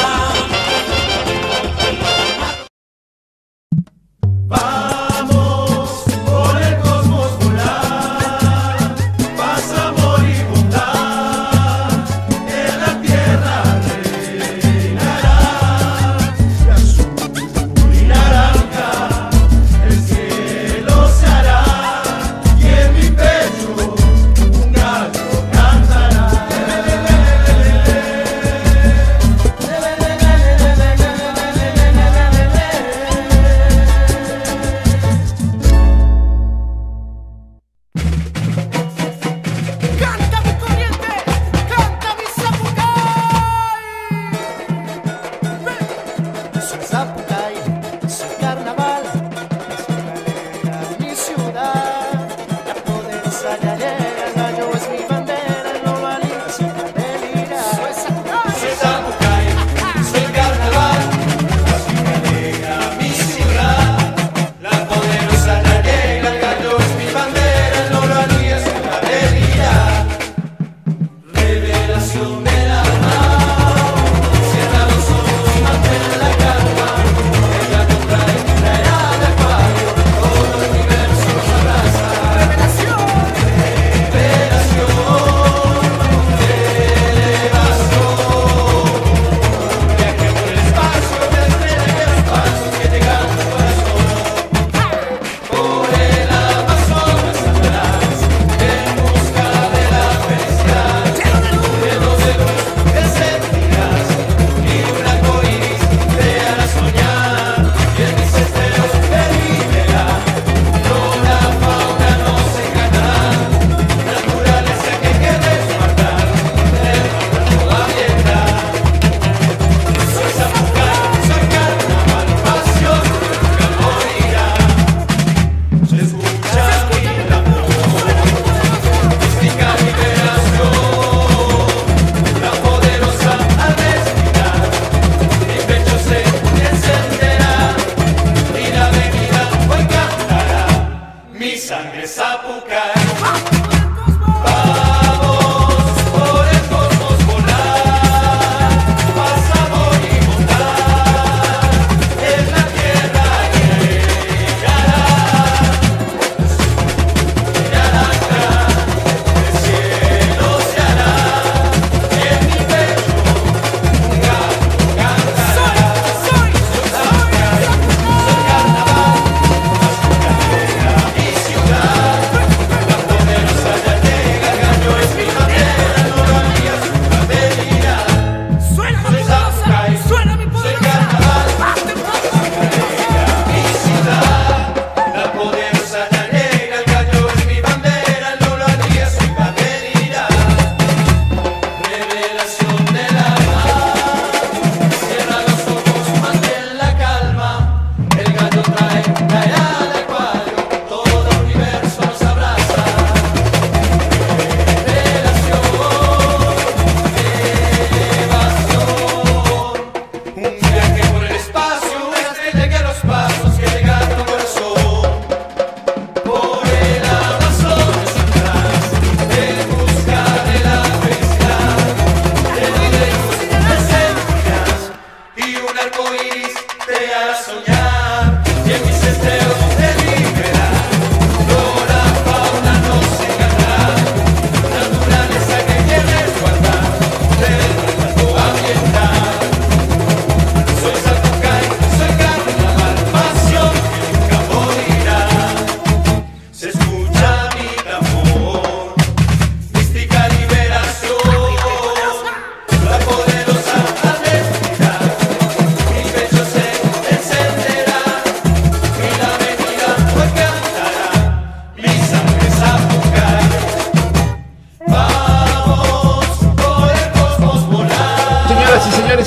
Vamos por el cosmos volar, paz, amor y bondad, en la tierra reinará, de azul y naranja, el cielo se hará, y en mi pecho un gallo cantará. Canta mi corriente, canta mi Zapucay. Soy Zapucay, soy carnaval, mi ciudad, la poderosa llanera, el gallo es mi bandera, el no valía sin delira. Soy Zapucay, soy carnaval, mi ciudad, la poderosa llanera, el gallo es mi bandera, el no valía sin delira. Revelación de la mano, cierra los ojos, mantén la calma, ella contrae, traerá de acuario, todo el universo nos abraza. Revelación, revelación, elevación, viaje por el espacio, me estrella en el espacio, que llega a tu corazón. Por el Amazonas andarás, en busca de la felicidad, lleno de luz, te sentirás, y un arcoíris te hará soñar, y en mis esteros te liberará, flora, fauna nos encantará, naturaleza que quieres guardar, de toda abierta. Soy Zapucay, soy carnaval, pasión, nunca morirá. Se escucha mi tambor, mística liberación, la poderosa al respirar, mi pecho se encenderá, y la avenida hoy cantará, mi sangre Zapucay. Vamos por el cosmos volar, paz, amor y bondad, en la tierra llegará, naranja, el cielo se hará, y en mi pecho un gallo cantará. Soy Zapucay, soy carnaval, mi ciudad, la poderosa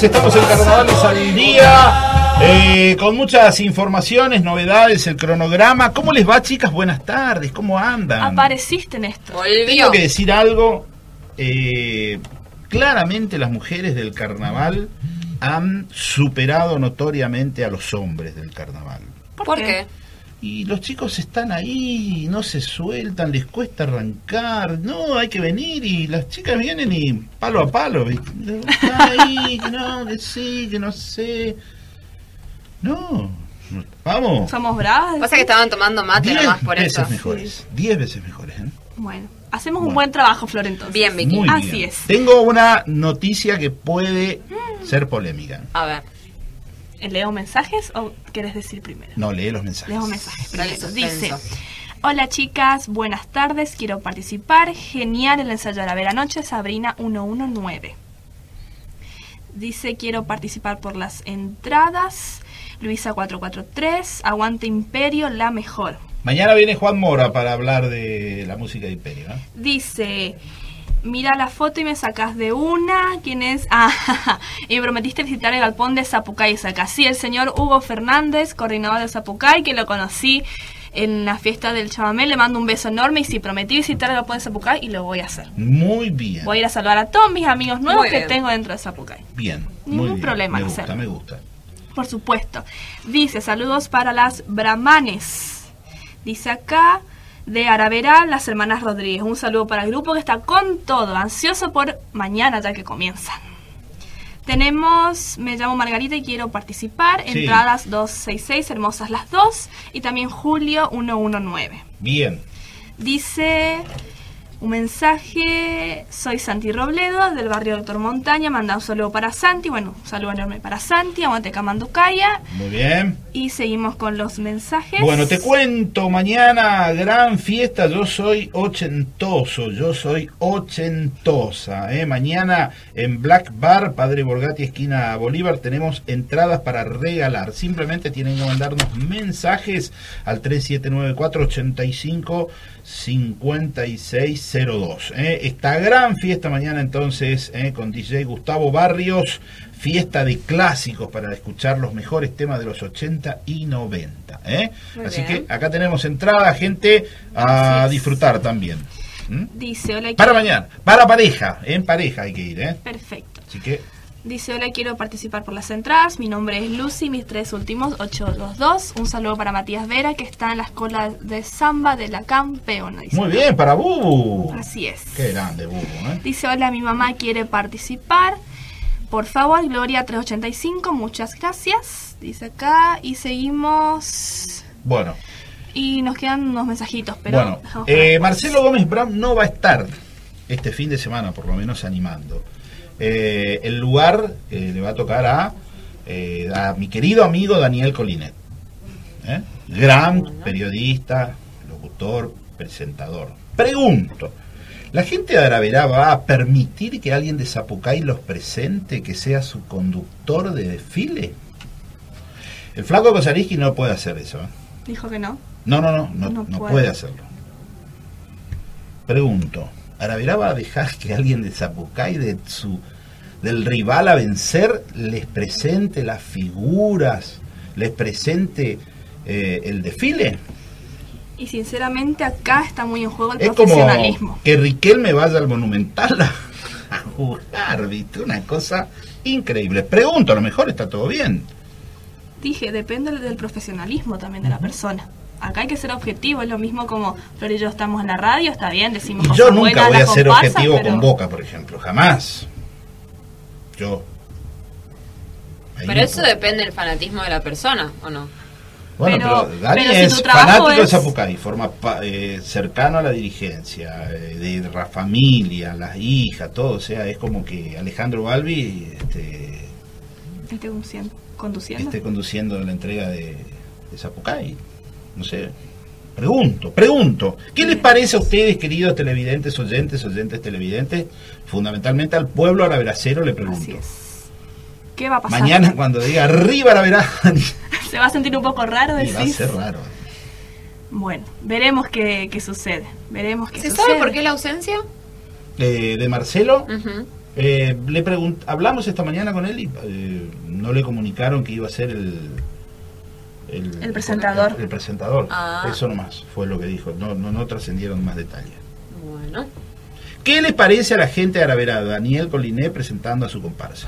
estamos en Carnavales al Día, con muchas informaciones, novedades, el cronograma. ¿Cómo les va, chicas? Buenas tardes, ¿cómo andan? Apareciste, Néstor. Tengo que decir algo, claramente las mujeres del carnaval han superado notoriamente a los hombres del carnaval. ¿Por qué? Y los chicos están ahí, no se sueltan, les cuesta arrancar. No, hay que venir y las chicas vienen y palo a palo. Están ahí, que no, que sí, que no sé. No, vamos. Somos bravas. Pasa que estaban tomando mate nomás por eso. 10 veces mejores, 10 veces mejores. Bueno, hacemos un buen trabajo, Flor, entonces. Bien, Vicky. Muy Así bien. es. Tengo una noticia que puede ser polémica. A ver. ¿Leo mensajes o quieres decir primero? No, lee los mensajes. Leo mensajes Dale primero. suspenso. Dice: hola chicas, buenas tardes, quiero participar. Genial el ensayo de la Veranoche, Sabrina 119. Dice: quiero participar por las entradas. Luisa 443, Aguante Imperio, la mejor. Mañana viene Juan Mora para hablar de la música de Imperio. Dice: mira la foto y me sacás de una. ¿Quién es? Ah, y me prometiste visitar el galpón de Zapucay. Saca. Sí, el señor Hugo Fernández, coordinador de Zapucay, que lo conocí en la fiesta del chamamé. Le mando un beso enorme y sí, prometí visitar el galpón de Zapucay y lo voy a hacer. Muy bien. Voy a ir a saludar a todos mis amigos nuevos Muy que bien. tengo dentro de Zapucay. Bien. Ningún muy bien. problema en Me gusta, hacerlo. me gusta. Por supuesto. Dice: saludos para las brahmanes. Dice acá, de Aravera, las hermanas Rodríguez. Un saludo para el grupo que está con todo, ansioso por mañana ya que comienzan. Tenemos, me llamo Margarita y quiero participar. Sí. Entradas 266, hermosas las dos. Y también Julio 119. Bien. Dice un mensaje: soy Santi Robledo, del barrio Doctor Montaña. Manda un saludo para Santi. Bueno, un saludo enorme para Santi. Aguante Camanducaya. Muy bien. Y seguimos con los mensajes. Bueno, te cuento, mañana gran fiesta, yo soy ochentoso, yo soy ochentosa. Mañana en Black Bar, Padre Borgatti, esquina Bolívar, tenemos entradas para regalar. Simplemente tienen que mandarnos mensajes al 3794-85-5602. Esta gran fiesta mañana entonces con DJ Gustavo Barrios. Fiesta de clásicos para escuchar los mejores temas de los 80 y 90. Muy Así bien. que acá tenemos entrada, gente, a Así es. disfrutar también. Dice: hola, Para quiero- mañana, para pareja, en pareja hay que ir. Perfecto. Así que, Dice: hola, quiero participar por las entradas. Mi nombre es Lucy, mis tres últimos 822. Un saludo para Matías Vera, que está en la escuela de samba de la Campeona. Dice. muy bien, para Bubu. Así es. Qué grande, Bubu. Dice: hola, mi mamá quiere participar. Por favor, Gloria 385, muchas gracias. Dice acá. Y seguimos. Bueno, Y nos quedan unos mensajitos, pero bueno, dejamos para después. Marcelo Gómez Brown no va a estar este fin de semana, por lo menos animando. El lugar le va a tocar a mi querido amigo Daniel Colinet. Gran periodista, locutor, presentador. Pregunto: ¿la gente de Aravera va a permitir que alguien de Zapucay los presente, que sea su conductor de desfile? El flaco Kosariski no puede hacer eso. Dijo que no. No puede hacerlo. Pregunto: ¿Aravera va a dejar que alguien de Zapucay, del rival a vencer, les presente las figuras, les presente el desfile? Y sinceramente acá está muy en juego el Es como profesionalismo. que Riquelme vaya al Monumental a jugar, ¿viste? Una cosa increíble. Pregunto, a lo mejor está todo bien. Dije, depende del profesionalismo también de la persona. Acá hay que ser objetivo, es lo mismo como Flor y yo estamos en la radio, está bien, decimos cosas Yo nunca buenas, voy a las ser comparsas, objetivo pero- con Boca, por ejemplo, jamás. Yo. Ahí Pero no eso puedo. depende del fanatismo de la persona, ¿o no? Bueno, pero Dani pero si es tu trabajo fanático de es- Zapucay, forma cercano a la dirigencia, de la familia, las hijas, todo. O sea, es como que Alejandro Balbi Esté conduciendo. esté conduciendo la entrega de Zapucay. No sé. Pregunto. ¿Qué les parece a ustedes, queridos televidentes, oyentes televidentes? Fundamentalmente al pueblo araveracero le pregunto. Así es. ¿Qué va a pasar? Mañana cuando diga arriba Araverá, Se va a sentir un poco raro, y va a decís. ser raro. Bueno, veremos qué sucede. Veremos qué ¿Se sucede. sabe por qué la ausencia? De Marcelo, Ujú. Hablamos esta mañana con él y no le comunicaron que iba a ser el presentador. El presentador. Ah. Eso nomás fue lo que dijo. No trascendieron más detalles. Bueno. ¿Qué le parece a la gente de Araverá, Daniel Coliné presentando a su comparsa?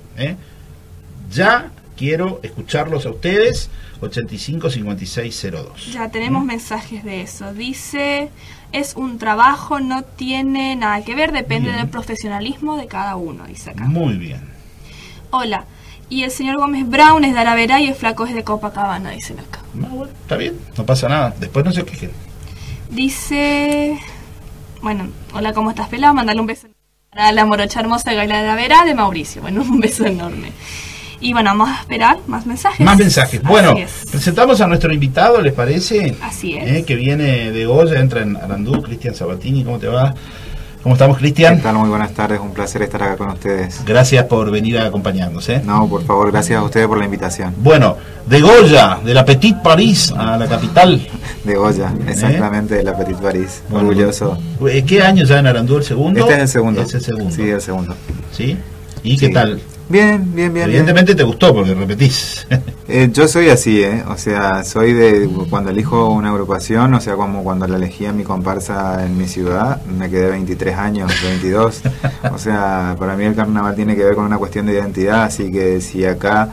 Ya quiero escucharlos a ustedes. 85-5602. Ya tenemos mensajes de eso. Dice, es un trabajo, no tiene nada que ver, depende del profesionalismo de cada uno, dice acá. Muy bien. Hola, y el señor Gómez Brown es de Araverá y el flaco es de Copacabana, dicen acá. Bueno, está bien, no pasa nada. Después no se quejen. Dice, bueno, hola, ¿cómo estás, pelado? Mandale un beso a la morocha hermosa de Araverá de Mauricio. Bueno, un beso enorme. Y bueno, vamos a esperar más mensajes. Más mensajes. Bueno, presentamos a nuestro invitado, ¿les parece? Así es. Que viene de Goya, entra en Arandú, Cristian Sabatini. ¿Cómo te va? ¿Cómo estamos, Cristian? ¿Qué tal? Muy buenas tardes, un placer estar acá con ustedes. Gracias por venir a acompañarnos. No, por favor, gracias a ustedes por la invitación. Bueno, de Goya, de la Petit Paris a la capital. De Goya, exactamente, de la Petit Paris. Orgulloso. ¿Qué año ya en Arandú, el segundo? Este es el segundo. Es el segundo. Sí, el segundo. ¿Sí? ¿Y qué tal? Bien. Evidentemente te gustó porque repetís. Yo soy así, o sea, soy de cuando elijo una agrupación, o sea, como cuando la elegí a mi comparsa en mi ciudad, me quedé 23 años, 22. O sea, para mí el carnaval tiene que ver con una cuestión de identidad, así que si acá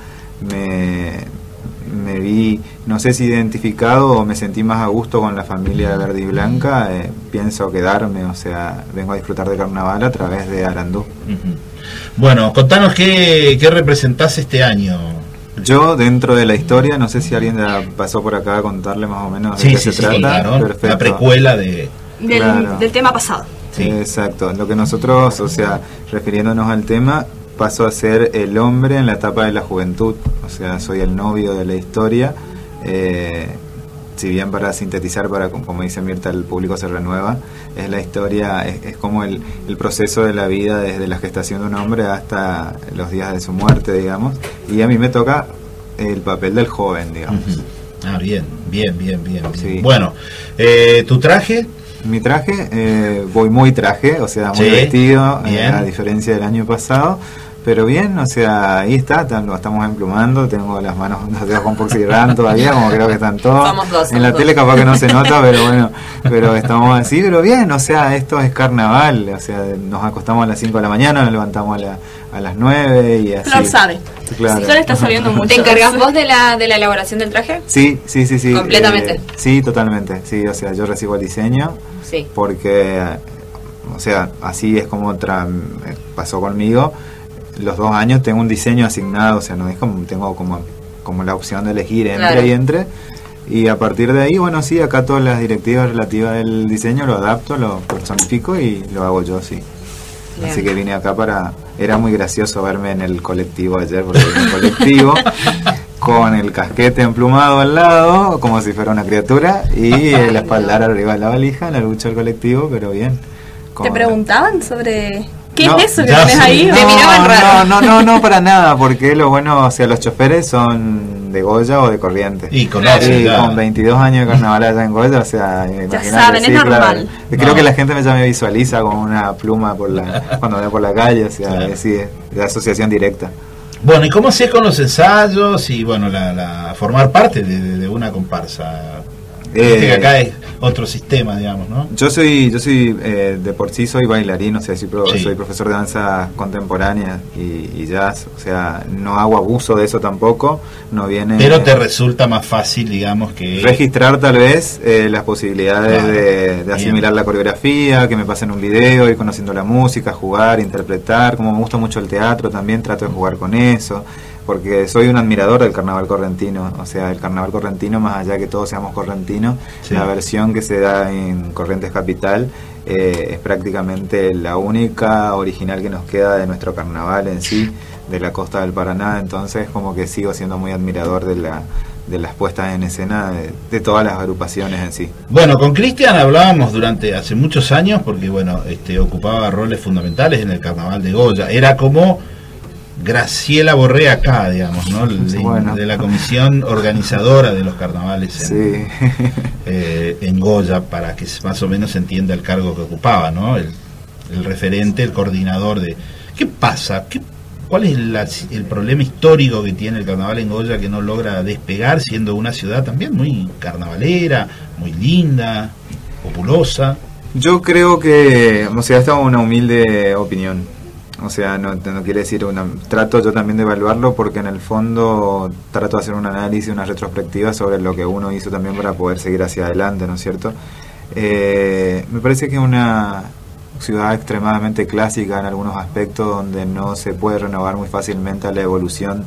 me vi, no sé si identificado o me sentí más a gusto con la familia verde y blanca, pienso quedarme, o sea, vengo a disfrutar de carnaval a través de Arandú. Bueno, contanos qué representás este año. Yo, dentro de la historia, no sé si alguien ya pasó por acá a contarle más o menos de qué se trata. Claro, perfecto. La precuela del tema pasado. Sí. Exacto, lo que nosotros, o sea, refiriéndonos al tema, paso a ser el hombre en la etapa de la juventud, o sea, soy el novio de la historia. Si bien para sintetizar, como dice Mirta, el público se renueva, es la historia, es como el proceso de la vida desde la gestación de un hombre hasta los días de su muerte, digamos, y a mí me toca el papel del joven, digamos. Ah, bien. Sí. Bueno, ¿tu traje? Mi traje, voy muy traje, o sea, muy vestido, a diferencia del año pasado. Pero bien, o sea, ahí lo estamos emplumando, tengo las manos, los dedos con poxirrán todavía, como creo que están todos. En la tele capaz que no se nota, pero bueno, pero estamos así, pero bien, o sea, esto es carnaval, o sea, nos acostamos a las 5 de la mañana, nos levantamos a las 9 y así. Flor sabe. Claro. Flor está sabiendo mucho. ¿Te encargas vos de la elaboración del traje? Sí. ¿Completamente? Sí, totalmente, sí, o sea, yo recibo el diseño, porque, o sea, así es como pasó conmigo. Los 2 años tengo un diseño asignado, o sea, no es como tengo como la opción de elegir entre, y a partir de ahí, bueno, sí, acá todas las directivas relativas del diseño lo adapto, lo personifico y lo hago yo, sí. Bien. Así que vine acá era muy gracioso verme en el colectivo ayer, porque en el colectivo con el casquete emplumado al lado, como si fuera una criatura, y el espaldar arriba de la valija, la lucha del colectivo, pero bien. ¿Te preguntaban sobre qué es eso que tenés ahí? Sí. Me miraban raro. No, para nada, porque lo bueno, o sea, los choferes son de Goya o de Corrientes. Y conocen, con 22 años de carnaval allá en Goya, o sea, ya saben, es normal. Claro. Creo que la gente ya me visualiza con una pluma cuando voy por la calle, o sea, de asociación directa. Bueno, ¿y cómo haces con los ensayos y bueno, formar parte de una comparsa? Que acá es otro sistema, digamos, ¿no? Yo soy de por sí soy bailarín, o sea, soy profesor de danza contemporánea y jazz, o sea, no hago abuso de eso tampoco, no viene. Pero te resulta más fácil, digamos, que registrar tal vez las posibilidades de asimilar la coreografía, que me pasen un video, ir conociendo la música, jugar, interpretar. Como me gusta mucho el teatro, también trato de jugar con eso. Porque soy un admirador del carnaval correntino, o sea, el carnaval correntino, más allá que todos seamos correntinos, la versión que se da en Corrientes Capital es prácticamente la única original que nos queda de nuestro carnaval en sí, de la costa del Paraná. Entonces como que sigo siendo muy admirador de las puestas en escena de todas las agrupaciones en sí. Bueno, con Cristian hablábamos hace muchos años, porque bueno, ocupaba roles fundamentales en el carnaval de Goya, era como Graciela Borré acá, digamos, ¿no? De la comisión organizadora de los carnavales en Goya, para que más o menos se entienda el cargo que ocupaba, ¿no? El referente, el coordinador ¿Qué pasa? ¿Cuál es el problema histórico que tiene el carnaval en Goya que no logra despegar, siendo una ciudad también muy carnavalera, muy linda, populosa? Yo creo que, o sea, esta es una humilde opinión. O sea, no quiere decir trato yo también de evaluarlo, porque en el fondo trato de hacer un análisis, una retrospectiva sobre lo que uno hizo también para poder seguir hacia adelante, ¿no es cierto? Me parece que es una ciudad extremadamente clásica en algunos aspectos, donde no se puede renovar muy fácilmente a la evolución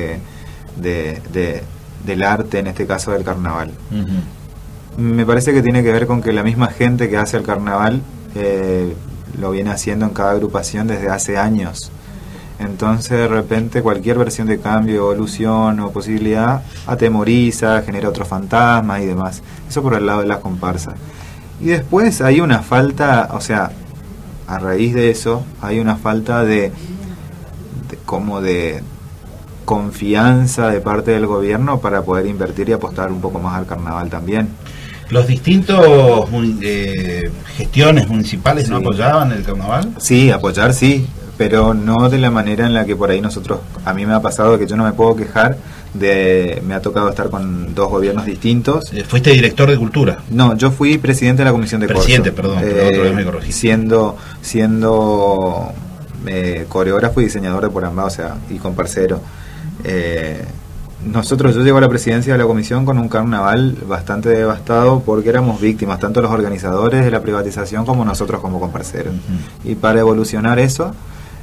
del arte, en este caso del carnaval. Me parece que tiene que ver con que la misma gente que hace el carnaval lo viene haciendo en cada agrupación desde hace años. Entonces, de repente, cualquier versión de cambio, evolución o posibilidad atemoriza, genera otros fantasmas y demás. Eso por el lado de las comparsas. Y después hay una falta, o sea, a raíz de eso, hay una falta de confianza de parte del gobierno para poder invertir y apostar un poco más al carnaval también. ¿Los distintos gestiones municipales no apoyaban el carnaval? Sí, apoyar sí, pero no de la manera en la que por ahí nosotros, a mí me ha pasado que yo no me puedo quejar me ha tocado estar con dos gobiernos distintos. ¿Fuiste director de cultura? No, yo fui presidente de la comisión de Presidente, Corso. perdón, pero otra vez me corregí. Siendo coreógrafo y diseñador de Porambá, o sea, y comparsero. Yo llego a la presidencia de la comisión con un carnaval bastante devastado, porque éramos víctimas, tanto los organizadores de la privatización como nosotros como comparseros. Y para evolucionar eso,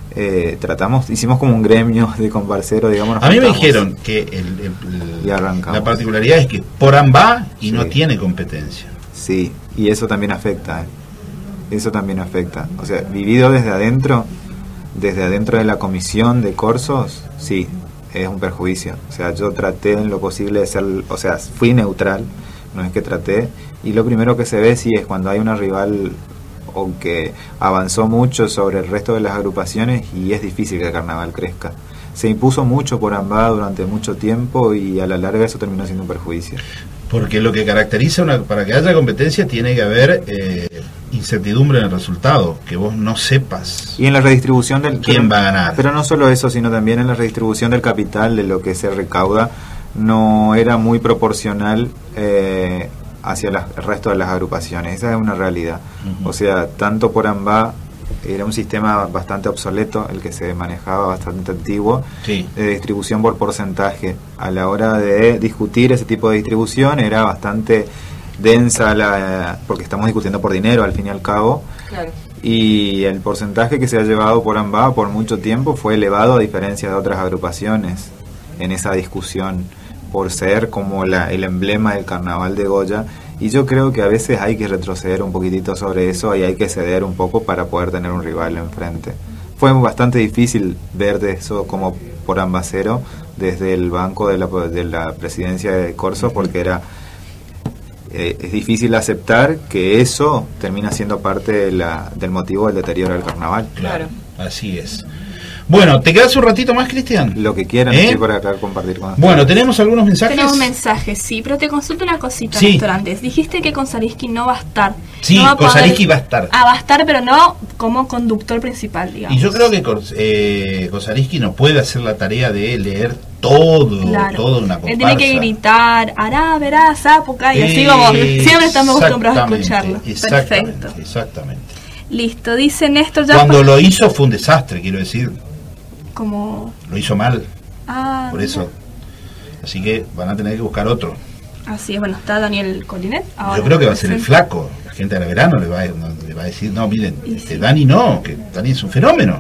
hicimos como un gremio de comparseros, digamos. A mí me dijeron que la particularidad es que Porambá y no tiene competencia. Sí, y eso también afecta. Eso también afecta. O sea, vivido desde adentro de la comisión de Corsos, sí, es un perjuicio. O sea, yo traté en lo posible de ser, o sea, fui neutral, no es que traté, y lo primero que se ve sí es cuando hay una rival o que avanzó mucho sobre el resto de las agrupaciones, y es difícil que el carnaval crezca. Se impuso mucho Porambá durante mucho tiempo, y a la larga eso terminó siendo un perjuicio. Porque lo que caracteriza para que haya competencia tiene que haber incertidumbre en el resultado, que vos no sepas. Y en la redistribución quién va a ganar. Pero no solo eso, sino también en la redistribución del capital, de lo que se recauda, no era muy proporcional hacia el resto de las agrupaciones. Esa es una realidad. O sea, tanto Porambá era un sistema bastante obsoleto, el que se manejaba, bastante antiguo, de distribución por porcentaje. A la hora de discutir ese tipo de distribución era bastante densa, porque estamos discutiendo por dinero al fin y al cabo. Claro. Y el porcentaje que se ha llevado Porambá por mucho tiempo fue elevado, a diferencia de otras agrupaciones en esa discusión, por ser como el emblema del carnaval de Goya. Y yo creo que a veces hay que retroceder un poquitito sobre eso, y hay que ceder un poco para poder tener un rival enfrente. Fue bastante difícil ver de eso como porambacero desde el banco de la presidencia de Corso, porque es difícil aceptar que eso termina siendo parte del motivo del deterioro del carnaval. Claro, así es. Bueno, ¿te quedas un ratito más, Cristian? Lo que quieran, estoy para acá compartir con ustedes. Bueno, ¿tenemos algunos mensajes? Tenemos mensajes, sí, pero te consulto una cosita, Sí. Néstor, antes. Dijiste que Gonzaliski no va a estar. Sí, no va a Gonzaliski va a estar. Ah, va a estar, pero no como conductor principal, digamos. Y yo creo que Gonzaliski no puede hacer la tarea de leer todo, Claro. toda una comparsa. Él tiene que gritar, hará, verá, zapuca, y así como siempre estamos acostumbrados a escucharlo. Perfecto. Exactamente. Listo, dice Néstor ya. Cuando lo hizo fue un desastre, quiero decir. Como. Lo hizo mal, Ah, por eso. Así que van a tener que buscar otro. así es, bueno, está Daniel Colinet. Ahora Yo creo que va a ser el presente. flaco. La gente de la verano le va a decir, no, miren, Dani no, que Dani es un fenómeno.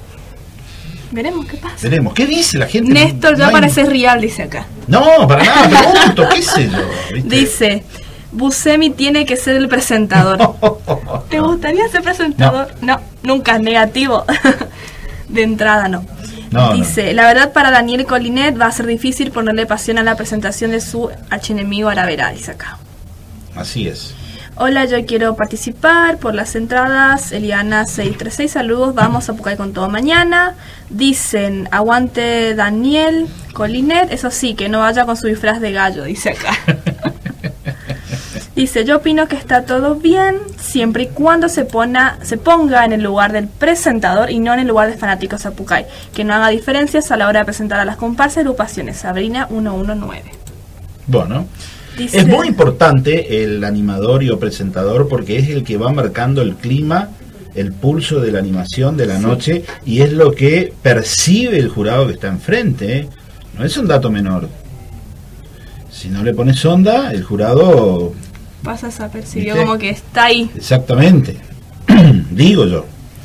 Veremos qué pasa. Veremos. ¿Qué dice la gente? Néstor ya No hay- parece real, dice acá. No, para nada, pregunto, qué sé yo. ¿viste? Dice, Buscemi tiene que ser el presentador. ¿Te gustaría ser presentador? No, nunca es negativo. De entrada no. No, Dice, la verdad para Daniel Colinet va a ser difícil ponerle pasión a la presentación de su archienemigo Aravera, dice acá. Así es. Hola, yo quiero participar por las entradas. Eliana 636, saludos, vamos a Pucay con todo mañana. Dicen, aguante Daniel Colinet, eso sí, que no vaya con su disfraz de gallo, dice acá. Dice, yo opino que está todo bien siempre y cuando se ponga en el lugar del presentador y no en el lugar de fanáticos Zapucay, que no haga diferencias a la hora de presentar a las comparsas y agrupaciones. Sabrina 119. Bueno, Dice, es muy importante el animador y o presentador porque es el que va marcando el clima, el pulso de la animación de la noche y es lo que percibe el jurado que está enfrente, ¿eh? No es un dato menor. Si no le pones onda, el jurado... pasa desapercibido, ¿viste? como que está ahí. Exactamente. Digo yo.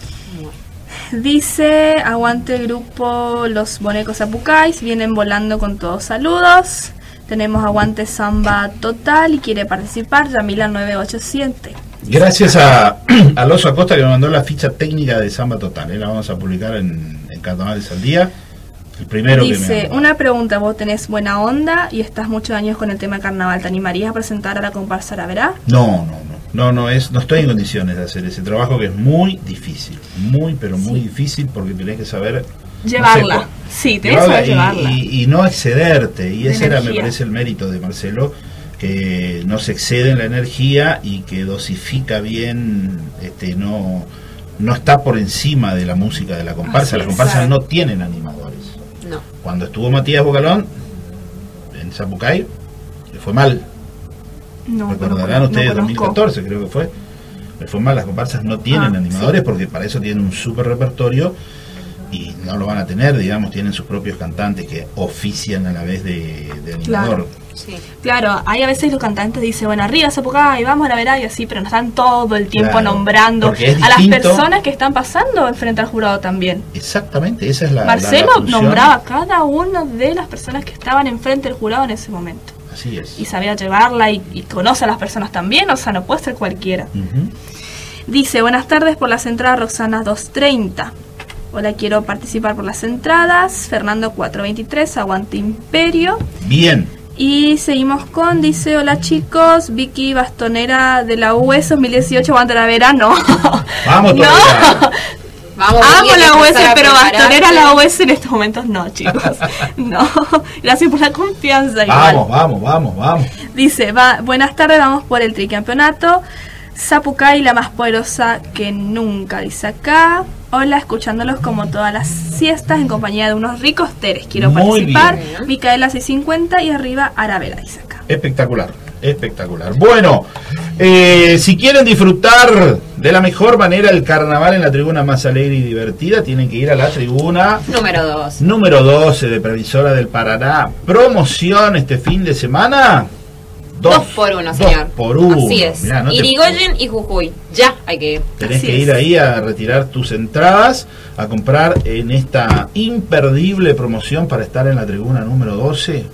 Dice, aguante el grupo Los Bonecos Zapucay, vienen volando con todos saludos. Tenemos aguante Samba Total y quiere participar, Yamila 987. Gracias a Oso Acosta que me mandó la ficha técnica de Samba Total, ¿eh? La vamos a publicar en Carnavales al Día. El primero que Dice, me... una pregunta, vos tenés buena onda y estás muchos años con el tema de carnaval, ¿te animarías a presentar a la comparsa Araverá? No estoy en condiciones de hacer ese trabajo que es muy difícil, muy difícil porque tenés que saber Llevarla, no sé, sí, tenés que saber llevarla. y no excederte, y De ese era, me energía. parece, el mérito de Marcelo, que no se excede en la energía y que dosifica bien, no está por encima de la música de la comparsa. Así Las es, comparsas ¿sabe? no tienen animadores. No. Cuando estuvo Matías Bocalón en Zapucay, le fue mal. No, Recordarán ustedes, no conozco. 2014 creo que fue. Le fue mal, las comparsas no tienen animadores porque para eso tienen un super repertorio y no lo van a tener, digamos, tienen sus propios cantantes que ofician a la vez de animador. Claro, hay a veces los cantantes dicen, bueno, arriba Zapucay, vamos a la verá y así, pero nos están todo el tiempo Claro, nombrando porque es a las distinto. personas que están pasando enfrente al jurado también. Exactamente, esa es la Marcelo la función. nombraba a cada una de las personas que estaban enfrente del jurado en ese momento. Así es. Y sabía llevarla y conoce a las personas también, o sea, no puede ser cualquiera. Dice, buenas tardes por las entradas, Roxana 230. Hola, quiero participar por las entradas. Fernando 423, aguante Imperio. Bien. Y seguimos con, dice, hola chicos, Vicky Bastonera de la US 2018, aguante la verano. Vamos No. todavía. Vamos, Amo Vicky, hay la que US, empezar a pero prepararse. Bastonera la US en estos momentos no, chicos. No. Gracias por la confianza. igual. Vamos. Dice, buenas tardes, vamos por el tricampeonato. Zapucay, la más poderosa que nunca, dice acá. Hola, escuchándolos como todas las siestas en compañía de unos ricos teres. Quiero Muy participar. bien. Micaela 650 y arriba Arabela, dice acá. Espectacular. Bueno, si quieren disfrutar de la mejor manera el carnaval en la tribuna más alegre y divertida, tienen que ir a la tribuna Número 12 de Previsora del Paraná. Promoción este fin de semana. 2 por 1, señor. por 1. Así es. Mirá, no te- Irigoyen y Jujuy. Ya hay que ir. Tenés Así que es. ir ahí a retirar tus entradas, a comprar en esta imperdible promoción para estar en la tribuna número 12.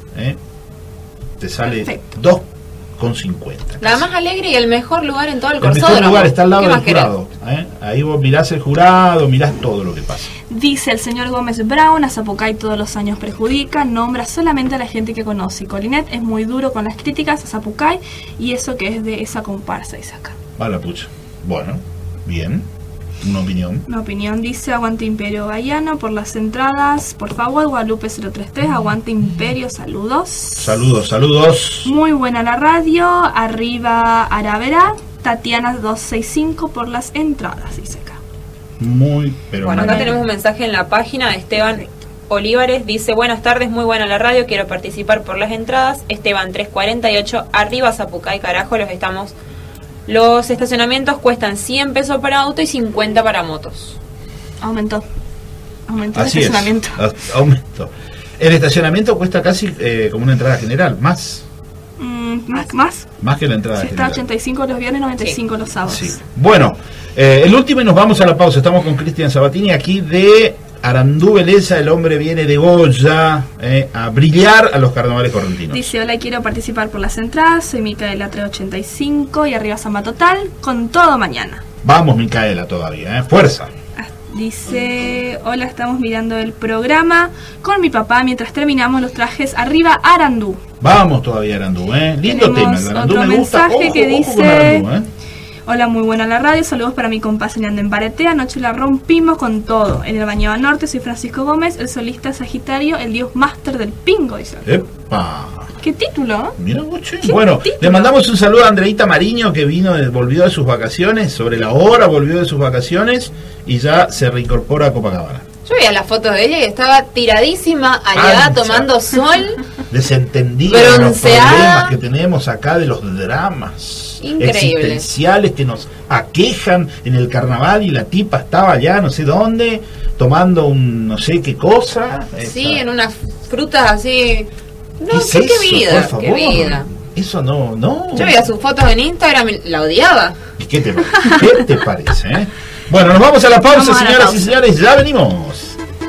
Te sale 2,50. La más alegre y el mejor lugar en todo el El Corsódromo. mejor lugar está al lado ¿Qué del más querés? jurado. Ahí vos mirás el jurado, mirás todo lo que pasa. Dice el señor Gómez Brown, a Zapucay todos los años perjudica, nombra solamente a la gente que conoce. Y Colinet es muy duro con las críticas a Zapucay y eso que es de esa comparsa, dice acá. Va la pucha. Bueno, bien. Una opinión. Mi opinión dice, aguante Imperio Gaiano por las entradas. Por favor, Guadalupe 033, aguante Imperio, saludos. Saludos. Muy buena la radio, arriba Aravera, Tatiana 265 por las entradas, dice acá. Muy, pero Bueno, muy acá bien. tenemos un mensaje en la página de Esteban Olivares. Dice, buenas tardes, muy buena la radio, quiero participar por las entradas. Esteban 348, arriba Zapucay, carajo, los estacionamientos cuestan 100 pesos para auto y 50 para motos. Aumentó el Así es. estacionamiento. Aumentó. El estacionamiento cuesta casi como una entrada general, más Más. que la entrada Está general. 85 los viernes, 95 los sábados. Sí. Bueno, el último y nos vamos a la pausa. Estamos con Cristian Sabatini aquí de Arandú Beleza. El hombre viene de Goya a brillar a los carnavales correntinos. Dice, hola, quiero participar por las entradas, soy Micaela 385 y arriba Samba Total, con todo mañana. Vamos, Micaela, todavía, fuerza. Dice, hola, estamos mirando el programa con mi papá mientras terminamos los trajes, arriba Arandú. Vamos todavía, Arandú, Lindo tema, Tenemos el Arandú otro me gusta. mensaje Ojo, que ojo con dice, Arandú, hola, muy buena la radio, saludos para mi compa Señando en Bareté, anoche la rompimos con todo. En el Bañaba Norte soy Francisco Gómez, el solista Sagitario, el dios máster del pingo, dice. Epa. ¿Qué ¿Qué título? Mira vos, che. Bueno, le mandamos un saludo a Andreita Mariño, que volvió de sus vacaciones, sobre la hora volvió de sus vacaciones y ya se reincorpora a Copacabana. Yo veía las fotos de ella y estaba tiradísima allá tomando sol. Desentendida de los problemas que tenemos acá, de los dramas existenciales que nos aquejan en el carnaval, y la tipa estaba allá no sé dónde, tomando un no sé qué cosa. Sí, en unas frutas así. No sé qué vida, por favor, qué vida. Eso no. Yo veía sus fotos en Instagram y la odiaba. ¿Y qué te parece? Bueno, nos vamos a la pausa, señoras y señores, ya venimos.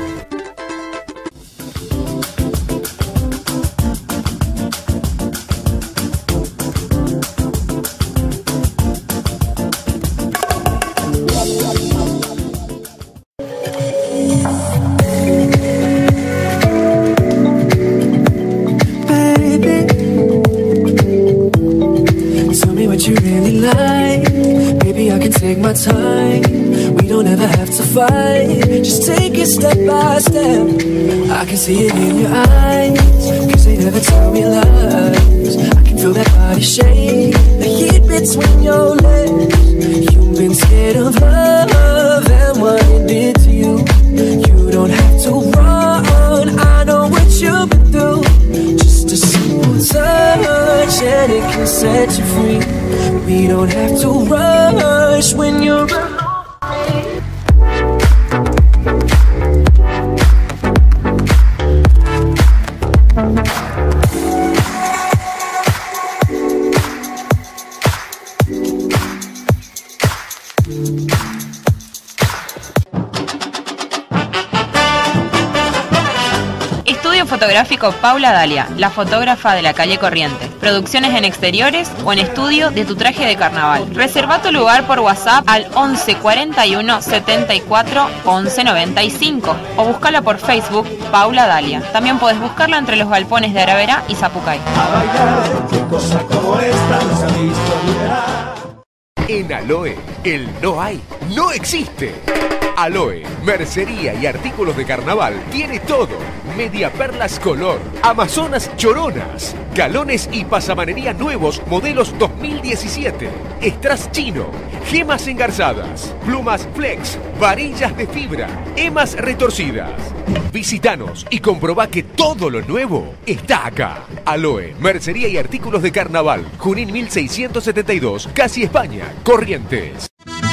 My time, we don't ever have to fight. Just take it step by step. I can see it in your eyes, cause they never tell me lies. I can feel that body shake, the heat between your legs. You've been scared of love and what it did to you. You don't have to run, I know what you've been through. Just a simple touch and it can set you free. We don't have to rush when you're alone. Fotográfico Paula Dalia, la fotógrafa de la calle Corrientes. Producciones en exteriores o en estudio de tu traje de carnaval. Reserva tu lugar por WhatsApp al 11 41 74 11 95 o búscala por Facebook Paula Dalia. También podés buscarla entre los galpones de Aravera y Zapucay. En Aloe, el no hay, no existe. Aloe, mercería y artículos de carnaval, tiene todo. Media perlas color, amazonas choronas, galones y pasamanería nuevos modelos 2017. Strass chino, gemas engarzadas, plumas flex, varillas de fibra, emas retorcidas. Visítanos y comprobá que todo lo nuevo está acá. Aloe, mercería y artículos de carnaval, Junín 1672, Casi España, Corrientes.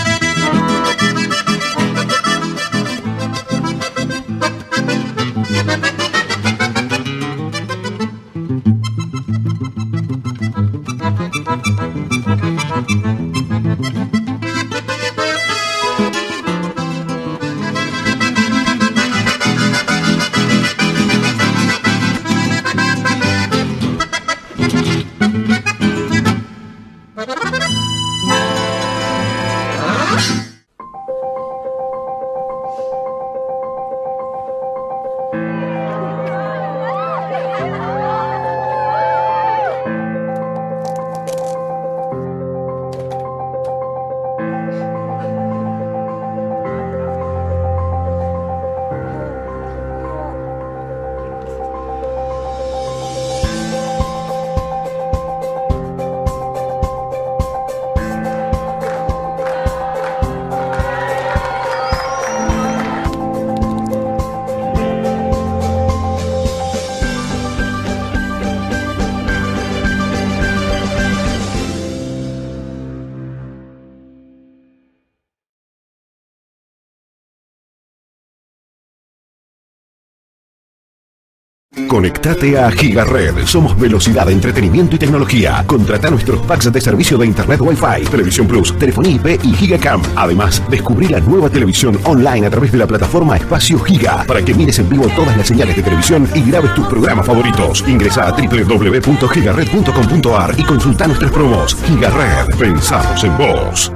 Conectate a Gigared. Somos velocidad, entretenimiento y tecnología. Contrata nuestros packs de servicio de internet Wi-Fi, Televisión Plus, telefonía IP y Gigacam. Además, descubrí la nueva televisión online a través de la plataforma Espacio Giga para que mires en vivo todas las señales de televisión y grabes tus programas favoritos. Ingresa a www.gigared.com.ar y consulta nuestras promos. Gigared. Pensamos en vos.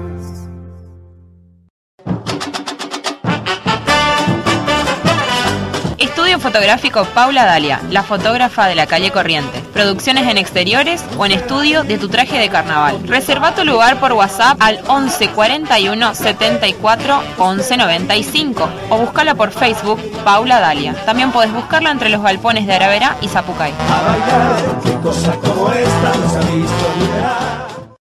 Fotográfico Paula Dalia, la fotógrafa de la calle Corrientes. producciones en exteriores o en estudio de tu traje de carnaval. Reserva tu lugar por WhatsApp al 11 41 74 11 95 o búscala por Facebook Paula Dalia. También podés buscarla entre los galpones de Aravera y Zapucay. A bailar, qué cosa como esta no se ha visto ni verá.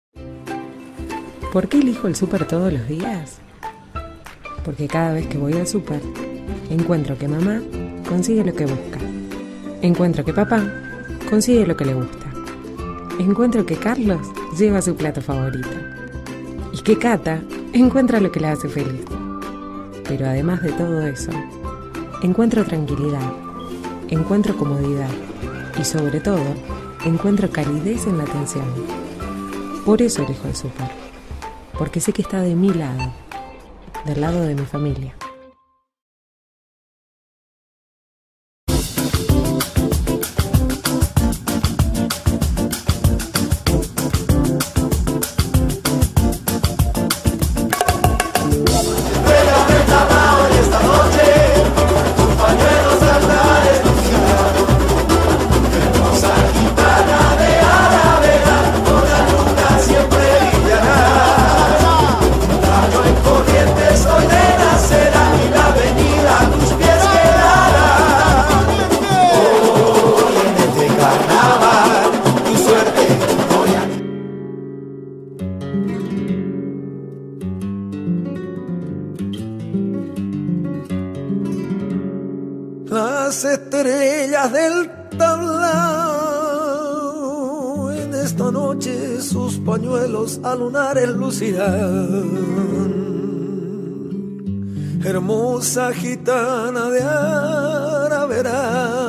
¿Por qué elijo el súper todos los días? Porque cada vez que voy al súper, encuentro que mamá consigue lo que busca. Encuentro que papá consigue lo que le gusta. Encuentro que Carlos lleva su plato favorito. Y que Cata encuentra lo que la hace feliz. Pero además de todo eso, encuentro tranquilidad, encuentro comodidad y sobre todo, encuentro calidez en la atención. Por eso elijo el súper, porque sé que está de mi lado, del lado de mi familia. Las estrellas del tablao en esta noche sus pañuelos a lunares lucirán. Hermosa gitana de Aravera,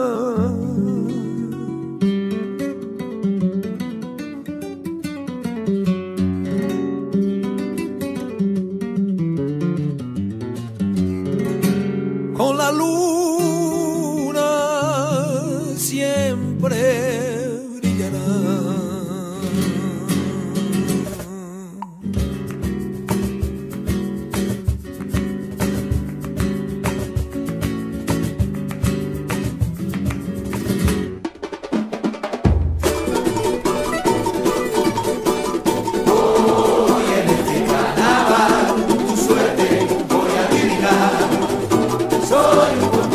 con la luna siempre brillará. Hoy en este carnaval tu suerte voy a adivinar. Soy un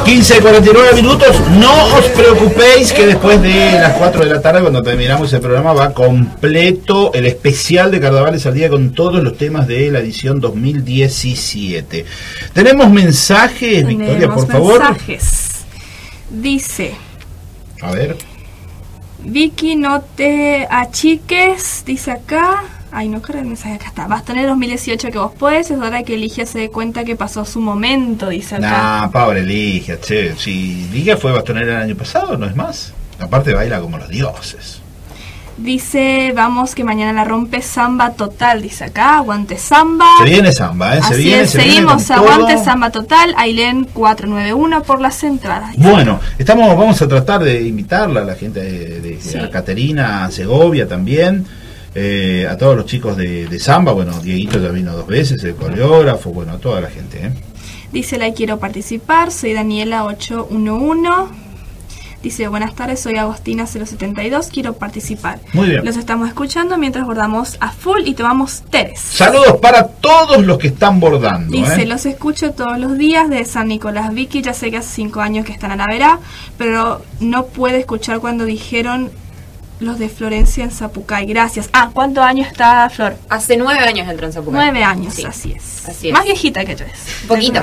15:49 minutos. No os preocupéis que después de las 4 de la tarde, cuando terminamos el programa, va completo el especial de Carnavales al Día con todos los temas de la edición 2017. Tenemos mensajes, Victoria, por favor. Mensajes. Dice... A ver. Vicky, no te achiques, dice acá. Ay, no creo el mensaje, acá está. Bastoner 2018 que vos podés, es hora que Ligia se dé cuenta que pasó su momento, dice acá. Nah, pobre Ligia, che. Si Ligia fue bastonera el año pasado, no es más. Aparte baila como los dioses. Dice, vamos que mañana la rompe Samba Total, dice acá, aguante Samba. Se viene Samba, se Así viene, es, se seguimos, viene con aguante todo. Samba Total, Ailén 491 por las entradas. Bueno, vamos a tratar de invitarla a la gente de a Caterina Segovia también, a todos los chicos de Samba. Bueno, Dieguito ya vino 2 veces, el coreógrafo, bueno, a toda la gente. Dice, la quiero participar, soy Daniela 811. Dice, buenas tardes, soy Agostina 072, quiero participar. Muy bien. Los estamos escuchando mientras bordamos a full y tomamos teres. Saludos para todos los que están bordando. Dice, los escucho todos los días de San Nicolás. Vicky, ya sé que hace 5 años que están a la vera, pero no puede escuchar cuando dijeron los de Florencia en Zapucay. Gracias. Ah, ¿cuántos años está Flor? Hace 9 años entró en Zapucay. 9 años, Sí. Así es. Así es. Más viejita que yo es. Un poquito.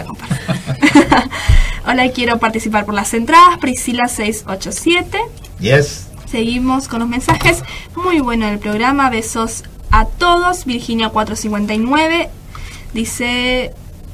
Hola, quiero participar por las entradas. Priscila 687. Yes. Seguimos con los mensajes. Muy bueno el programa. Besos a todos. Virginia 459. Dice...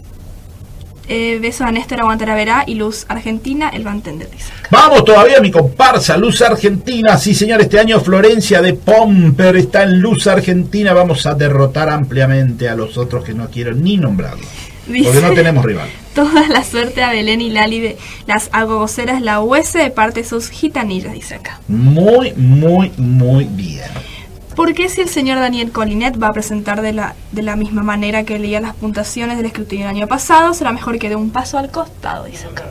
besos a Néstor Aguantara Verá y Luz Argentina. Él va a entender, dice. Vamos todavía, mi comparsa, Luz Argentina. Sí, señor, este año Florencia de Pomper está en Luz Argentina. Vamos a derrotar ampliamente a los otros que no quiero ni nombrarlos. Porque no tenemos rival. Toda la suerte a Belén y Lali de las agogoceras La US de parte de sus gitanillas, dice acá. Muy, muy, muy bien. ¿Por qué si el señor Daniel Colinet va a presentar de la misma manera que leía las puntuaciones del escrutinio del año pasado, será mejor que dé un paso al costado, dice acá?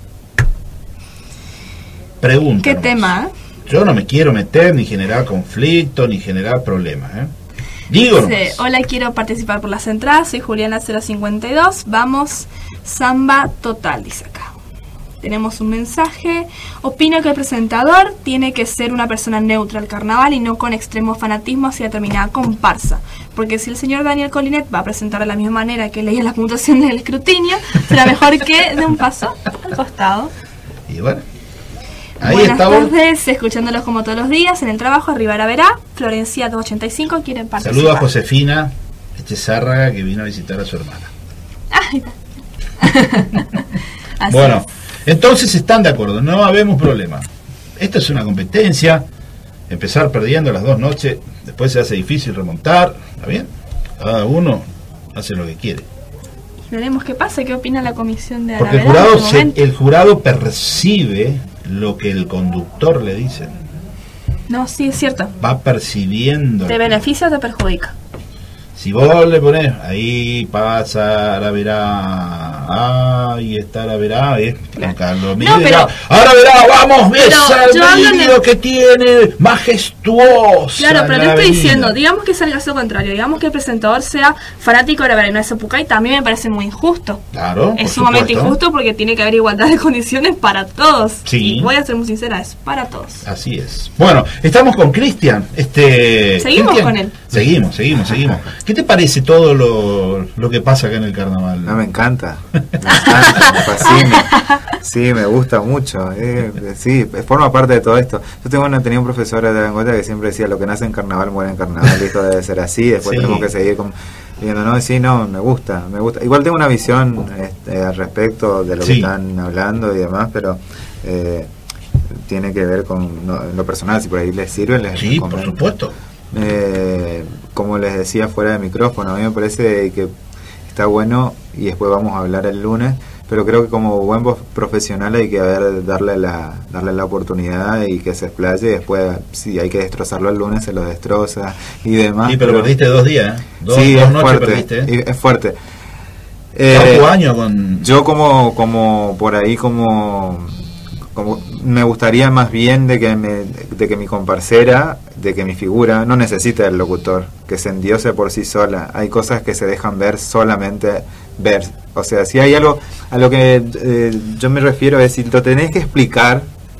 Pregunta. ¿Qué nomás. tema? Yo no me quiero meter ni generar conflicto ni generar problemas. Digo nomás. Dice, hola, quiero participar por las entradas, soy Juliana 052, vamos, Samba Total, dice acá. Tenemos un mensaje. Opino que el presentador tiene que ser una persona neutra al carnaval y no con extremo fanatismo hacia determinada comparsa. Porque si el señor Daniel Colinet va a presentar de la misma manera que leía las puntuaciones del escrutinio, será mejor que dé un paso al costado. Y bueno, ahí Buenas estamos. tardes, escuchándolos como todos los días en el trabajo. Rivera Verá, Florencia 285, quieren participar. Saludo a Josefina Echezárraga, que vino a visitar a su hermana. Ay, así Bueno, es. entonces están de acuerdo, no habemos problema. Esto es una competencia. Empezar perdiendo las 2 noches, después se hace difícil remontar. ¿Está bien? Cada uno hace lo que quiere. Veremos qué pasa, qué opina la comisión de Porque Aravera en este el momento. jurado percibe lo que el conductor le dice. No, sí, es cierto. Va percibiendo. ¿Te beneficia o te perjudica? Si vos le pones, ahí pasa Aravera, ahí está Aravera, Juan Carlos Miguel, pero- Aravera, vamos, Pero besa yo hablo el de- vídeo que tiene, majestuosa. Claro, pero la te estoy avenida. diciendo, digamos que sea el caso contrario, digamos que el presentador sea fanático de Aravera y no de Zapucay, también me parece muy injusto. Claro, Es por sumamente supuesto. injusto porque tiene que haber igualdad de condiciones para todos. Sí. Y voy a ser muy sincera, es para todos. Así es. Bueno, estamos con Cristian. Seguimos Cristian, con él. Seguimos. ¿Qué te parece todo lo que pasa acá en el carnaval? No, me encanta. Me fascina. Sí, me gusta mucho. Sí, forma parte de todo esto. Yo tenía un profesor de la Angota que siempre decía: lo que nace en carnaval muere en carnaval. Y esto debe ser así. Después Sí. tenemos que seguir viendo, ¿no? Sí, no, me gusta. Igual tengo una visión al respecto de lo que Sí. están hablando y demás, pero tiene que ver con lo personal. Si por ahí les sirve, les Sí, por comento. supuesto. Como les decía fuera de micrófono, a mí me parece que está bueno, y después vamos a hablar el lunes, pero creo que como buen profesional hay que darle la oportunidad y que se explaye, y después si hay que destrozarlo el lunes se lo destroza y demás. Sí, pero perdiste 2 días, ¿eh? Dos Sí, es noches fuerte, perdiste, ¿eh? y es fuerte. Cuarto año con... Yo como por ahí como me gustaría más bien de que mi comparsera, de que mi figura no necesite del locutor, que se endiose por sí sola. Hay cosas que se dejan ver solamente ver. O sea, si hay algo a lo que yo me refiero es si lo tenés que explicar,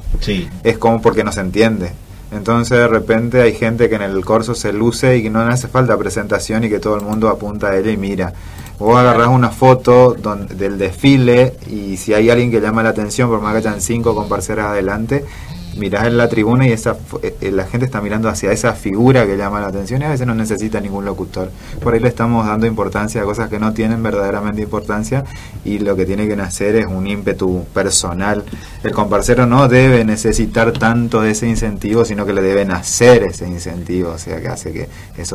es como porque no se entiende. Entonces de repente hay gente que en el corso se luce y que no hace falta presentación y que todo el mundo apunta a ella y mira. Vos agarrás una foto del desfile y si hay alguien que llama la atención, por más que hayan 5 comparseras adelante, mirás en la tribuna y la gente está mirando hacia esa figura que llama la atención y a veces no necesita ningún locutor. Por ahí le estamos dando importancia a cosas que no tienen verdaderamente importancia y lo que tiene que nacer es un ímpetu personal. El comparsero no debe necesitar tanto de ese incentivo, sino que le debe nacer ese incentivo, o sea, que hace que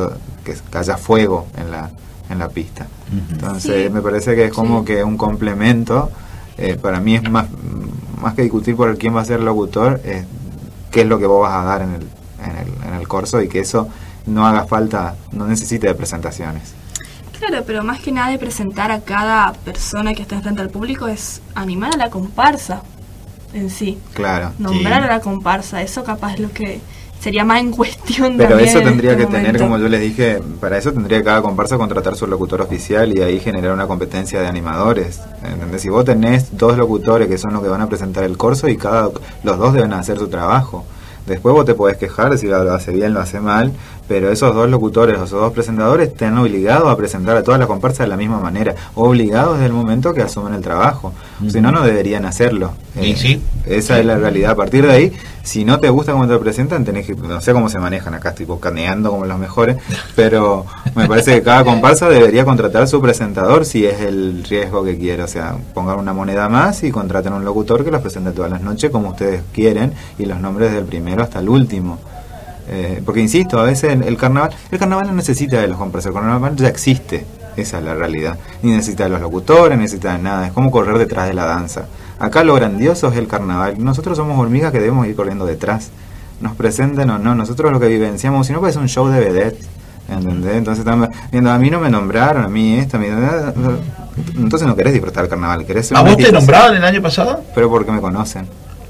haya fuego en la pista. Entonces me parece que es como que un complemento. Para mí es más que discutir por quién va a ser el locutor, qué es lo que vos vas a dar en el corso y que eso no haga falta, no necesite de presentaciones. Claro, pero más que nada de presentar a cada persona que está enfrente al público es animar a la comparsa en sí. Claro. Nombrar a la comparsa, eso capaz es lo que sería más en cuestión. Pero también eso tendría que momento. tener, como yo les dije, para eso tendría cada comparsa contratar su locutor oficial y ahí generar una competencia de animadores. ¿Entendés? Si vos tenés 2 locutores que son los que van a presentar el corso y los 2 deben hacer su trabajo. Después vos te podés quejar si lo hace bien, lo hace mal, pero esos 2 locutores o esos 2 presentadores están obligados a presentar a todas las comparsas de la misma manera, obligados desde el momento que asumen el trabajo. Si no, no deberían hacerlo. Esa es la realidad. A partir de ahí, si no te gusta cómo te presentan, tenés que, no sé cómo se manejan acá, tipo caneando como los mejores, pero me parece que cada comparsa debería contratar su presentador si es el riesgo que quiere. O sea, pongan una moneda más y contraten un locutor que los presente todas las noches como ustedes quieren y los nombres del primero hasta el último. Porque insisto, a veces el carnaval no necesita de los comparsas, el carnaval ya existe, esa es la realidad. Ni necesita de los locutores, ni necesita de nada, es como correr detrás de la danza. Acá lo grandioso es el carnaval, nosotros somos hormigas que debemos ir corriendo detrás, nos presenten o no, nosotros lo que vivenciamos, si no puede ser un show de vedettes, ¿entendés? Entonces estamos viendo, a mí no me nombraron, a mí esto, a mí... Entonces no querés disfrutar el carnaval, querés ser... ¿A vos te nombraron el año pasado? Pero porque me conocen.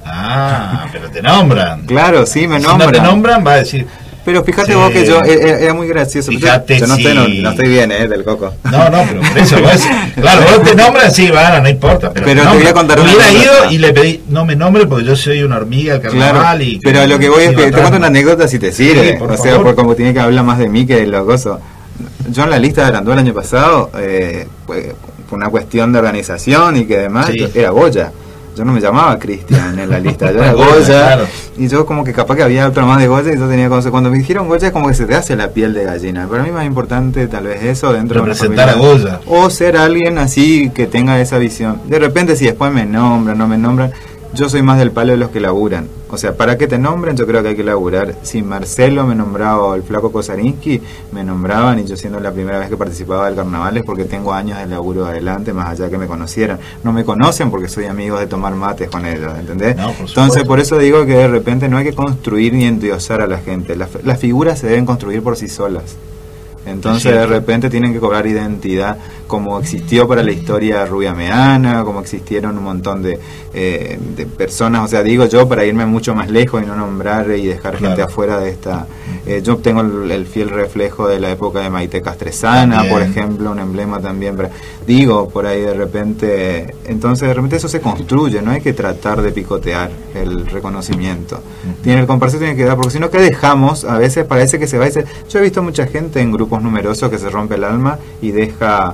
Ah, pero te nombran. Claro, sí, me nombran. Si no te nombran, va a decir... Pero fíjate vos que yo, era muy gracioso. Fíjate, yo no estoy bien, del coco. No, pero por eso vos, claro, vos te nombran, sí, bueno, no importa. Pero te voy a contar una hubiera ido y le pedí, no me nombre porque yo soy una hormiga al carnaval. Claro, y pero lo que voy es que te cuento una anécdota si te sirve. Sí, o sea, porque como tiene que hablar más de mí que de lo gozo. Yo en la lista de Arandú el año pasado, fue una cuestión de organización y que además era Goya. Yo no me llamaba Cristian en la lista, yo era Goya, claro. Y yo como que capaz que había otro más de Goya y yo tenía cosas. Cuando me dijeron Goya es como que se te hace la piel de gallina. Para mí más importante tal vez eso dentro de una familia. A Goya. O ser alguien así que tenga esa visión. De repente si después me nombran, no me nombran, yo soy más del palo de los que laburan. O sea, para que te nombren yo creo que hay que laburar. Si Marcelo me nombraba o el flaco Kosarinsky me nombraban y yo siendo la primera vez que participaba del carnaval es porque tengo años de laburo adelante, más allá que me conocieran. No me conocen porque soy amigo de tomar mates con ellos, ¿entendés? No, entonces por eso digo que de repente no hay que construir ni endiosar a la gente. Las figuras se deben construir por sí solas. Entonces de repente tienen que cobrar identidad, como existió para la historia Rubia Meana, como existieron un montón de personas. O sea, digo yo, para irme mucho más lejos y no nombrar y dejar gente afuera de esta... yo tengo el fiel reflejo de la época de Maite Castresana, también, por ejemplo, un emblema también. Digo, por ahí de repente... Entonces de repente eso se construye, no hay que tratar de picotear el reconocimiento. El comparsa tiene que dar, porque si no, ¿qué dejamos? A veces parece que se va a decir... Yo he visto mucha gente en grupos numerosos que se rompe el alma y deja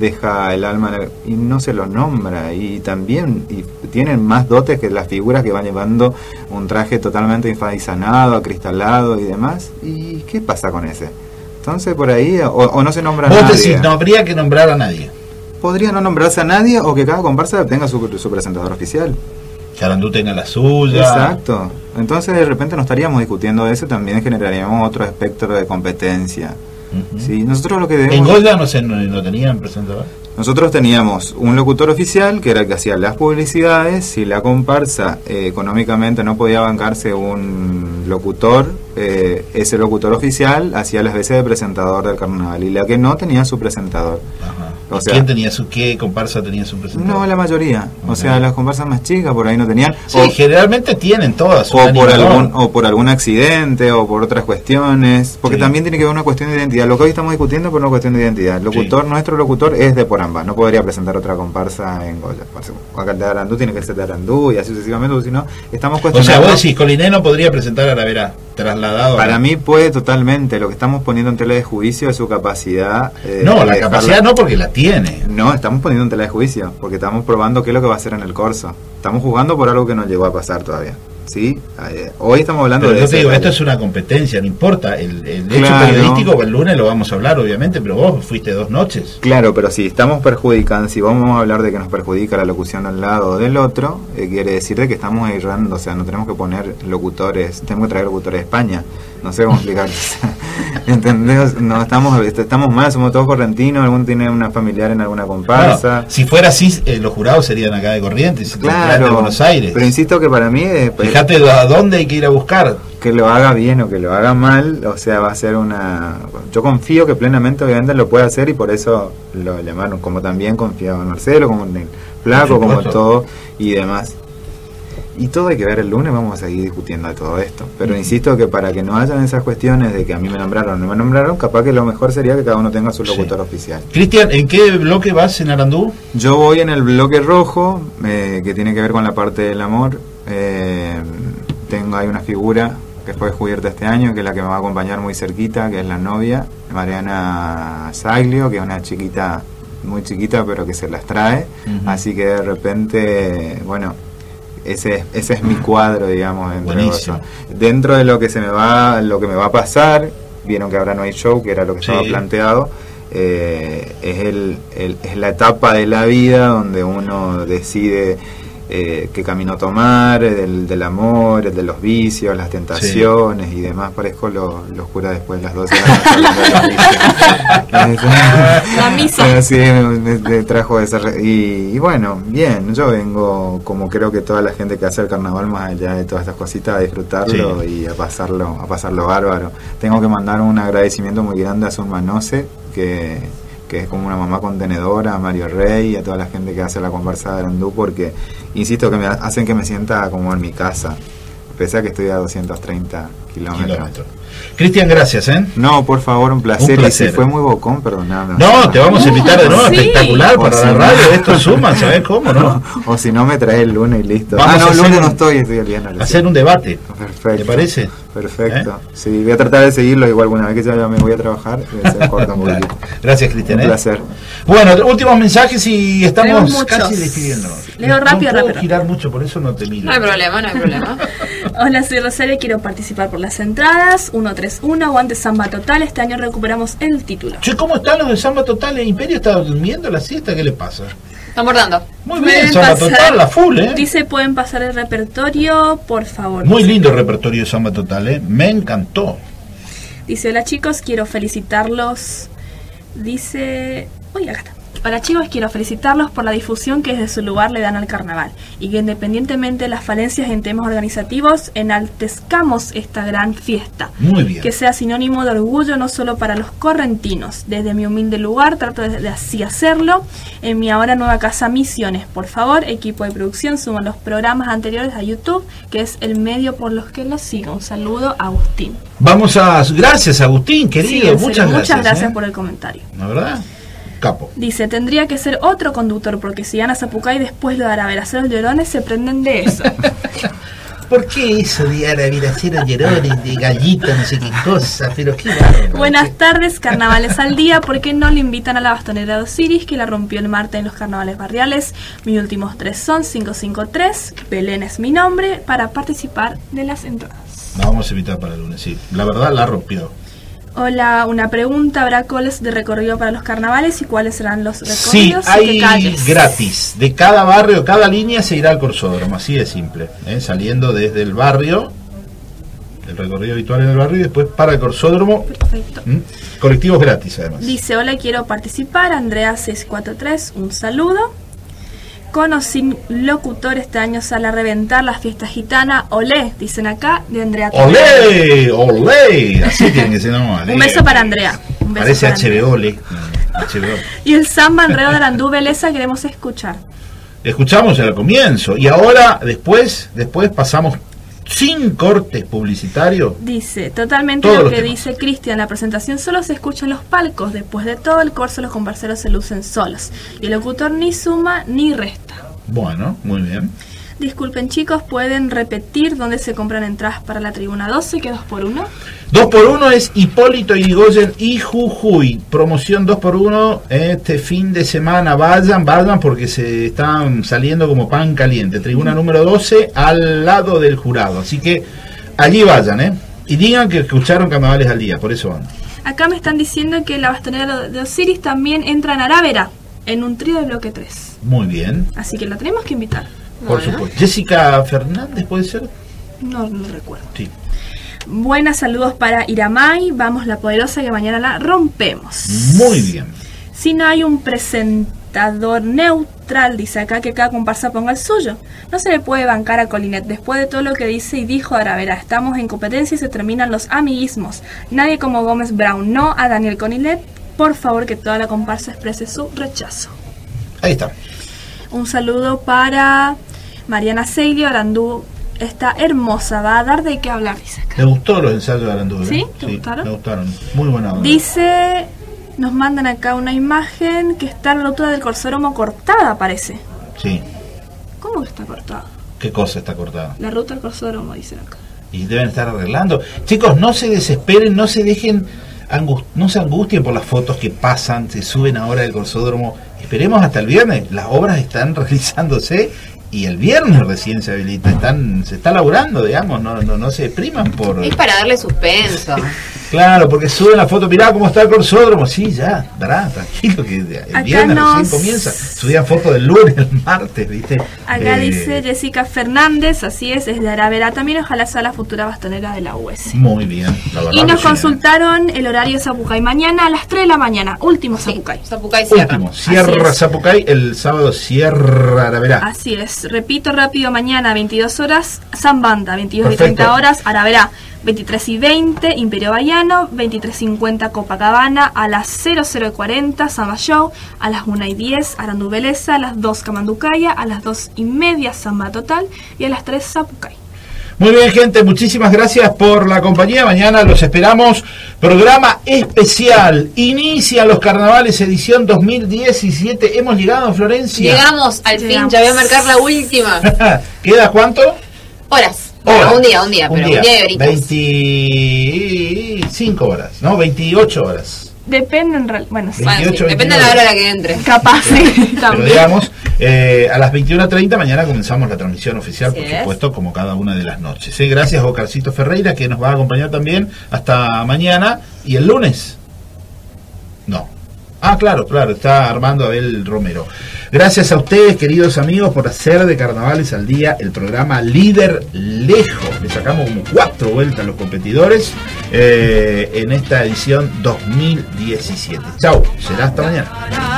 el alma y no se lo nombra, y también tienen más dotes que las figuras que van llevando un traje totalmente infadisanado, acristalado y demás. ¿Y qué pasa con ese? Entonces por ahí o no se nombra a nadie. Vos decís, no habría que nombrar a nadie. Podría no nombrarse a nadie, o que cada comparsa tenga su presentador oficial. Que Arandú tenga la suya. Exacto. Entonces de repente no estaríamos discutiendo eso, también generaríamos otro espectro de competencia. Sí, nosotros lo que debemos... ¿En Goya no tenían presentador? Nosotros teníamos un locutor oficial que era el que hacía las publicidades. Si la comparsa económicamente no podía bancarse un locutor, ese locutor oficial hacía las veces de presentador del carnaval, y la que no tenía su presentador. O sea, ¿quién tenía qué comparsa tenía su presentador? No, la mayoría. O sea, las comparsas más chicas por ahí no tenían. Sí, generalmente tienen todas. O por algún accidente o por otras cuestiones. Porque también tiene que ver una cuestión de identidad. Lo que hoy estamos discutiendo por una cuestión de identidad. Nuestro locutor es de Porambá. No podría presentar otra comparsa en Goya. Acá el de Arandú tiene que ser de Arandú y así sucesivamente. Si no, estamos cuestionando. O sea, vos decís, Coliné no podría presentar a la Verá, trasladado. Para mí puede totalmente. Lo que estamos poniendo en tela de juicio es su capacidad. No, la capacidad no, porque la tiene. No, estamos poniendo en tela de juicio, porque estamos probando qué es lo que va a hacer en el corso. Estamos jugando por algo que no llegó a pasar todavía. ¿Sí? Hoy estamos hablando pero de... Yo te digo, esto es una competencia, no importa. El hecho periodístico, el lunes lo vamos a hablar, obviamente, pero vos fuiste 2 noches. Claro, pero si estamos perjudicando, si vamos a hablar de que nos perjudica la locución de un lado o del otro, quiere decir de que estamos errando, o sea, no tenemos que poner locutores, tenemos que traer locutores de España. No sé cómo explicar. ¿Entendés? No, estamos mal, somos todos correntinos, alguno tiene una familiar en alguna comparsa. Bueno, si fuera así, los jurados serían acá de Corrientes, claro, de Buenos Aires. Pero insisto que para mí... fíjate a dónde hay que ir a buscar. Que lo haga bien o que lo haga mal, o sea, va a ser una... Yo confío que plenamente obviamente lo puede hacer y por eso lo llamaron, como también confiaba en Marcelo, como en el Flaco, como todo y demás. Y todo hay que ver el lunes, vamos a seguir discutiendo de todo esto. Pero insisto que para que no hayan esas cuestiones de que a mí me nombraron o no me nombraron, capaz que lo mejor sería que cada uno tenga su locutor oficial. Cristian, ¿en qué bloque vas en Arandú? Yo voy en el bloque rojo, que tiene que ver con la parte del amor. Hay una figura que fue descubierta este año, que es la que me va a acompañar muy cerquita, que es la novia, Mariana Saglio, que es una chiquita, muy chiquita, pero que se las trae. Así que de repente, bueno... Ese es mi cuadro, digamos, dentro de lo que me va a pasar. Vieron que ahora no hay show, que era lo que estaba planteado. Es la etapa de la vida donde uno decide qué camino tomar, del amor, de los vicios, las tentaciones y demás. Parezco los curas después de las 12 de la noche. La misa. Sí, me trajo esa... Y bueno, bien, yo vengo, como creo que toda la gente que hace el carnaval, más allá de todas estas cositas, a disfrutarlo y a pasarlo bárbaro. Tengo que mandar un agradecimiento muy grande a Zulma Noce, que es como una mamá contenedora, a Mario Rey y a toda la gente que hace la comparsa de Arandú, porque insisto que me hacen que me sienta como en mi casa, pese a que estoy a 230 kilómetros. Cristian, gracias, No, por favor, un placer. Y si fue muy bocón, perdóname. No, te vamos a invitar de nuevo, espectacular, para la radio, esto suma, ¿sabes cómo, no? O si no, me traes el lunes y listo. El lunes no estoy el viernes. Hacer un debate. Perfecto. ¿Te parece? Perfecto. Sí, voy a tratar de seguirlo, igual alguna vez que ya me voy a trabajar, se corta un poquito. Gracias, Cristian. Un placer. Bueno, últimos mensajes y estamos casi despidiéndonos. Leo rápido, no puedo girar mucho, por eso no te miro. No hay problema. Hola, soy Rosario, quiero participar por las entradas. 131, aguante Samba Total. Este año recuperamos el título. Che, ¿cómo están los de Samba Total? ¿El Imperio está durmiendo la siesta? ¿Qué le pasa? Estamos dando. Muy bien, Samba Total, la full, Dice, ¿pueden pasar el repertorio, por favor? Muy lindo el repertorio de Samba Total, Me encantó. Dice, hola chicos, quiero felicitarlos. Dice... Uy, acá está. Hola chicos, quiero felicitarlos por la difusión que desde su lugar le dan al carnaval y que independientemente de las falencias en temas organizativos, enaltezcamos esta gran fiesta. Muy bien. Que sea sinónimo de orgullo no solo para los correntinos. Desde mi humilde lugar trato de así hacerlo. En mi ahora nueva casa Misiones, por favor, equipo de producción, suman los programas anteriores a YouTube, que es el medio por los que los sigo. Un saludo, Agustín. Gracias Agustín, querido, sí, muchas gracias por el comentario. ¿La verdad? Capo. Dice, tendría que ser otro conductor, porque si van a Zapucay después lo hará ver hacer los llorones, se prenden de eso. ¿Por qué eso de ahora ver hacer los llorones, de gallita, no sé qué cosa? Pero qué bárbaro. Buenas tardes, carnavales al día. ¿Por qué no le invitan a la bastonera de Osiris, que la rompió el martes en los carnavales barriales? Mis últimos 3 son 553, Belén es mi nombre, para participar de las entradas. La vamos a invitar para el lunes, sí. La verdad la rompió. Hola, una pregunta, ¿habrá coles de recorrido para los carnavales y cuáles serán los recorridos? Sí, hay gratis. De cada barrio, cada línea se irá al Corsódromo, así de simple. Saliendo desde el barrio, el recorrido habitual en el barrio y después para el Corsódromo. Perfecto. Colectivos gratis además. Dice, hola, quiero participar, Andrea 643, un saludo. Con o sin locutor, este año sale a reventar la fiesta gitana. Olé, dicen acá, de Andrea. Olé, olé. Así tiene que ser normal. Un beso para Andrea. Parece HBO, olé. HBO. Y el samba Enredo de Arandú Beleza queremos escuchar. Escuchamos al comienzo y ahora después pasamos sin cortes publicitarios. Dice, totalmente Todos lo los que temas. dice Cristian, la presentación solo se escucha en los palcos, después de todo el corso los comparseros se lucen solos, y el locutor ni suma ni resta. Bueno, muy bien. Disculpen chicos, ¿pueden repetir dónde se compran entradas para la tribuna 12, que 2x1? 2x1 es Hipólito Yrigoyen y Jujuy. Promoción 2x1 este fin de semana. Vayan porque se están saliendo como pan caliente. Tribuna número 12 al lado del jurado. Así que allí vayan, y digan que escucharon Carnavales al Día, por eso van. Acá me están diciendo que la bastonera de Osiris también entra en Arávera, en un trío de bloque 3. Muy bien, Así que la tenemos que invitar. por supuesto. Jessica Fernández, ¿puede ser? No recuerdo. Sí. Buenas, saludos para Iramay. Vamos la poderosa que mañana la rompemos. Muy bien. Si no hay un presentador neutral, dice acá, que cada comparsa ponga el suyo. No se le puede bancar a Colinet. Después de todo lo que dice y dijo Aravera, estamos en competencia y se terminan los amiguismos. Nadie como Gómez Brown. No a Daniel Colinet. Por favor, que toda la comparsa exprese su rechazo. Ahí está. Un saludo para Mariana Seilio. Arandú está hermosa, va a dar de qué hablar, dice acá. ¿Le gustó los ensayos de Arandú? ¿Sí? ¿Te gustaron? Me gustaron. Muy buena onda. Dice, nos mandan acá una imagen que está la ruta del Corsódromo cortada, parece. Sí. ¿Cómo que está cortada? ¿Qué cosa está cortada? La ruta del Corsódromo, dicen acá. Y deben estar arreglando. Chicos, no se desesperen, no se dejen, no se angustien por las fotos que pasan, se suben ahora del Corsódromo. Esperemos hasta el viernes. Las obras están realizándose y el viernes recién se habilita. Se está laburando, digamos, no se depriman por... Es para darle suspenso. Claro, porque suben la foto, mirá cómo está el Corsódromo. Sí, ya, tranquilo, que el Acá viernes nos- recién comienza. Subían fotos del lunes, el martes, ¿viste? Acá dice Jessica Fernández, así es de Aravera también, ojalá sea la futura bastonera de la US. Muy bien, la verdad. Y nos que sí. consultaron el horario de Zapucay mañana a las 3 de la mañana, último Zapucay. Zapucay Último, cierra Zapucay, el sábado cierra Aravera. Así es, repito rápido, mañana 22 horas, Zambanda, 22 y Perfecto. 30 horas, Aravera, 23 y 20, Imperio Bahiano, 23:50 Copacabana, a las 00:40 Samba Show, a las 1:10 Arandú Beleza, a las 2 Camanducaya, a las 2:30 Samba Total y a las 3 Zapucay. Muy bien, gente, muchísimas gracias por la compañía. Mañana los esperamos. Programa especial. Inician los carnavales edición 2017. Hemos llegado, Florencia. Llegamos al fin, ya voy a marcar la última. ¿Queda cuánto? Horas. Horas. Un día, pero un día de horitas. 25 horas, ¿no? 28 horas. Depende en realidad, bueno, sí. 28, Depende de la hora a la que entre. Capaz, sí, Pero también. digamos, a las 21:30 mañana comenzamos la transmisión oficial, Así por es. supuesto, como cada una de las noches. ¿Sí? Gracias a Oscarcito Ferreira, que nos va a acompañar también hasta mañana. ¿Y el lunes? No. Ah, claro, está Armando Abel Romero. Gracias a ustedes, queridos amigos, por hacer de Carnavales al Día el programa líder lejos. Le sacamos como 4 vueltas a los competidores en esta edición 2017. Chau, será hasta mañana.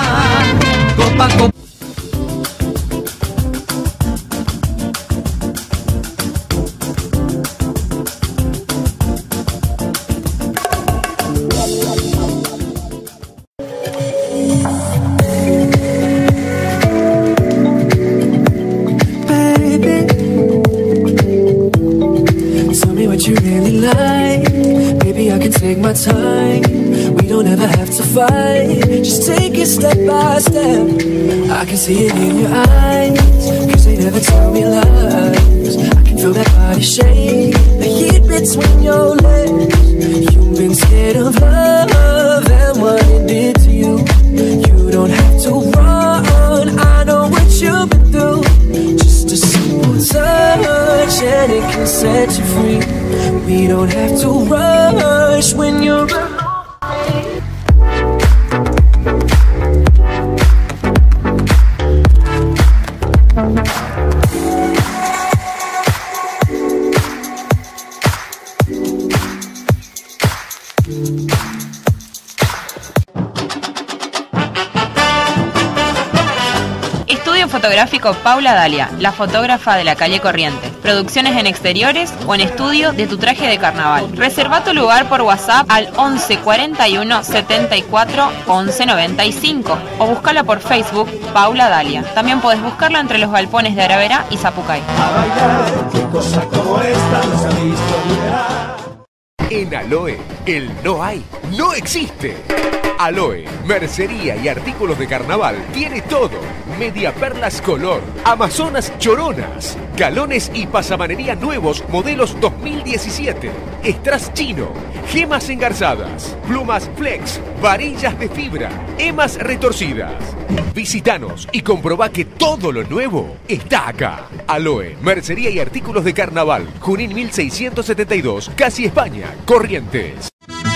Baby, tell me what you really like. Maybe I can take my time. We don't ever have to fight. Just take it step by step. I can see it in your eyes, 'cause they never tell me lies. I can feel that body shake, the heat between your legs. You've been scared of love and what it did to you. You don't have to run, I know what you've been through. Just a simple touch and it can set you free. We don't have to rush when you're alone. Estudio fotográfico Paula Dalia, la fotógrafa de la calle Corrientes. producciones en exteriores o en estudio de tu traje de carnaval. Reserva tu lugar por WhatsApp al 11 41 74 11 95 o búscala por Facebook Paula Dalia. También podés buscarla entre los galpones de Aravera y Zapucay. En Aloe, el no hay, no existe. Aloe, mercería y artículos de carnaval, tiene todo. Media perlas color, amazonas choronas, galones y pasamanería nuevos, modelos 2017. Strass chino, gemas engarzadas, plumas flex, varillas de fibra, emas retorcidas. Visítanos y comprobá que todo lo nuevo está acá. Aloe, mercería y artículos de carnaval, Junín 1672, Casi España, Corrientes.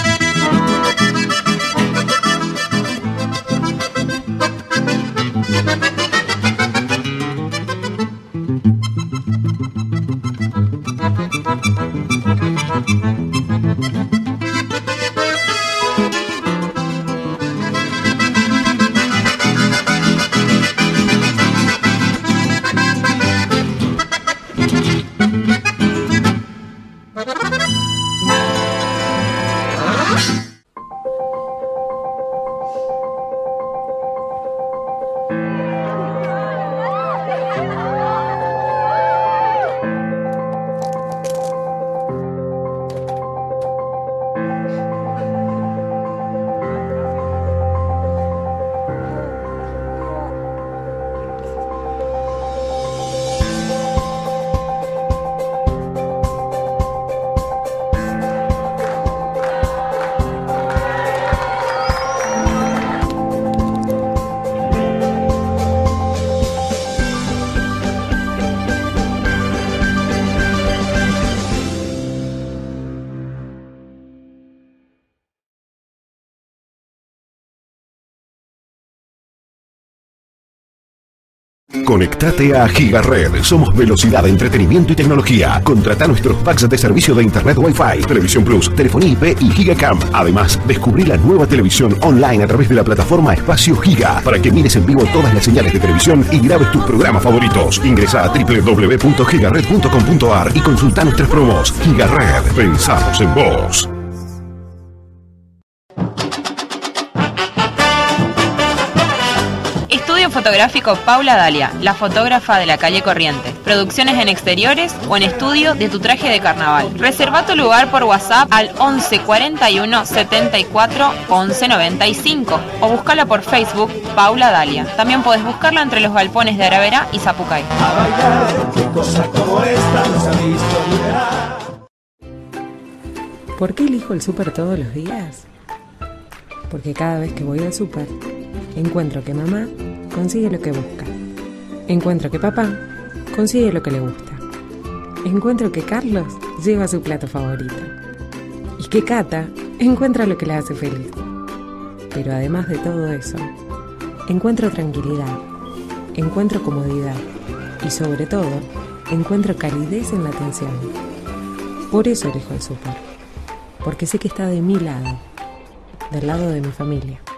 Conectate a Gigared. Somos velocidad, entretenimiento y tecnología. Contrata nuestros packs de servicio de Internet Wi-Fi, Televisión Plus, telefonía IP y Gigacam. Además, descubrí la nueva televisión online a través de la plataforma Espacio Giga para que mires en vivo todas las señales de televisión y grabes tus programas favoritos. Ingresa a www.gigared.com.ar y consulta nuestras promos. Gigared. Pensamos en vos. Estudio fotográfico Paula Dalia, la fotógrafa de la calle Corrientes. Producciones en exteriores o en estudio de tu traje de carnaval. Reserva tu lugar por WhatsApp al 11 41 74 11 95 o búscala por Facebook Paula Dalia. También podés buscarla entre los galpones de Aravera y Zapucay. ¿Por qué elijo el súper todos los días? Porque cada vez que voy al súper, encuentro que mamá consigue lo que busca. Encuentro que papá consigue lo que le gusta. Encuentro que Carlos lleva su plato favorito. Y que Cata encuentra lo que le hace feliz. Pero además de todo eso, encuentro tranquilidad, encuentro comodidad y sobre todo, encuentro calidez en la atención. Por eso elijo el súper. Porque sé que está de mi lado, del lado de mi familia.